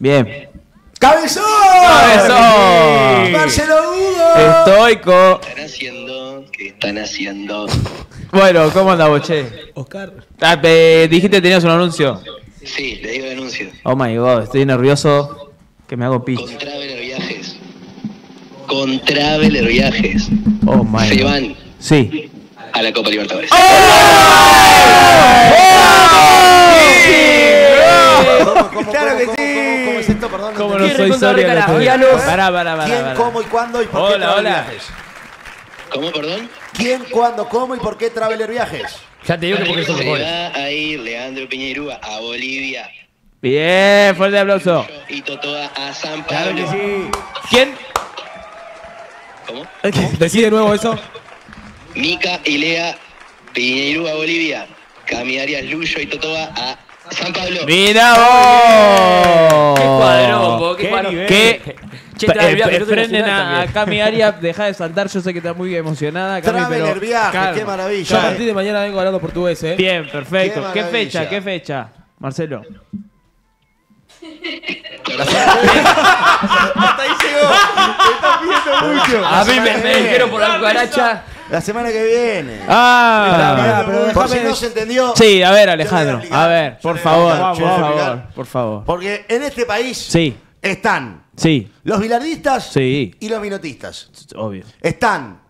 Bien.
¡Cabezón!
¡Cabezón!
¡Marcelo Hugo!
Estoico.
¿Qué están haciendo? ¿Qué están haciendo?
Bueno, ¿cómo andamos, che?
Oscar.
Ah, te dijiste que tenías un anuncio.
Sí, le digo el anuncio.
Oh my god, estoy nervioso. Que me hago pitch.
Con Traveler Viajes. Con Traveler Viajes.
Oh my
Se
god.
van
Sí.
a la Copa Libertadores.
Claro que sí. ¿Cómo es esto? Perdón.
¿Cómo no
entendí.
soy sorry?
Carajianos.
Pará, pará, pará.
¿Quién,
pará.
cómo y cuándo y por qué
Hola,
Traveler
hola.
Viajes?
¿Cómo, perdón?
¿Quién, cuándo, cómo y por qué Traveler Viajes?
Ya te digo que porque son
Se
mejores.
va a ir Leandro Piñeirúa a Bolivia
Bien, fuerte aplauso.
y Totoa a San Pablo.
¿Quién?
¿Cómo?
Decí de nuevo eso.
Mica y Lea Piñeirúa a Bolivia. Cami Arias Luyo y Totoa a San Pablo.
¡Mira vos!
¡Qué cuadrón, po! ¡Qué
Qué
cuadrón!
nivel.
¿Qué?
Che, Traveler
Eh,
Viajes,
eh,
no te
frenen
emocionás
a
también.
Cami Arias, deja de saltar, yo sé que está muy emocionada, Cami,
Traveler
pero...
Viajes,
calma.
qué maravilla.
Yo a
eh.
partir de mañana vengo hablando portugués, ¿eh?
Bien, perfecto.
Qué
¿Qué, fecha?
maravilla.
¿Qué fecha? Marcelo.
Hasta ahí llegó. Me estás pidiendo mucho.
A mí me, me dijeron por la cucaracha.
La semana que viene.
Ah.
pero
Por si
déjame-
no se entendió.
Sí, a ver,
Yo le
Alejandro.
voy a explicar.
A ver, por
Yo le voy a
favor,
explicar.
por
Yo le voy a
favor,
explicar.
por favor.
Porque en este país
Sí,
están
sí,
los bilardistas
sí,
y los minotistas.
obvio.
Están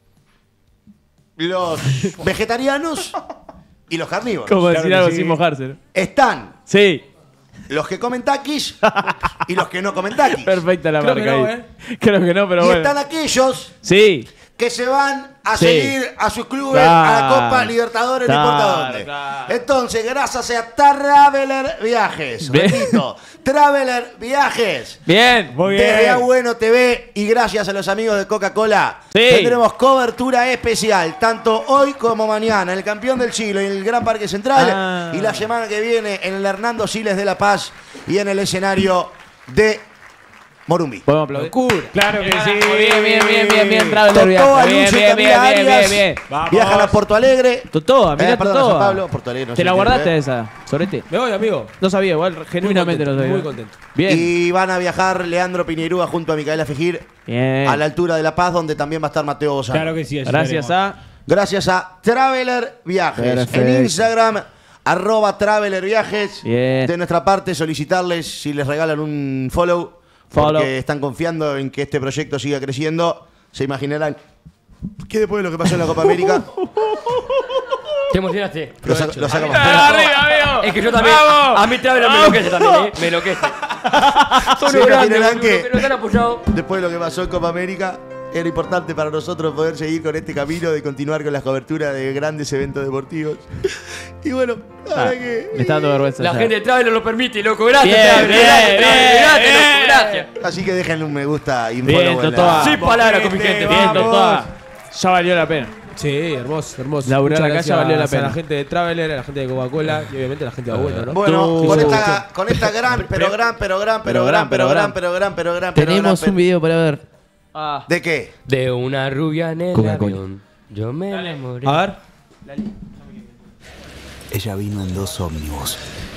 los vegetarianos y los carnívoros.
Como
Claro
decir
que
algo
sí.
sin mojarse. ¿no?
Están
Sí,
los que comen taquis y los que no comen taquis.
perfecta la
Creo que
marca
no,
ahí.
¿eh?
Creo que no, pero
y
bueno.
están aquellos
Sí,
que se van a
Sí.
seguir a sus clubes
Claro.
a la Copa Libertadores, no importa
Claro,
dónde.
claro.
Entonces, gracias a Traveler Viajes,
Bien.
repito, Traveler Viajes,
bien.
Muy bien.
desde A Bueno T V y gracias a los amigos de Coca-Cola,
Sí.
tendremos cobertura especial, tanto hoy como mañana, en el Campeón del Siglo y en el Gran Parque Central,
Ah.
y la semana que viene en el Hernando Siles de La Paz y en el escenario de Morumbi.
¿Podemos aplaudir?
Claro que sí.
Bien, bien, bien, bien, bien, Traveler
Totó,
Viajes. Bien,
Lucho y
bien,
Camila
bien, bien, bien,
Arias.
bien.
Vamos.
Viajan a Porto Alegre.
Totoa, mirá
Eh, perdón, a San
Totoa.
Pablo, Porto Alegre, no
¿Te
sé
la
qué,
guardaste
¿eh?
esa, Sorete?
Me voy, amigo.
No sabía, igual, genuinamente no
contento,
sabía.
muy contento.
Bien,
Y van a viajar Leandro Piñerúa junto a Micaela Fejir
bien.
a la altura de La Paz, donde también va a estar Mateo Bozano.
Claro que sí. allí
Gracias
estaremos.
a...
Gracias a Traveler Viajes.
Perfecto.
En Instagram, arroba Traveler Viajes.
Bien.
De nuestra parte, solicitarles si les regalan un follow,
Follow.
porque están confiando en que este proyecto siga creciendo. Se imaginarán que después de lo que pasó en la Copa América,
Te emocionaste.
lo, sac- lo sacamos.
¡Arriba, amigo!
Es que yo también.
¡Vamos!
A mí Traveler me enloquece también, ¿eh? Me enloquece. Son
Se
los grandes,
imaginarán
boludo,
que-
que nos han apoyado.
Después de lo que pasó en Copa América, era importante para nosotros poder seguir con este camino de continuar con las coberturas de grandes eventos deportivos. Y bueno, la
Ah,
verdad que.
me está dando vergüenza.
La
ya.
gente de Traveler lo permite, loco. Gracias,
Bien,
Traveler.
bien,
Gracias, Traveler,
bien,
gracias, loco,
bien.
gracias.
Así que déjenle un me gusta y un
Bien,
follow en la-
Totoa.
Sin palabras con mi gente.
Bien,
Bien,
Totoa. Ya valió la pena.
Sí, hermoso, hermoso.
Laburar
Muchas
acá ya
gracias
valió la
a
pena.
la gente de Traveler, a la gente de Coca-Cola y obviamente a la gente de Abuelo, ¿no?
Bueno,
Tú-
con
Sí,
esta, con esta gran, pero gran, pero gran, pero gran, pero gran, pero gran, pero gran, pero gran.
Tenemos
pero-
un video para ver.
Ah.
¿De qué?
De una rubia en el
Coca-Cola.
avión. Yo me enamoré.
A ver.
Ella vino en dos ómnibus.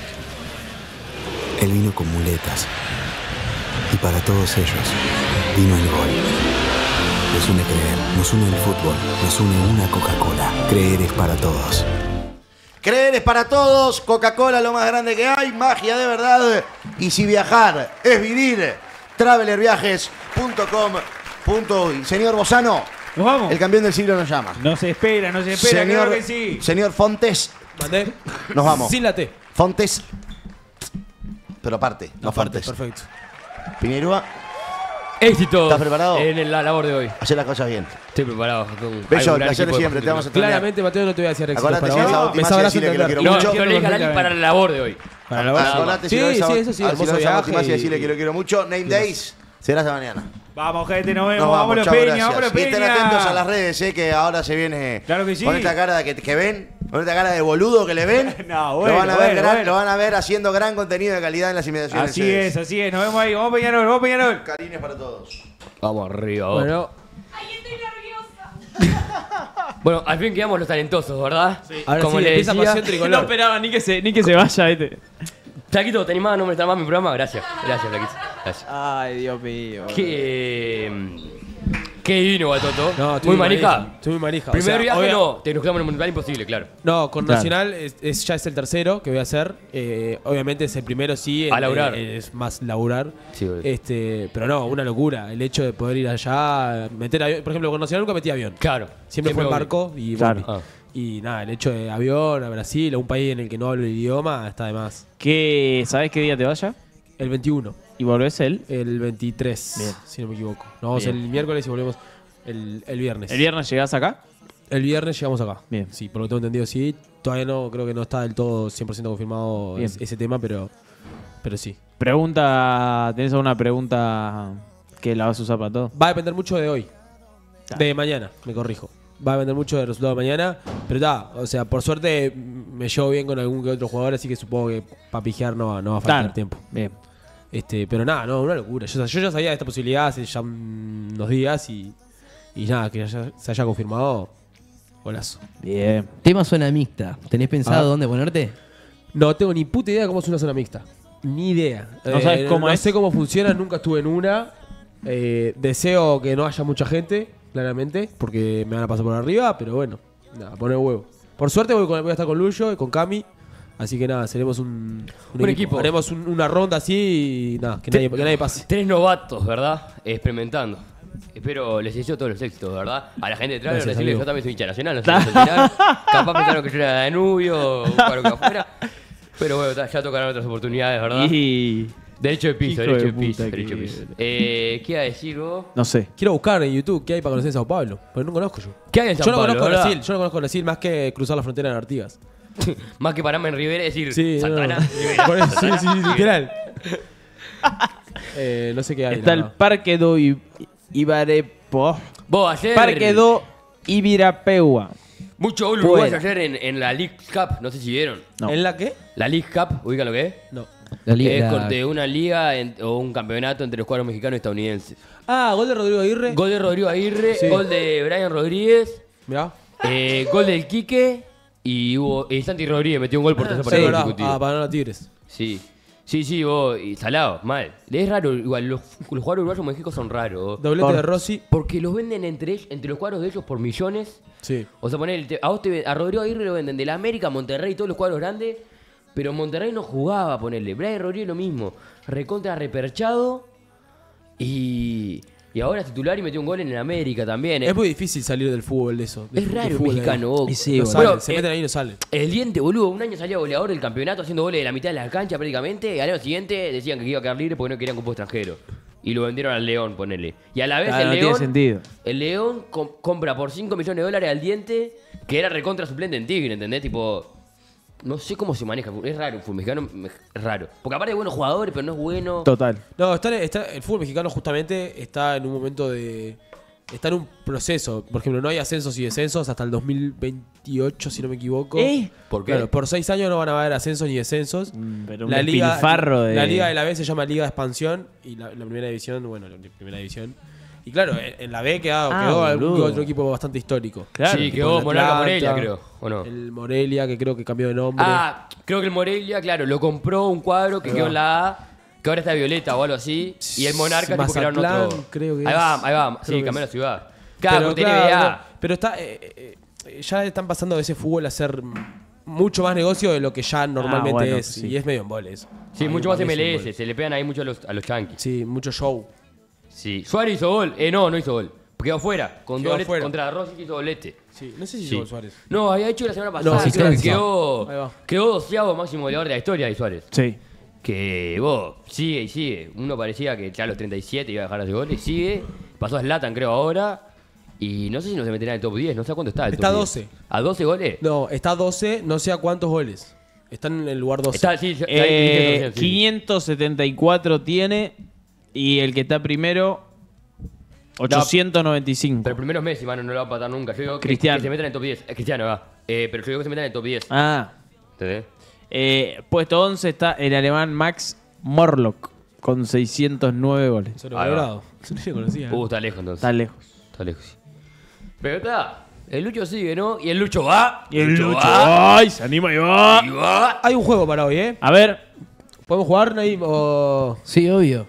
Él vino con muletas. Y para todos ellos, vino el gol. Nos une creer, nos une el fútbol, nos une una Coca-Cola. Creer es para todos.
Creer es para todos, Coca-Cola lo más grande que hay, magia de verdad. Y si viajar es vivir, traveler viajes punto com punto uy. Señor Bozano,
Nos vamos.
el campeón del siglo nos llama.
No se espera, no se espera.
Señor,
Claro que sí.
señor Fontes,
Mandé.
nos vamos.
Sin la T.
Fontes, pero aparte, no
Aparte,
Fontes.
perfecto.
Piñerúa,
Éxito.
¿estás preparado?
En la labor de hoy.
hacer las cosas bien.
Estoy preparado. Con
Bello,
un
el
gran
placer
equipo
siempre,
de
te vamos a extrañar.
Claramente, Mateo, no te voy a decir éxitos
Acordate,
para
si ves a
vos.
Bauti
Me
Masi,
sabrás
decirle que lo
entender.
quiero
No,
mucho.
yo le dije a Lali para la labor de hoy.
Para la base.
Acordate, si
Sí,
lo ves a-
sí, eso sí,
a- si
hermoso
lo ves a Bauti
viaje
Masi,
y-
decirle que lo quiero mucho. Name Days, será hasta mañana.
Vamos, gente, nos vemos.
Nos
vamos,
vamos,
los
chao,
Peña,
gracias.
vamos, los
Y estén
Peña.
atentos a las redes, eh, que ahora se viene
Claro que sí.
con esta cara de que, que ven, con esta cara de boludo que le ven.
No, bueno,
lo, van a ver
bueno,
gran-
bueno.
lo van a ver haciendo gran contenido de calidad en las inmediaciones.
Así
de
es, así es. Nos vemos ahí. Vamos, Peñarol, vamos, Peñarol.
Cariños para todos.
Vamos arriba. vos.
Bueno,
Bueno, al fin quedamos los talentosos, ¿verdad? Sí.
ahora
Como
sí,
le
empieza
decía,
Pasión
No
Tricolor.
esperaba ni que se, ni que se vaya este.
Flaquito, ¿te animás a no molestar más mi programa? Gracias, gracias, Flaquito. Gracias.
Ay, Dios mío.
Qué. Qué divino, Batoto.
No, estoy
muy
muy
manija.
manija, estoy muy manija.
Primer
O sea,
viaje
obvia-
no, te nos quedamos en el Mundial imposible, claro.
No, con
Claro.
Nacional es, es- ya es el tercero que voy a hacer. Eh, obviamente es el primero, sí.
A
en-
laburar.
en- es más laburar.
Sí, obvio.
este, pero no, una locura. El hecho de poder ir allá, meter avión. Por ejemplo, con Nacional nunca metí avión.
Claro.
Siempre, fue en
obvio.
barco y
Claro.
bondi. Y nada, el hecho de avión a Brasil, a un país en el que no hablo el idioma, está de más.
¿Qué, ¿Sabes qué día te vaya?
El veintiuno.
¿Y volvés el?
El veintitrés,
Bien.
si no me equivoco. Nos vamos
Bien.
el miércoles y volvemos el, el viernes.
¿El viernes llegás acá?
El viernes llegamos acá.
Bien.
Sí, por lo que tengo entendido, sí. Todavía no, creo que no está del todo cien por ciento confirmado
Bien.
es- ese tema, pero, pero sí.
Pregunta, ¿tenés alguna pregunta que la vas a usar para todo?
Va a depender mucho de hoy. De mañana, me corrijo. Va a depender mucho del resultado de mañana. Pero está, o sea, por suerte mm, me llevo bien con algún que otro jugador, así que supongo que para pijear no, va- no va a faltar
Claro.
tiempo.
Bien.
Este, pero nada, no, una locura. Yo, yo ya sabía de esta posibilidad hace ya mm, unos días y, y nada, que ya se haya confirmado. Golazo.
Bien.
Tema zona mixta. ¿Tenés pensado
Ah.
dónde ponerte?
No tengo ni puta idea de cómo es una zona mixta. Ni idea.
¿No sabes cómo
no
es?
sé cómo funciona, nunca estuve en una. Eh, deseo que no haya mucha gente, claramente, porque me van a pasar por arriba, pero bueno, nada, poner huevo. Por suerte voy, con- voy a estar con Luyo y con Cami, así que nada, seremos un, un
Un
equipo.
equipo.
Haremos un- una ronda así y nada, que nadie, que nadie pase.
Tres novatos, ¿verdad? Experimentando. Espero les deseo todos los éxitos, ¿verdad? A la gente de Travel,
Gracias,
decirle que
amigo.
yo también soy hincha nacional, no sé si me tirar. Capaz pensaron que yo era de Danubio o un paro que afuera. Pero bueno, ta, ya tocarán otras oportunidades, ¿verdad?
Y...
Derecho de piso,
Hijo
derecho
de
de piso,
puta,
derecho de
que-
piso. Eh, ¿Qué iba a decir vos?
No sé.
Quiero buscar en YouTube qué hay para conocer en Sao Paulo, porque no conozco yo.
¿Qué hay en Sao
yo no
Paulo,
conozco
verdad?
Brasil, yo no conozco Brasil más que cruzar la frontera en Artigas.
Más que pararme en Rivera y decir
Sí,
Santana.
no.
Rivera,
Por eso, sí,
Santana,
sí,
Rivera.
literal. Eh, no sé qué hay.
Está
la
el
verdad.
Parque do I- Ibarepo.
Vos, ayer.
Parque do Ibirapeua.
Mucho gol uruguayo
Fuera.
ayer en, en la League Cup, no sé si vieron.
No.
¿En la qué?
La League Cup, ¿ubican lo que es?
No.
La liga-
Es
la-
con- de una liga en- o un campeonato entre los cuadros mexicanos y estadounidenses.
Ah, gol de Rodrigo Aguirre.
Gol de Rodrigo Aguirre,
Sí.
gol de Brian Rodríguez,
Mirá.
eh, gol del Quique y, hubo, y Santi Rodríguez metió un gol por tercer
Sí,
partido
verdad.
consecutivo.
Ah, para ganar a Tigres.
Sí. Sí, sí, vos, y salado, mal. Es raro, igual, los, los jugadores uruguayos en México son raros.
Doblete
Por-
de Rossi.
Porque los venden entre, ellos- entre los cuadros de ellos por millones.
Sí.
O sea, poner a vos te, a Rodrigo Aguirre lo venden de la América, Monterrey, todos los cuadros grandes. Pero Monterrey no jugaba, ponerle. Brian Rodríguez lo mismo. Recontra reperchado. Y. Y ahora es titular y metió un gol en el América también.
Es muy difícil salir del fútbol de eso. del
Es
fu-
raro
del
el
fútbol de
mexicano,
ahí.
vos.
Y sí,
No
no
sale.
salen, se
Eh,
meten ahí y no salen.
El diente, boludo. Un año salía goleador del campeonato haciendo goles de la mitad de la cancha prácticamente. Y al año siguiente decían que iba a quedar libre porque no querían cupo extranjero. Y lo vendieron al León, ponele. Y a la vez
Claro,
el
no
León.
tiene sentido.
El León com- compra por cinco millones de dólares al diente, que era recontra suplente en Tigre, ¿entendés? Tipo. No sé cómo se maneja. Es raro el fútbol mexicano. me- Es raro. Porque aparte de buenos jugadores, pero no es bueno.
Total.
No, está, está- el fútbol mexicano justamente está en un momento de... Está en un proceso. Por ejemplo, no hay ascensos y descensos hasta el dos mil veintiocho, si no me equivoco.
¿Eh?
¿Por qué?
Claro, por seis años no van a haber ascensos ni descensos.
Pero un
la liga,
despilfarro de...
la liga de la B se llama Liga de Expansión y la, la primera división, bueno, la primera división. Y claro, en, en la B quedó,
Ah,
quedó algún
boludo.
otro equipo bastante histórico.
Claro.
Sí,
Tipo
quedó
el
Monarca
Atlanta,
Morelia, creo. ¿O no?
El Morelia, que creo que cambió de nombre.
Ah, creo que el Morelia, claro, lo compró un cuadro que
Ahí
quedó
va.
en la A, que ahora está Violeta o algo así. Y el Monarca tipo crearon
Mazatlán,
otro.
creo que
ahí
es.
va, ahí va.
Creo
Sí,
que
cambió la
es.
ciudad. Claro, porque tiene
claro,
B A.
no, pero está eh, eh, eh, ya están pasando de ese fútbol a ser mucho más negocio de lo que ya normalmente
Ah, bueno,
es.
sí.
Y es medio embole eso.
Sí,
A mí
mucho
me
más
parece
M L
embole.
S. Se le pegan ahí mucho a los, a los yankees.
Sí, mucho show.
Sí. Suárez hizo gol. Eh, no, no hizo gol. Quedó fuera. Con
Quedó
doblete
fuera.
contra Rossi hizo doblete.
Sí, no sé si
Sí.
llegó Suárez.
No, había hecho la semana pasada.
No,
creo que
asistencia.
quedó,
Ahí va.
quedó doceavo máximo goleador de la historia de Suárez.
Sí.
Que vos, sigue y sigue. Uno parecía que ya a los treinta y siete iba a dejar de hacer goles. Sigue. Pasó a Zlatan, creo, ahora. Y no sé si no se meterá en el top diez. No sé a cuánto está. El
Está
top
doce.
diez. ¿A doce goles?
No, está doce, no sé a cuántos goles. Están en el lugar doce.
Está, sí, ya- ya
Eh,
dije, sí, sí.
quinientos setenta y cuatro tiene y el que está primero ochocientos noventa y cinco.
Pero el primero es Messi, mano, no lo va a patar nunca. Yo digo que,
Cristiano.
que se metan en el top diez. Es Cristiano, va. Eh, pero yo digo que se metan en el top diez.
Ah.
¿Entendés?
Eh, puesto once está el alemán Max Morlock con seiscientos nueve goles.
Sobrevalorado. No lo conocía. ¿eh?
Uh, está lejos entonces.
Está lejos.
Está lejos, sí. Pero está. El Lucho sigue, ¿no? Y el Lucho va.
Y el Lucho,
va.
¡ay! Se anima y va.
Y va.
Hay un juego para hoy, ¿eh?
A ver,
¿Podemos jugar, Naim? O...
Sí, obvio.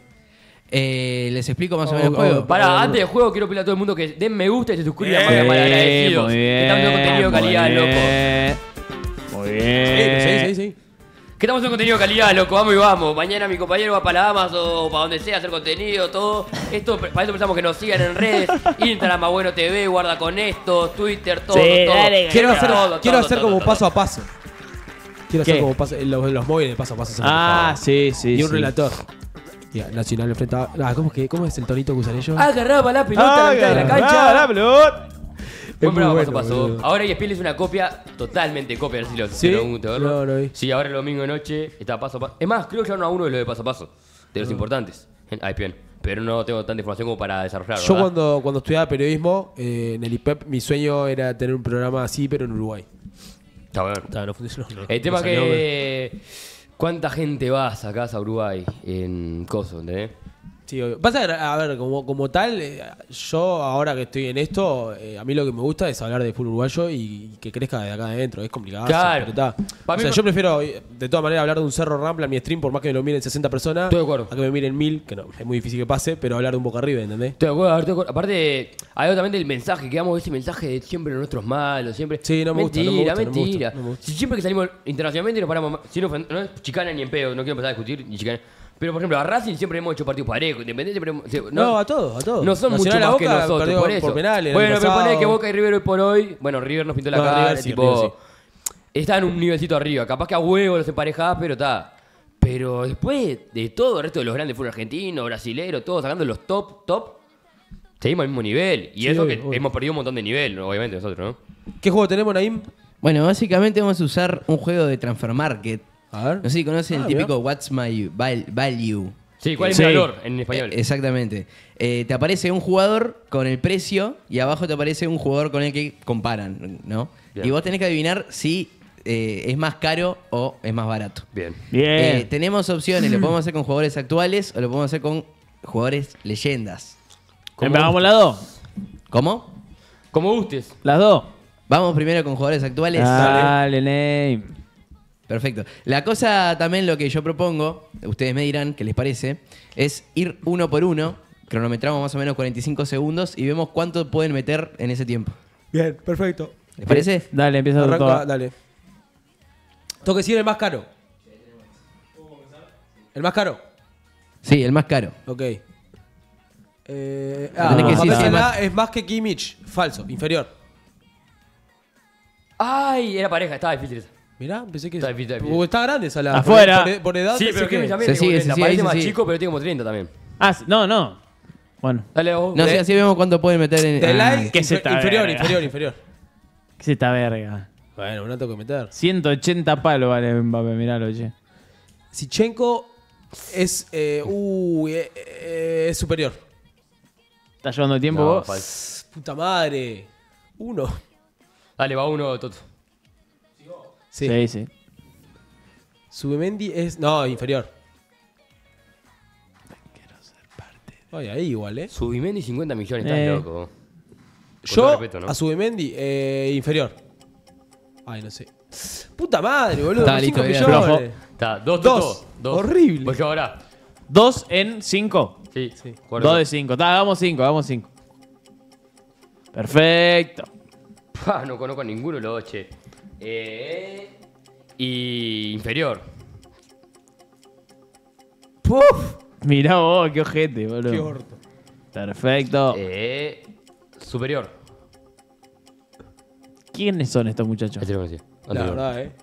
Eh, les explico más o,
O-
menos el
o-
juego.
Pará, antes del juego quiero pedirle a todo el mundo que den me gusta y se suscriban
Bien,
para que mal agradecidos.
muy
Que estamos haciendo contenido de
muy
calidad, loco.
bien. Muy bien.
Sí, sí, sí, sí.
Que estamos haciendo contenido de calidad, loco, vamos y vamos. Mañana mi compañero va para la Amazon o para donde sea a hacer contenido, todo. Esto, para esto pensamos que nos sigan en redes, Instagram, Bueno T V, guarda con esto, Twitter, todo,
Sí,
todo.
dale,
Quiero
Todo,
hacer,
todo,
quiero
todo,
hacer
todo,
como
todo.
paso a paso. Quiero hacer
¿Qué?
como paso, los, los móviles paso a paso. se me
Ah,
antojaba.
sí, sí.
Y un
sí.
relator. Ya, Nacional enfrenta. Ah, ¿cómo, es que, ¿Cómo es el tonito que usan ellos?
Agarraba la pelota a la mitad de la cancha.
la pelota.
Buen
muy
programa,
bueno,
paso a paso.
boludo.
Ahora E S P N es una copia, totalmente copia del estilo.
¿Sí?
¿no?
No, no vi.
Sí, ahora el domingo de noche está paso a paso. Es más, creo que ya no a uno de los de paso a paso, de los importantes, en E S P N. Pero no tengo tanta información como para desarrollar.
Yo
¿verdad?
cuando, cuando estudiaba periodismo eh, en el I P E P, mi sueño era tener un programa así, pero en Uruguay.
Está bueno.
Está, no funcionó. no.
El tema
No salió,
que... ¿Cuánta gente va a sacar a Uruguay en Coso, entendés?
Sí, obvio. Pasa que, a ver, como, como tal, eh, yo ahora que estoy en esto, eh, a mí lo que me gusta es hablar de fútbol uruguayo y, y que crezca de acá adentro. Es complicado.
Claro.
Pero está.
Pa'
O
mí
sea,
me-
yo prefiero, eh, de todas maneras, hablar de un Cerro Rampla en mi stream, por más que me lo miren sesenta personas,
Estoy de acuerdo.
a que me miren mil, que no, es muy difícil que pase, pero hablar de un Boca River, ¿entendés?
Estoy de acuerdo, estoy de acuerdo. Aparte, hay otro también del mensaje, que damos ese mensaje de siempre los nuestros malos, siempre.
Sí, no me gusta,
mentira,
no me gusta, no me
mentira.
gusta, no me gusta.
Si siempre que salimos internacionalmente nos paramos, si no, no es chicana ni en pedo, no quiero empezar a discutir ni chicana. Pero por ejemplo, a Racing siempre hemos hecho partidos parejos, Independiente siempre hemos, sí,
No, a todos, a todos.
No son
Nacional
mucho
a
más que
Boca
nosotros,
perdió
por eso.
por penales el
bueno,
año
pero
pasado.
ponés que Boca y River hoy por hoy, bueno, River nos pintó la
No,
cara,
River sí,
tipo,
River
está en un nivelcito arriba. Capaz que a huevo los emparejás, pero está. Pero después de todo el resto de los grandes fútbol argentino, brasilero, todos sacando los top, top, seguimos al mismo nivel. Y
Sí,
eso
obvio,
que
obvio.
hemos perdido un montón de nivel, obviamente nosotros, ¿no?
¿Qué juego tenemos, Naim?
Bueno, básicamente vamos a usar un juego de Transfer Market.
A ver.
No sé si conocen
Ah,
el típico What's My val- Value.
Sí, ¿cuál es
Sí.
mi valor en español?
Eh, exactamente. Eh, te aparece un jugador con el precio y abajo te aparece un jugador con el que comparan, ¿no?
Bien.
Y vos tenés que adivinar si eh, es más caro o es más barato.
Bien.
Bien.
Eh, tenemos opciones, lo podemos hacer con jugadores actuales o lo podemos hacer con jugadores leyendas.
¿Empezamos las dos?
¿Cómo?
Como gustes.
¿Las dos?
Vamos primero con jugadores actuales.
Dale, Ney.
Perfecto. La cosa también, lo que yo propongo, ustedes me dirán qué les parece, es ir uno por uno, cronometramos más o menos cuarenta y cinco segundos y vemos cuánto pueden meter en ese tiempo.
Bien, perfecto.
¿Les parece?
Dale, empieza
Arranca,
todo.
dale. Tengo que decir el más caro. ¿El más caro?
Sí, el más caro.
Ok. Eh,
Tenés
ah,
que
no,
decir
papel
si es
de
más-
la es más que Kimmich. Falso, inferior.
Ay, era pareja, estaba difícil esa.
Mirá, pensé que.
Está difícil, está difícil.
Uh, está grande esa la.
Afuera.
Por, por edad,
Sí,
pensé
pero
que-
Kimmich también
Se
tiene como
sigue,
treinta.
se sigue,
Parece
se
más
sigue.
chico, pero tiene como treinta también.
Ah, sí, no, no. Bueno,
Dale, vos.
No sé,
de-
así vemos cuánto pueden meter en...
De
ah,
like,
¿qué es
infer-
esta
inferior,
verga?
inferior, inferior.
¿qué es esta verga?
Bueno, no tengo que meter.
ciento ochenta palos vale Mbappé, miralo, che.
Sichenko es. Eh, uy, eh, eh, es superior.
¿Está llevando el tiempo
No,
vos?
falso.
Puta madre. Uno.
Dale, va uno, Toto.
Sí.
Sí, sí.
Subemendi es. No, inferior. Ay, ahí igual, ¿eh?
Subimendi cincuenta millones, estás
Eh.
loco. Con
Yo,
todo respeto, ¿no?
a Subemendi, eh, inferior. Ay, no sé. Puta madre, boludo.
Está
por
listo,
cinco
bien.
millones.
Está, dos,
Dos.
Toto. Dos.
Horrible.
Pues ahora.
¿Dos en cinco?
Sí,
Sí.
Dos de cinco. Está, hagamos cinco, hagamos cinco. Perfecto.
Pa, no conozco a ninguno de los dos, che. Eh, y inferior.
¡Puf! Mirá vos, qué ojete, boludo.
Qué orto.
Perfecto.
Eh, superior.
¿Quiénes son estos muchachos?
Ese lo conocí.
La
Anterior.
verdad, eh.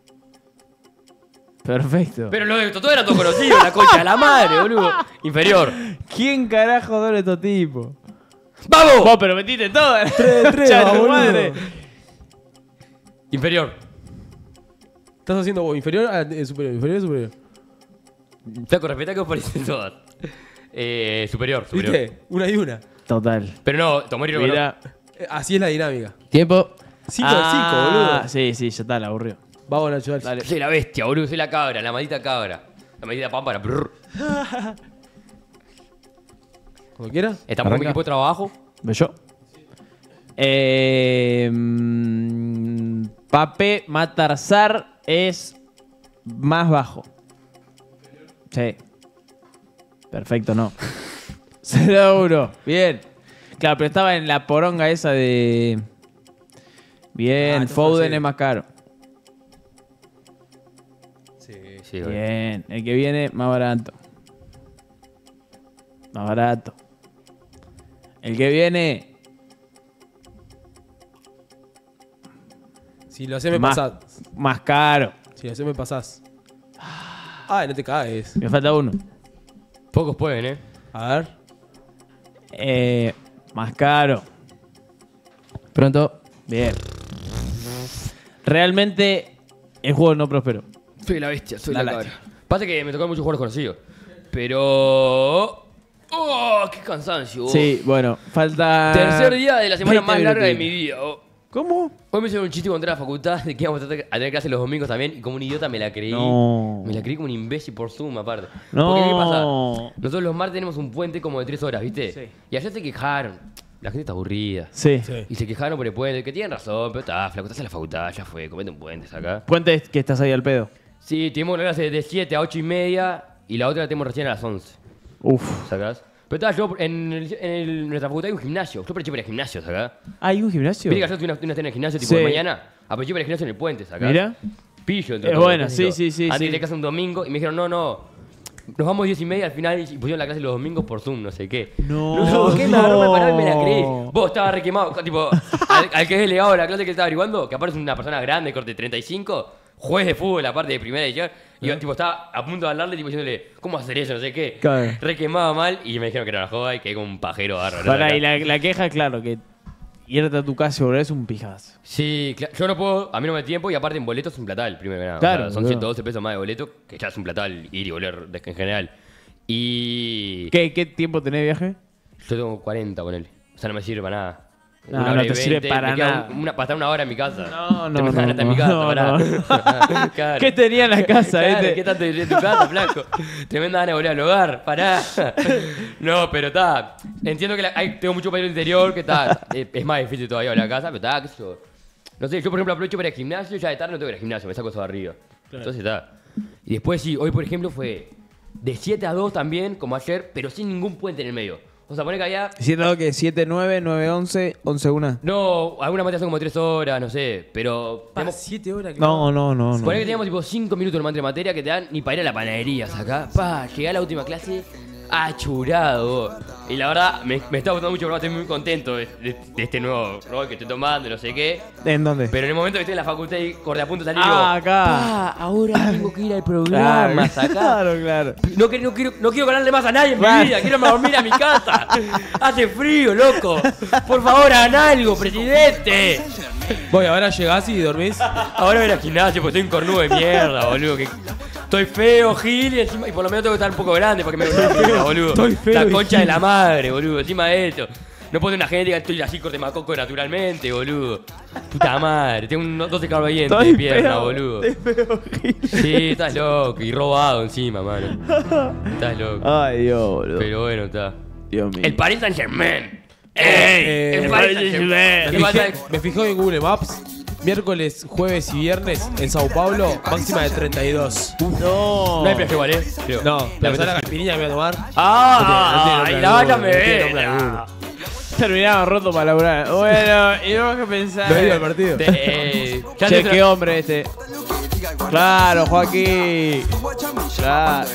Perfecto.
Pero lo de Toto era todo conocido, la concha de la madre, boludo. Inferior.
¿Quién carajo son estos tipos?
¡Vamos!
Vos, pero metiste todas.
Tres de tres,
Cha,
va,
tu
boludo.
madre.
Inferior.
¿Estás haciendo vos inferior a eh, superior? ¿Inferior o superior?
Flaco, respetá que os parecen todas. Eh, superior, superior.
¿Viste? Una y una.
Total.
Pero no, Tomori lo
Mira.
Eh, Así es la dinámica.
Tiempo.
cinco de cinco, boludo.
Sí, sí, ya está, la aburrió.
Vamos, Nacho, dale.
Dale.
Soy la bestia, boludo, soy la cabra, la maldita cabra. La maldita pámpara. brr.
Como quieras.
Estamos en un
Arranca.
equipo de trabajo.
¿Ve yo? Eh, mm, Pape Matarzar es más bajo. Sí. Perfecto, no. cero a uno. Bien. Claro, pero estaba en la poronga esa de... Bien,
Ah,
Foden
sí.
es más caro.
Sí, sí, bueno.
Bien, el que viene más barato. Más barato. El que viene...
Si lo haces me
más,
pasás.
más caro.
Si lo haces me pasás. Ay, no te caes.
Me falta uno.
Pocos pueden, ¿eh?
A ver.
Eh, más caro.
Pronto.
Bien. Realmente el juego no prosperó.
Soy la bestia, soy
La
la,
lástima.
cabra. Pasa que me tocaron muchos jugadores conocidos. Pero... ¡Oh, qué cansancio!
Sí, bueno, falta...
Tercer día de la semana
veinte
más larga de
minutos.
mi vida. oh.
¿Cómo?
Hoy me hicieron un chiste contra la facultad de que íbamos a tener a tener clases los domingos también y como un idiota me la creí.
No.
Me la creí como un imbécil por Zoom aparte.
No.
Porque ¿qué pasa? Nosotros los martes tenemos un puente como de tres horas, ¿viste?
Sí.
Y ayer se quejaron. La gente está aburrida.
Sí.
Y se quejaron por el puente, que tienen razón, pero está, flaco, estás en la facultad, ya fue, comete un puente, saca.
Puente que estás ahí al pedo.
Sí, tenemos una clase de siete a ocho y media y la otra la tenemos recién a las once.
Uf.
¿Sacás? Pero está, yo en, el- en el- nuestra facultad hay un gimnasio. Yo aproveché para ir al gimnasio, ¿sacás?
¿Hay un gimnasio?
Viste que ayer tuve una, una cena en el gimnasio tipo
Sí.
de mañana. Aproveché para ir al gimnasio en el puente, ¿sacás?
Mira.
Pillo, entre
Es
todo,
bueno,
casi
sí,
todo.
sí, sí,
Antes
sí.
de casa un domingo y me dijeron, no, no. Nos vamos diez y media al final y pusieron la clase los domingos por Zoom, no sé qué.
No,
No sé, ¿qué me agarró
no.
me paró y me la creí. Vos estabas re quemado. Tipo, al, al que es delegado de la clase que estaba averiguando, que aparte es una persona grande, corte treinta y cinco, juez de fútbol, aparte de primera edición. Y yo, tipo, estaba a punto de hablarle, tipo, diciéndole, ¿cómo hacer eso? No sé qué.
Claro.
Re quemado mal y me dijeron que era una joda y quedé como un pajero bárbaro.
Pará, y la, la queja, claro, que irte a tu casa y volver es un pijazo.
Sí, cla- yo no puedo, a mí no me da tiempo y aparte en boletos es un platal, primero que nada.
Claro,
O sea, son
boludo.
ciento doce pesos más de boleto, que ya es un platal ir y volver de- en general. Y...
¿Qué, qué tiempo tenés de viaje?
Yo tengo cuarenta con él. O sea, no me sirve para nada.
No,
Una
no
hora y
te sirve
veinte,
para
me queda
nada.
un- Una, para estar una hora en mi casa.
No, no,
Te me
no,
dan hasta en mi
no,
casa,
no,
pará.
no.
Claro.
¿Qué tenía en la casa,
Claro,
este?
¿Qué tanto en tu casa, flaco? Tremenda gana de volver al hogar, pará. No, pero está. Entiendo que la- hay- tengo mucho país interior, que está. Es, es más difícil todavía volver a casa, pero está, qué sé yo. No sé, yo por ejemplo aprovecho para ir al gimnasio, ya de tarde no tengo que ir al gimnasio, me saco eso de arriba.
Claro.
Entonces está. Y después sí, hoy por ejemplo fue de siete a dos también, como ayer, pero sin ningún puente en el medio. O sea, pone que había.
siete dos que siete nueve, nueve once, once uno.
No, algunas materias son como tres horas, no sé, pero. tenemos-
siete horas.
No, no, no, no.
Poné que teníamos tipo cinco minutos nomás entre materia que te dan ni para ir a la panadería, acá. Pa, llegué a la última clase achurado. Y la verdad, me, me está gustando mucho, pero estoy muy contento de, de- de este nuevo rol que estoy tomando, no sé qué.
¿En dónde?
Pero en el momento que estoy en la facultad y corte a punto de salir,
Ah,
digo,
acá.
pa, ahora tengo que ir al programa,
Claro,
sacá.
claro, claro.
No, quiero- no, quiero, no quiero ganarle más a nadie en
Claro.
mi vida, quiero irme a dormir a mi casa. Hace frío, loco. Por favor, hagan algo, presidente.
Voy, ahora llegás y dormís.
Ahora voy al gimnasio porque estoy un cornudo de mierda, boludo. Que estoy feo, Gil, y, encima, y por lo menos tengo que estar un poco grande para que me vea, boludo.
Estoy feo,
La concha
Gil.
de la madre, boludo. Encima de esto. No puedo tener una genética, estoy así corte macoco naturalmente, boludo. Puta madre, tengo unos doce carbohidratos de
Estoy
pierna,
feo,
boludo.
estoy feo, Gil.
Sí, estás loco. Y robado encima, mano. Estás loco.
Ay, Dios, boludo.
Pero bueno, está.
Dios mío.
El Paris Saint Germain. ¡Ey!
Eh,
el Paris Saint Germain.
Me
¿Qué pasa?
fijé, me fijé en Google Maps. Miércoles, jueves y viernes en Sao Paulo, máxima de treinta y dos.
No.
No hay playa igual, ¿eh? Creo.
No,
La
pero ¿sabes la
verdad-
caipirinha que voy a tomar?
¡Ah!
No tiene-
¡Y
no
la
tiene
vaya
nombre
me
alguno, no tiene nombre alguno.
Terminaba roto para laburar. Bueno, y vamos a pensar.
No he ido al partido.
De- eh, ya
Che,
te-
qué hombre este. Claro, Joaquín. Claro.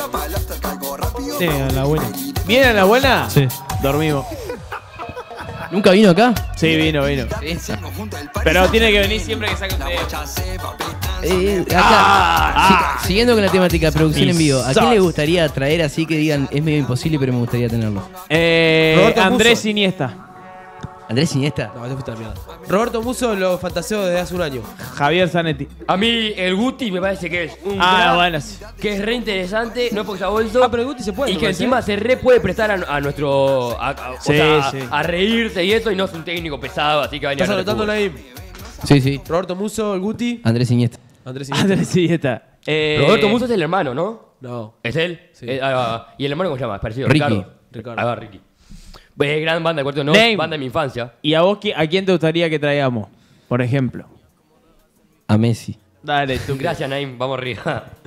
Sí, a la buena.
¿Viene la buena?
Sí.
Dormimos.
¿Nunca vino acá?
Sí, vino, vino. Pero tiene que venir siempre que saque un video.
Eh, acá, si- siguiendo con la temática de producción en vivo, ¿a quién le gustaría traer así que digan es medio imposible pero me gustaría tenerlo?
Eh,
Roberto
Andrés
Musso.
Iniesta.
¿Andrés Iniesta?
No, te fuiste a la mierda. Roberto Musso lo fantaseo desde hace un año.
Javier Zanetti.
A mí el Guti me parece que es un
Ah,
crack,
bueno, sí.
que es re interesante, no es porque sea bolso.
Ah, pero el Guti se puede.
Y
me
que
parece.
encima se re puede prestar a, a nuestro. A, a- o
Sí,
sea,
sí.
a reírse y eso, y no es un técnico pesado, así que va a venir
¿Estás
a hablar de
anotando
fútbol.
ahí?
Sí, sí.
Roberto Musso, el Guti.
Andrés Iniesta.
Andrés Iniesta.
Andrés Iniesta. Eh,
Roberto Musso es el hermano, ¿no?
No.
¿Es él?
Sí.
Eh, ah, ¿Y el hermano cómo se llama? Es parecido.
Ricky.
Ricardo.
Ricardo.
Ahí va, Ricky. Pues, gran banda de cuarto no,
Name.
banda de mi infancia.
¿Y a vos qui- a quién te gustaría que traigamos? Por ejemplo.
A Messi.
Dale, tú.
Gracias, Naim, vamos arriba.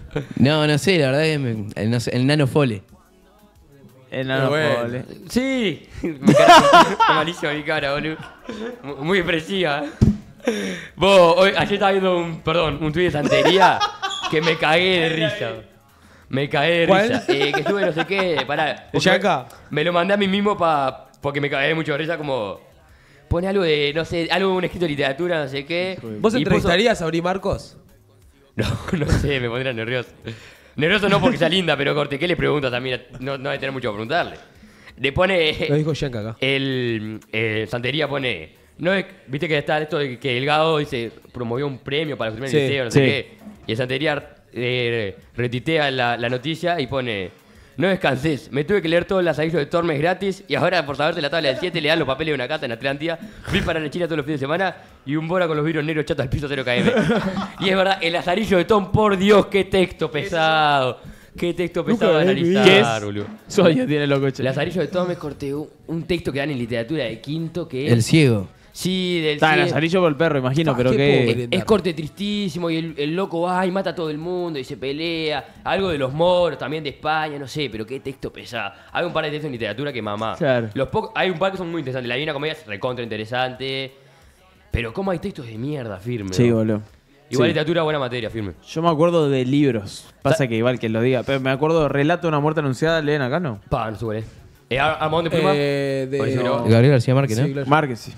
No, no sé, la verdad es me- el, no sé, el nano fole.
El
nano bueno.
fole.
Sí. Mi cara está malísima mi cara, boludo. Mu- Muy expresiva. Vos, hoy, ayer estaba viendo un, perdón, un tuit de santería que me cagué de risa. Me cagué de
¿Cuál?
risa. Eh, que estuve no sé qué, pará.
¿De Yaka?
Me lo mandé a mí mismo pa, porque me cagué mucho de risa como... Pone algo de, no sé, algo de un escrito de literatura, no sé qué.
¿Vos
y
entrevistarías a Bri Marcos?
No, no sé, me pondría nervioso. Nervioso no porque sea linda, pero corte, ¿qué le preguntas también? No, no hay que tener mucho que preguntarle. Le pone...
Lo dijo Yanka acá.
El, el Santería pone... No es, viste que está esto de que el Gado dice, promovió un premio para los primeros
Sí,
liceos, no sé
sí.
qué. Y el Santería eh, retitea la, la noticia y pone... No descansés, me tuve que leer todos los avisos de Tormes gratis y ahora por saberse la tabla del siete le dan los papeles de una casa en Atlántida, fui para la China todos los fines de semana y un bora con los vidrios negros chatos al piso cero kilómetros. Y es verdad, el lazarillo de Tom, por Dios, qué texto pesado. Qué texto pesado de analizar, boludo.
Sueño tiene loco, che.
Lazarillo de Tom es corte un, un texto que dan en literatura de quinto que es...
El ciego.
Sí, del
Está, el
ciego.
lazarillo por el perro, imagino,
Ah,
pero
qué
que...
pobre. Es corte tristísimo y el, el loco va y mata a todo el mundo y se pelea. Algo de los moros, también de España, no sé, pero qué texto pesado. Hay un par de textos en literatura que mamá.
Claro.
Los po- hay un par que son muy interesantes. La Divina Comedia es recontra interesante. Pero cómo hay textos de mierda firme.
Sí,
¿no?
boludo.
Igual
Sí.
literatura, buena materia, firme.
Yo me acuerdo de libros. Pasa que igual que lo diga. Pero me acuerdo de Relato de una muerte anunciada, leen acá, ¿no?
Pa, no sé cuál es. Eh, Ar- Armando de Pluma.
Eh, de-
Por eso
no.
no.
Gabriel García Márquez, ¿no?
Sí, claro.
Márquez, sí.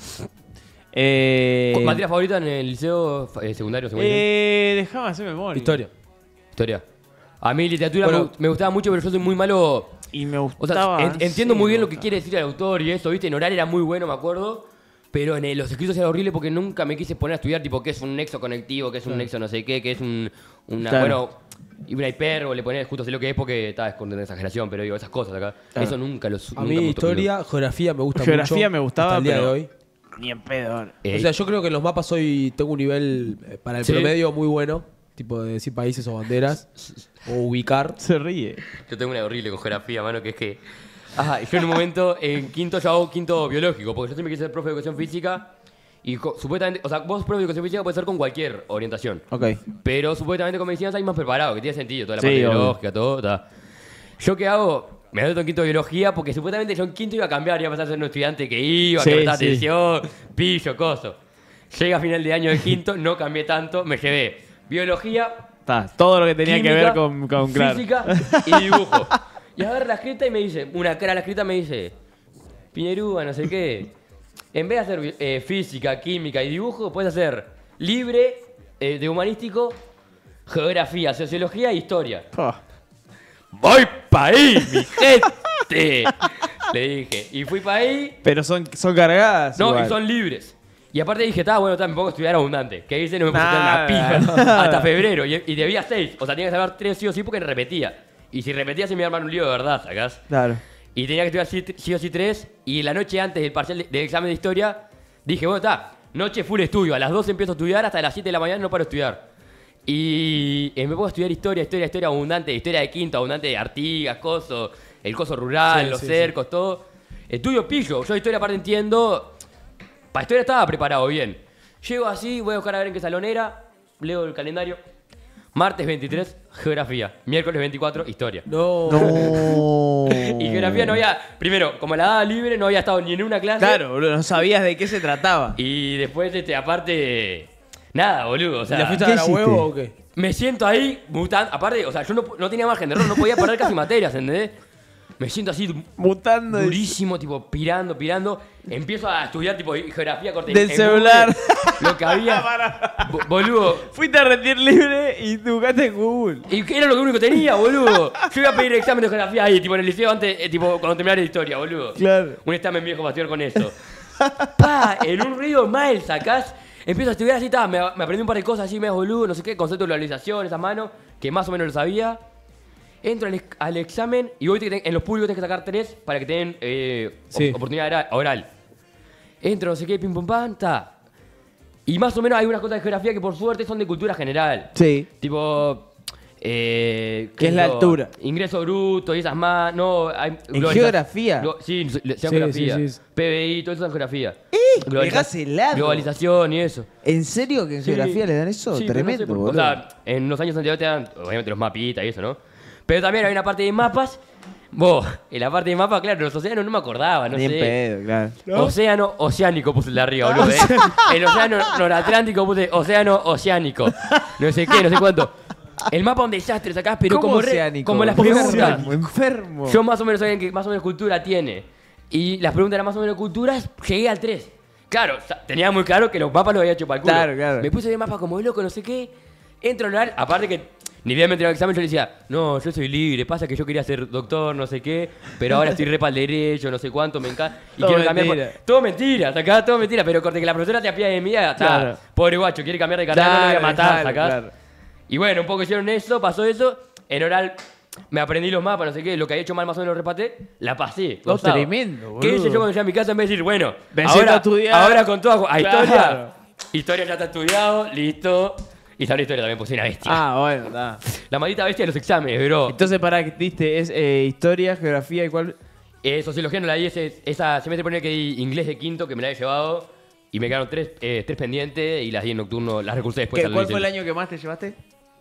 Eh,
¿Materia favorita en el liceo eh, secundario? secundario?
eh, Dejame hacer memoria.
Historia.
Historia. A mí literatura
Bueno.
me, me gustaba mucho, pero yo soy muy malo.
Y me
O sea,
gustaba.
en- entiendo
sí,
muy bien
me
lo que quiere decir el autor y eso, ¿viste? En oral era muy bueno, me acuerdo. Pero en el- los escritos era horrible porque nunca me quise poner a estudiar, tipo, qué es un nexo conectivo, qué es un nexo no sé qué, qué es un. Una,
Claro.
Bueno, y una hipérbole, poner justo sé lo que es porque está es con una exageración, pero digo, esas cosas acá.
Claro.
Eso nunca los.
A
nunca
mí
me gustó,
historia, geografía me gusta
Geografía
mucho.
me gustaba,
hasta el día
pero-
de hoy.
Ni en pedo.
Eh,
O sea, yo creo que en los mapas hoy tengo un nivel eh, para el
Sí.
promedio muy bueno. Tipo de decir países o banderas. O ubicar.
Se ríe.
Yo tengo una horrible con geografía, mano, que es que. Ajá, yo en un momento, en quinto, yo hago quinto biológico, porque yo siempre quise ser profe de educación física. Y co- supuestamente, o sea, vos profe de educación física puede ser con cualquier orientación.
Ok.
Pero supuestamente con medicina estáis más preparado, que tiene sentido, toda la
Sí,
parte
obvio.
biológica, todo, está. ¿Yo qué hago? Me anoto en quinto de biología porque supuestamente yo en quinto iba a cambiar, iba a pasar a ser un estudiante que iba,
Sí,
que prestaba
sí.
atención, pillo, coso. Llega a final de año de quinto, no cambié tanto, me llevé biología,
Está, todo lo que tenía que
química,
ver con, con claro.
física y dibujo. Y agarra la escrita y me dice, una cara a la escrita me dice, Piñerúa, no sé qué. En vez de hacer bi- eh, física, química y dibujo, puedes hacer libre, eh, de humanístico, geografía, sociología e historia.
Oh.
¡Voy pa' ahí, mi gente! Le dije. Y fui pa' ahí.
Pero son, son cargadas.
No,
igual.
y son libres. Y aparte dije, está bueno, también pongo a estudiar abundante. Que dice, no me puse a
Nada.
hacer una pija hasta febrero. Y, y debía seis. O sea, tenía que saber tres sí o sí porque repetía. Y si repetía se me iba a armar un lío de verdad, ¿sacás?
Claro.
Y tenía que estudiar sí, sí o sí tres. Y la noche antes del parcial de- del examen de historia, dije, bueno, está, noche full estudio. A las doce empiezo a estudiar, hasta las siete de la mañana no paro de estudiar. Y eh, me puedo estudiar historia, historia, historia abundante, historia de quinto, abundante de Artigas, coso, el coso rural,
Sí,
los
sí,
cercos, todo. Estudio pillo. Yo historia aparte entiendo. Para historia estaba preparado bien. Llego así, voy a buscar a ver en qué salón era, leo el calendario. Martes veintitrés, geografía. Miércoles veinticuatro, historia.
No.
No.
Y geografía no había, primero, como la daba libre, no había estado ni en una clase.
Claro, boludo, no sabías de qué se trataba.
Y después, este, aparte, nada, boludo. O sea,
¿La fuiste a dar a huevo o qué?
me siento ahí, mutando. Aparte, o sea, yo no, no tenía margen de error, no podía perder casi materias, ¿entendés? Me siento así
Mutando.
durísimo, tipo, pirando, pirando. Empiezo a estudiar, tipo, geografía corte
Del
en
celular.
Google, lo que había. Bo- boludo.
Fuiste a rendir libre y te buscaste en Google.
Y que era lo único que tenía, boludo. Yo iba a pedir examen de geografía ahí, tipo, en el liceo antes, eh, tipo, cuando terminara la historia, boludo.
Claro.
Un examen viejo para estudiar con eso. Pa, en un ruido mal sacás. Empiezo a estudiar así, ta, me, me aprendí un par de cosas así, medio boludo, no sé qué, concepto de localización, esas manos, que más o menos lo sabía. Entro al, ex- al examen y hoy en los públicos tenés que sacar tres para que te den eh, op-
Sí.
oportunidad era- oral. Entro, no sé qué, pim pum pam, ta. Y más o menos hay unas cosas de geografía que por suerte son de cultura general.
Sí.
Tipo. Eh,
¿Qué es la
yo?
altura?
Ingreso bruto y esas más. No, hay,
¿En
globaliza-
geografía?
Glo- sí, se- se-
Sí,
geografía.
sí, sí.
P B I, todo eso es geografía.
Dejás helado.
Globalización y eso.
¿En serio que en
Sí.
geografía le dan eso?
Sí, pero no
Tremendo,
sé por-
boludo.
O sea, en los años anteriores te dan, obviamente, los mapitas y eso, ¿no? Pero también hay una parte de mapas. Vos, en la parte de mapas, claro, los océanos no me acordaba, no
Ni en
sé.
pedo, claro.
Océano oceánico puse el de arriba, boludo. ¿eh? El océano noratlántico puse océano oceánico. No sé qué, no sé cuánto. El mapa un desastre sacás, pero
¿Cómo
como, re-
oceánico?
como las
Enfermo,
preguntas.
enfermo.
Yo más o menos sabía que más o menos cultura tiene. Y las preguntas eran más o menos culturas, llegué al tres. Claro, sa- tenía muy claro que los mapas los había hecho para el culo.
Claro, claro.
Me puse a ver mapas como loco, no sé qué. Entro al oral, aparte que ni bien me entré al examen, yo le decía, no, yo soy libre, pasa que yo quería ser doctor, no sé qué, pero ahora estoy re para el derecho, no sé cuánto, me encanta. Y
Todo
quiero cambiar.
mentira.
por- Todo mentira, sacá, todo mentira, pero corte que la profesora te apía de mí, está.
Claro.
Pobre guacho, quiere cambiar de carrera, no lo voy a
Claro,
matar,
claro,
sacás.
claro.
Y bueno, un poco hicieron eso, pasó eso. En oral me aprendí los mapas, no sé qué, lo que había hecho mal más o menos lo repaté, la pasé.
Oh,
gozado.
tremendo,
¿Qué hice
boludo.
yo cuando llegué a mi casa en vez de decir, bueno,
Me siento
ahora,
a estudiar.
ahora con toda a
Claro.
historia, historia ya está estudiado, listo. Y sabré historia también, pues soy una bestia.
Ah, bueno, está.
La maldita bestia de los exámenes, bro.
Entonces, para que diste, es eh, historia, geografía y cuál.
Eh, sociología no la di, ese, esa semestre ponía que di inglés de quinto, que me la he llevado. Y me quedaron tres, eh, tres pendientes y las di en nocturno, las recursé después.
¿Qué-
al
¿Cuál fue el
liceo.
año que más te llevaste?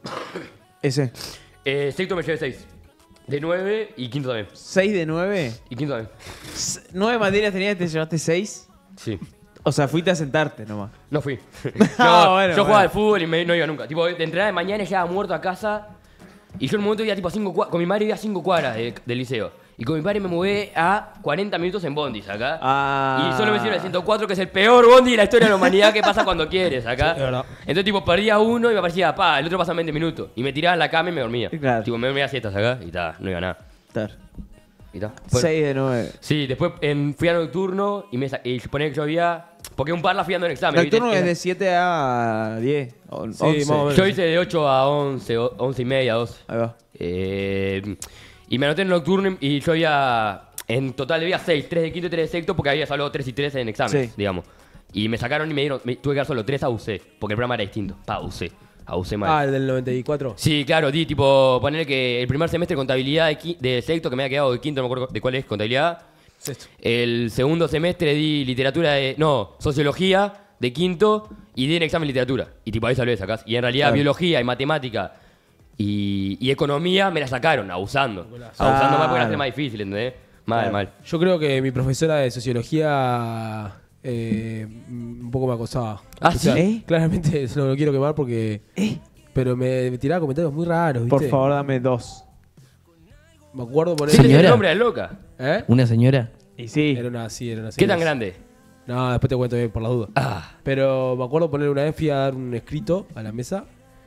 Ese.
Eh, sexto me llevé seis. De nueve y quinto también.
¿seis de nueve?
Y quinto también.
¿Nueve materias tenías y te llevaste seis?
Sí.
O sea, fuiste a sentarte nomás.
No fui.
Ah,
no,
bueno,
yo jugaba
bueno.
al fútbol y me- no iba nunca. Tipo, de entrenar de mañana llegaba muerto a casa. Y yo en un momento vivía tipo a cinco cua- con mi madre vivía a cinco cuadras de- del liceo. Y con mi padre me mudé a cuarenta minutos en bondis acá.
Ah.
Y solo me hicieron el ciento cuatro, que es el peor bondi de la historia de la humanidad que pasa cuando quieres acá.
Sí, es verdad.
Entonces, tipo, perdía uno y me aparecía, pa, el otro pasa en veinte minutos. Y me tiraba en la cama y me dormía.
Claro.
Tipo, me dormía siestas acá y ta, no iba nada.
Claro.
Y ta.
seis de nueve.
Sí, después en- fui a nocturno y me sa- y ponía que yo había. Porque un par la fui dando en examen. ¿viste?
Nocturno es
Era-
de siete a diez. o
Sí,
once.
más o menos.
Yo hice de ocho a once, o- once y media, doce.
Ahí va.
Eh, y me anoté en nocturno y yo había. En total había seis, tres de quinto y tres de sexto porque había solo tres y tres en examen,
Sí.
digamos. Y me sacaron y me dieron. me- tuve que dar solo tres a U C, porque el programa era distinto. Pa, U C. A U C mal.
Ah, el del noventa y cuatro.
Sí, claro, di tipo, poner que el primer semestre contabilidad de, qui- de sexto, que me había quedado de quinto, no me acuerdo de cuál es, contabilidad.
Sexto.
El segundo semestre di literatura de. No, sociología de quinto y di en examen literatura. Y tipo ahí salió de sacás. Y en realidad
Claro.
biología y matemática y, y economía me la sacaron, abusando. Abusando más porque era
Claro.
más difícil, ¿entendés? Mal,
Claro.
mal.
Yo creo que mi profesora de sociología eh, un poco me acosaba.
Ah,
O sea,
¿sí?
¿Eh?
Claramente no lo quiero quemar porque. Pero me, me tiraba comentarios muy raros, ¿viste?
Por favor, dame dos.
Me acuerdo poner.
Sí, le
Señora.
el nombre a la loca.
¿Eh?
¿Una señora?
Y sí.
Era una así, era una así.
¿Qué tan grande?
No, después te cuento bien por las dudas.
Ah,
Pero me acuerdo poner una vez, fui a dar un escrito a la mesa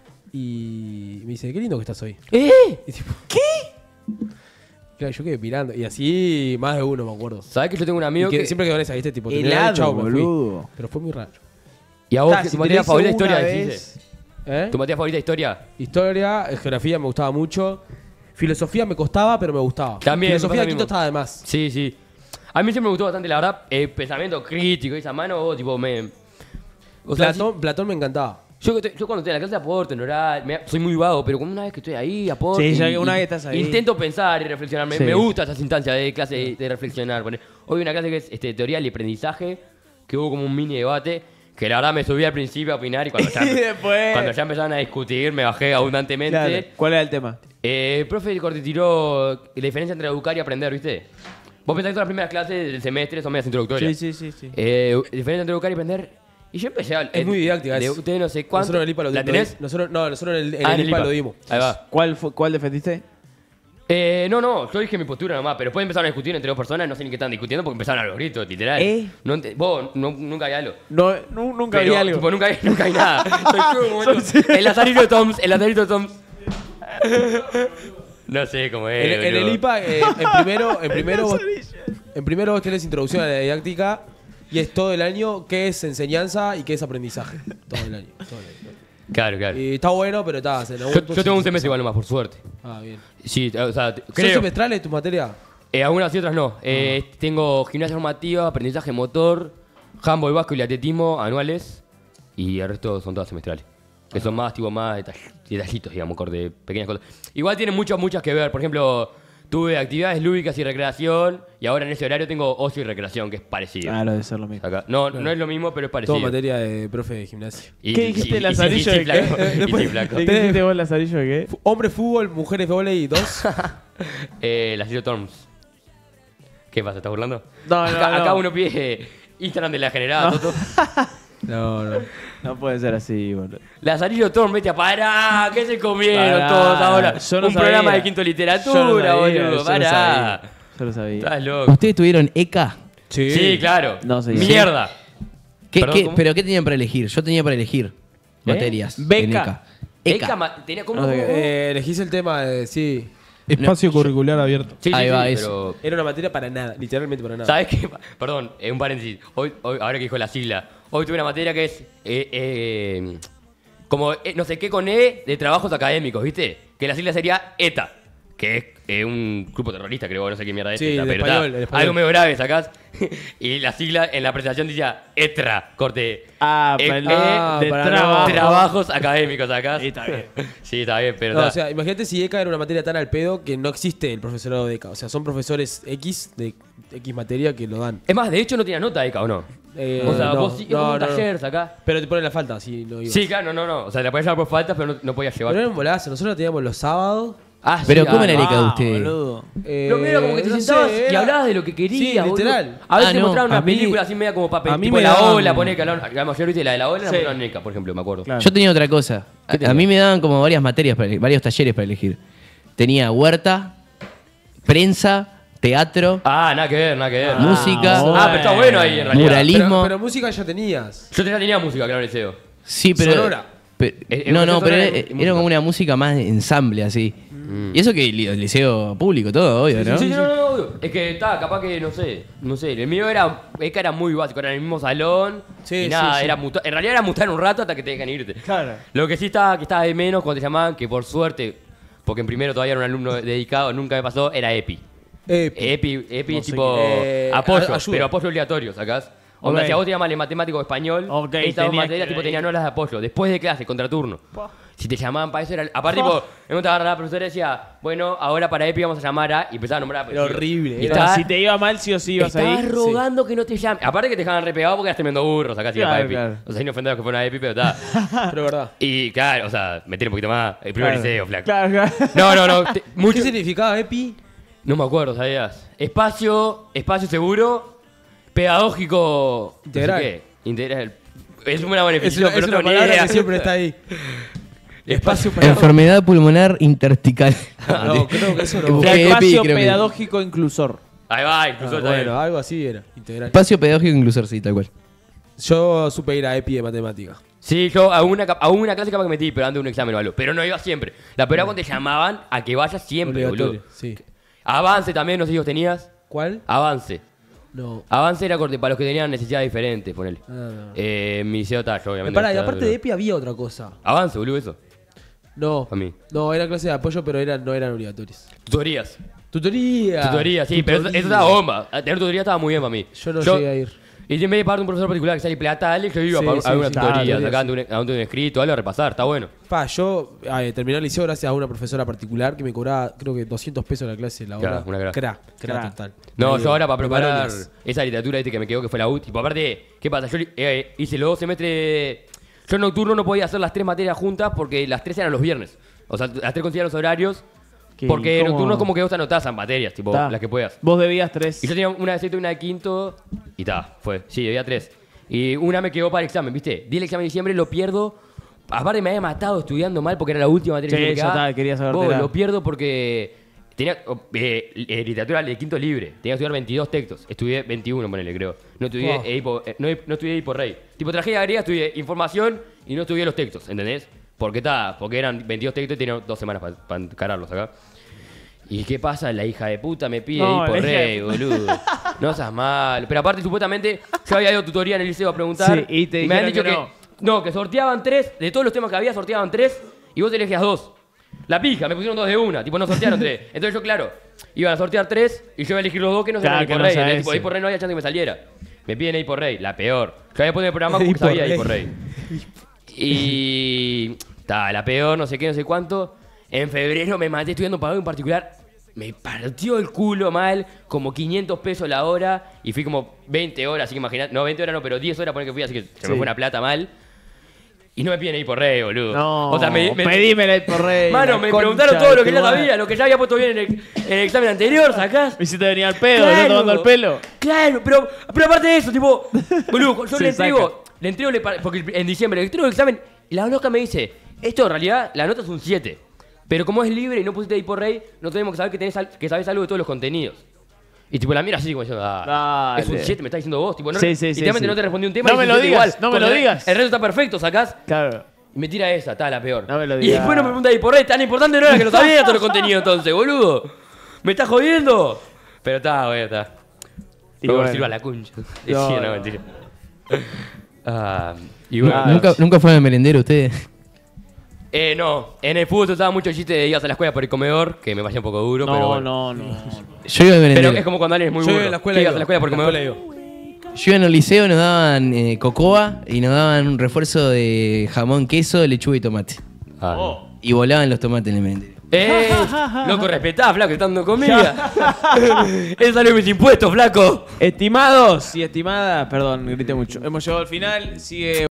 y me dice, qué lindo que estás hoy.
¿eh?
Y tipo, ¿qué? Claro, yo quedé mirando. Y así más de uno, me acuerdo.
¿Sabés que yo tengo un amigo
Y que,
que.
siempre quedó en esa, ¿viste? Tipo, terminé
Helado,
el chau, me fui.
boludo.
Pero fue muy raro.
¿Y a vos,
Ah,
tu
si
materia
te
favorita de
hizo
historia?
una
decís?
vez-
¿Eh?
¿Tu materia favorita de historia?
Historia, eh, geografía me gustaba mucho. Filosofía me costaba, pero me gustaba.
También, me
Filosofía
pasa
de
lo
quinto
mismo.
estaba de más.
Sí, sí. A mí siempre me gustó bastante, la verdad, el pensamiento crítico y esa mano, vos, tipo, me. O sea,
Platón, Platón me encantaba.
Yo, que estoy- yo cuando estoy en la clase aporto, en oral, me- soy muy vago, pero como una vez que estoy ahí, aporto.
Sí, ya
y-
que una
y-
vez estás ahí.
Intento pensar y reflexionar. Me,
Sí.
me gusta esas instancias de clase de, de reflexionar. Poner- Hoy hay una clase que es este, teoría del aprendizaje, que hubo como un mini debate, que la verdad me subí al principio a opinar y cuando ya,
Y después-
cuando ya empezaron a discutir me bajé abundantemente.
Claro. ¿Cuál era el tema?
Eh, el profe Corte tiró la diferencia entre educar y aprender, ¿viste? Vos pensás que todas las primeras clases del semestre son medias introductorias.
Sí, sí, sí, sí.
Eh, diferencia entre educar y aprender. Y yo empecé a...
Es muy didáctica.
De
es.
ustedes no sé cuánto.
Nosotros en el I P A lo
¿La
dimos.
tenés?
Nosotros, no, nosotros en el, en
Ah,
el I P A lo dimos.
Ahí va.
¿Cuál, fue, ¿Cuál defendiste?
Eh, no, no, yo dije mi postura nomás, pero después empezaron a discutir entre dos personas, no sé ni qué estaban discutiendo porque empezaron a los gritos, literal.
¿Eh?
No ente- vos, no- nunca hay algo.
No, nu- nunca
Pero,
vi algo.
tipo, nunca hay, nunca hay nada. Soy yo, como momento- el Lazarito Toms, el Lazarito Toms. No sé cómo es.
En, en el
boludo.
I P A, eh, en primero, en primero, vos, en primero vos tenés introducción a la didáctica y es todo el año qué es enseñanza y qué es aprendizaje. Todo el año. Todo el año.
Claro, claro.
Y está bueno, pero está. en algún
Yo,
punto
yo tengo
sí
un
se
semestre igual
pasa.
nomás, por suerte.
Ah, bien.
Sí, o sea, t-
¿Son
creo.
semestrales tu materia?
Eh, algunas y otras no. Eh, Tengo gimnasia formativa, aprendizaje motor, handball, básquet y atletismo anuales. Y el resto son todas semestrales. Que son más, tipo, más detall- detallitos, digamos, corte, pequeñas cosas. Igual tienen muchas, muchas que ver. Por ejemplo, tuve actividades lúdicas y recreación, y ahora en ese horario tengo ocio y recreación, que es parecido.
Claro, debe ser lo mismo.
Acá. No, no es lo mismo, pero es parecido.
Todo materia de profe de gimnasio.
Y-
¿Qué
y-
dijiste,
y-
Lazarillo?
y- y-
de
y- flaco.
qué?
Y- y- flaco.
¿Qué dijiste vos, Lazarillo, de qué?
Fu- Hombre fútbol, mujeres volei, dos.
Eh, la Zero Terms. ¿Qué pasa? ¿Estás burlando?
No, no,
acá,
no.
acá uno pide Instagram de la generada,
No.
Toto.
No, no.
No puede ser así, boludo.
Lazarillo Torm, vete a pará, ¿qué se comieron
Pará,
todos ahora?
yo no
Un
sabía.
programa de quinto
Yo
literatura,
no sabía,
boludo,
yo no
pará.
sabía. Yo lo sabía.
Estás loco.
¿Ustedes tuvieron E C A?
Sí.
Sí, claro.
No sé.
Mierda.
¿Qué,
Perdón,
qué-
¿cómo?
¿Pero qué tenían para elegir? Yo tenía para elegir materias. en
Beca.
ECA.
Eka,
ECA.
ma- tenía como.
No sé qué.
Eh, elegís el tema de. Sí.
Espacio curricular abierto.
Sí, sí,
Ahí
sí,
va,
pero.
eso.
Era una materia para nada, literalmente para nada.
¿Sabes qué? Perdón, eh, un paréntesis. Hoy, hoy, ahora que dijo la sigla. Hoy tuve una materia que es. eh, eh, como eh, no sé qué con E de trabajos académicos, ¿viste? Que la sigla sería ETA. Que es eh, un grupo terrorista, creo, no sé qué mierda es.
Sí,
ETA,
el
pero
español,
está,
el español.
algo medio grave sacás. Y la sigla en la presentación decía ETRA, corte.
Ah,
E-
para el-
E-
Ah,
de
para
trabajo.
Trabajos académicos sacás.
Sí, está bien.
Sí, está bien, pero.
No,
está.
o sea, imagínate si E C A era una materia tan al pedo que no existe el profesorado de E C A. O sea, son profesores X de X materia que lo dan.
Es más, de hecho no tenía nota ECA, ¿o no?
Eh,
O sea,
no,
vos sí, es
no,
como un
no, no.
taller sacás.
Pero te ponen la falta, si no ibas.
Sí, claro, no, no, no. O sea, la podías llevar por faltas, pero no, no podías llevar.
Pero era un bolazo. Nosotros la teníamos los sábados.
Ah, sí,
Pero ¿cómo
ah,
era el E C A de
ah,
ustedes?
Boludo.
Eh,
Lo que era como que te
no
sentabas
sé,
y
era-
hablabas de lo que querías.
Sí,
boludo.
literal.
A veces
Ah,
te
no,
mostraban
a
una
mí-
película así media como papel.
a mí
tipo
me
la
daban-
ola, pone que hablaban. La mayoría de la de la ola la
Sí.
mostraban en ECA, por ejemplo, me acuerdo.
Claro.
Yo tenía otra cosa. A,
tenías?
a mí me daban como varias materias, para, ele- varios talleres para elegir. Tenía huerta, prensa, teatro,
Ah, nada que ver, nada que ver.
música,
Ah, pero está bueno ahí en realidad.
muralismo.
Pero, pero música ya tenías.
Yo tenía, tenía música, claro, en el liceo.
Sí, pero.
Sonora.
pe-
Eh,
no,
eh,
no,
sonora
pero
y-
era,
y
era
música.
como una música más de ensamble, así. Y eso que el el liceo público, todo, obvio, ¿no?
Sí, no, no, no, obvio. Es que estaba, capaz que, no sé, no sé. El mío era, ECA era muy básico, era en el mismo salón.
Sí,
y nada,
sí, sí.
era muta- en realidad era mutar un rato hasta que te dejan irte.
Claro.
Lo que sí estaba, que estaba de menos cuando te llamaban, que por suerte, porque en primero todavía era un alumno dedicado, nunca me pasó, era EPI.
Epi.
EPI, EPI
No
es
sé
tipo
qué. Eh,
apoyo,
a- ayuda.
pero apoyo obligatorio, ¿sacás? Onda,
Ok.
si a vos te llaman matemático o español,
Ok,
estas dos
tenía
materias
que-
tipo, tenían horas de apoyo, después de clase, contraturno. Si te llamaban para eso, era. Aparte, tipo, en otra agarrada la profesora decía, bueno, ahora para EPI vamos a llamar a. Y empezaba a nombrar.
Era horrible.
Y
Era-
estaba-
Si te iba mal, sí o sí ibas
Estabas
ahí.
rogando que no te llamen. Aparte que te dejaban repegado porque eras tremendo burro, sacás
Claro,
para EPI.
claro.
O sea, sin ofender a los que fueron a EPI, pero está.
Pero verdad.
Y claro, o sea, meter un poquito más. El primer
Claro.
liceo, flaco.
Claro, claro.
No, no, no. te- mucho-
¿Qué significaba Epi?
no me acuerdo, ¿sabías? Espacio, espacio seguro, pedagógico. no sé
Integral.
qué. Integral. Es una buena
Es
definición,
una,
pero
es
no
una
tengo ni
palabra
idea.
que siempre está ahí.
Espacio
Enfermedad pulmonar interstical.
No, creo que eso no.
Busqué EPI,
Espacio
creo que-
pedagógico inclusor.
Ahí va, incluso
Ah,
está bien.
bueno, algo así era. Integral.
Espacio pedagógico inclusor, sí, tal cual.
Yo supe ir a Epi de matemática.
Sí, yo a una, cap- a una clase capaz que metí, pero antes de un examen o algo. Pero no iba siempre. La peor era cuando te llamaban a que vayas siempre,
Obligatorio,
boludo.
sí.
Avance también, no sé si vos tenías.
¿Cuál?
Avance.
No.
Avance era corte para los que tenían necesidades diferentes, ponele.
Ah, no.
Eh, mi liceo está, yo obviamente.
Pará, y
está,
aparte
pero-
de Epi había otra cosa.
Avance, boludo, eso.
No.
A mí.
No, era clase de apoyo, pero eran, no eran obligatorios.
Tutorías.
Tutoría.
Tutoría, sí, pero eso, eso estaba bomba. Tener tutoría estaba muy bien para mí.
Yo no llegué a ir.
Y en vez de pagar un profesor particular que sale plata, dale, yo iba
Sí,
a,
sí,
a una
sí.
tutoría,
Ah,
sacando un, a un, un escrito, algo a repasar, está bueno.
Pa, yo eh, terminé el liceo gracias a una profesora particular que me cobraba, creo que doscientos pesos la clase la hora.
Claro, una cra.
Cra, cra,
Cra.
total.
No,
Ahí,
yo ahora para
de
preparar
varones.
esa literatura este que me quedó que fue la U. Tipo, aparte, ¿qué pasa? Yo eh, hice los dos semestres. Yo en nocturno no podía hacer las tres materias juntas porque las tres eran los viernes. O sea, las tres coincidían los horarios.
¿Qué?
Porque en
¿Cómo?
nocturno es como que vos anotás en materias, tipo,
Ta.
las que puedas.
Vos debías tres.
Y yo tenía una de sexto y una de quinto. Y ta, fue. Sí, debía tres. Y una me quedó para el examen, ¿viste? Di el examen en diciembre, lo pierdo. Aparte me había matado estudiando mal porque era la última materia
Sí,
que me
ya
quedaba.
está, quería sabértela.
Vos, lo pierdo porque tenía oh, eh, eh, literatura de quinto libre. Tenía que estudiar veintidós textos. Estudié veintiuno, ponele, creo. No estudié,
Oh.
Edipo, eh, no, no estudié Edipo Rey. Tipo, tragedia griega, estudié información y no estudié los textos, ¿entendés? Porque está, porque eran veintidós textos y tenía dos semanas para encararlos acá. ¿Y qué pasa? La hija de puta me pide
No,
ir por
la hija de
rey, boludo. No seas mal. Pero aparte, supuestamente, yo había ido a tutoría en el liceo a preguntar.
Sí, y te
me han dicho
dijeron
que,
que
no. que sorteaban tres. De todos los temas que había, sorteaban tres. Y vos elegías dos. La pija, me pusieron dos de una. Tipo, no sortearon tres. Entonces yo, claro, iban a sortear tres. Y yo iba a elegir los dos que no
Claro,
salían
que
por
no
rey.
sea
Entonces, tipo,
ese.
ahí por rey no había chance que me saliera. Me piden ir por rey. La peor. Yo había puesto el programa porque
Ahí por
sabía
rey.
ir por rey. Y. Ta, la peor, no sé qué, no sé cuánto. En febrero me maté estudiando para algo en particular. Me partió el culo mal, como quinientos pesos la hora, y fui como veinte horas, así que imaginate, no, veinte horas no, pero diez horas por que fui, así que se
Sí.
me fue una plata mal. Y no me piden ir por rey, boludo.
No,
o sea, me, me,
pedime el por rey.
Mano,
la
me
concha
preguntaron todo
de
lo que
tu
ya
madre.
sabía, lo que ya había puesto bien en el, en el examen anterior, ¿sacás?
Y si te venía al pedo,
Claro.
¿no tomando el pelo?
Claro, pero, pero aparte de eso, tipo, boludo, yo
Se
le entrego,
saca.
le entrego, le pa- porque en diciembre le entrego el examen, y la loca me dice, esto en realidad, la nota es un siete, pero como es libre y no pusiste ahí por rey, no tenemos que saber que, tenés al- que sabes algo de todos los contenidos. Y tipo, la mira así como diciendo, ah, es un
Dale.
siete, me está diciendo vos, tipo, no,
Sí, sí, sí,
literalmente
sí.
no te respondí un tema.
No
y
me
es
lo
un siete
digas,
igual,
no me
porque
lo
el-
digas.
El resto está perfecto, ¿sacás?
Claro.
Y me tira esa, está la peor.
No me lo
Y
digas.
después no me pregunta ahí por rey, tan importante no era que lo sabía todos los contenidos entonces, boludo. ¿Me estás jodiendo? Pero está, güey, está.
Y
Luego
bueno.
sirva la concha.
No,
Sí, no,
no.
mentira. Ah, y
Nu-
bueno.
¿Nunca, ¿Nunca fueron a merendero ustedes?
Eh, no. En el fútbol se usaba mucho el chiste de ibas a la escuela por el comedor, que me parecía un poco duro,
No,
pero bueno.
no, no.
Yo iba a merendero.
Pero es como cuando alguien es muy
Yo
burro.
iba a la escuela
¿Qué
iba.
ibas a la escuela por
A la
comedor?
escuela
Yo iba en el liceo, nos daban eh, cocoa y nos daban un refuerzo de jamón, queso, lechuga y tomate.
Ah, no.
Y volaban los tomates en el merendero.
Eh, loco, respetá, flaco, estás dando comida. Eso salió mis impuestos, flaco.
Estimados y estimadas, perdón, grité mucho. Hemos llegado al final, sigue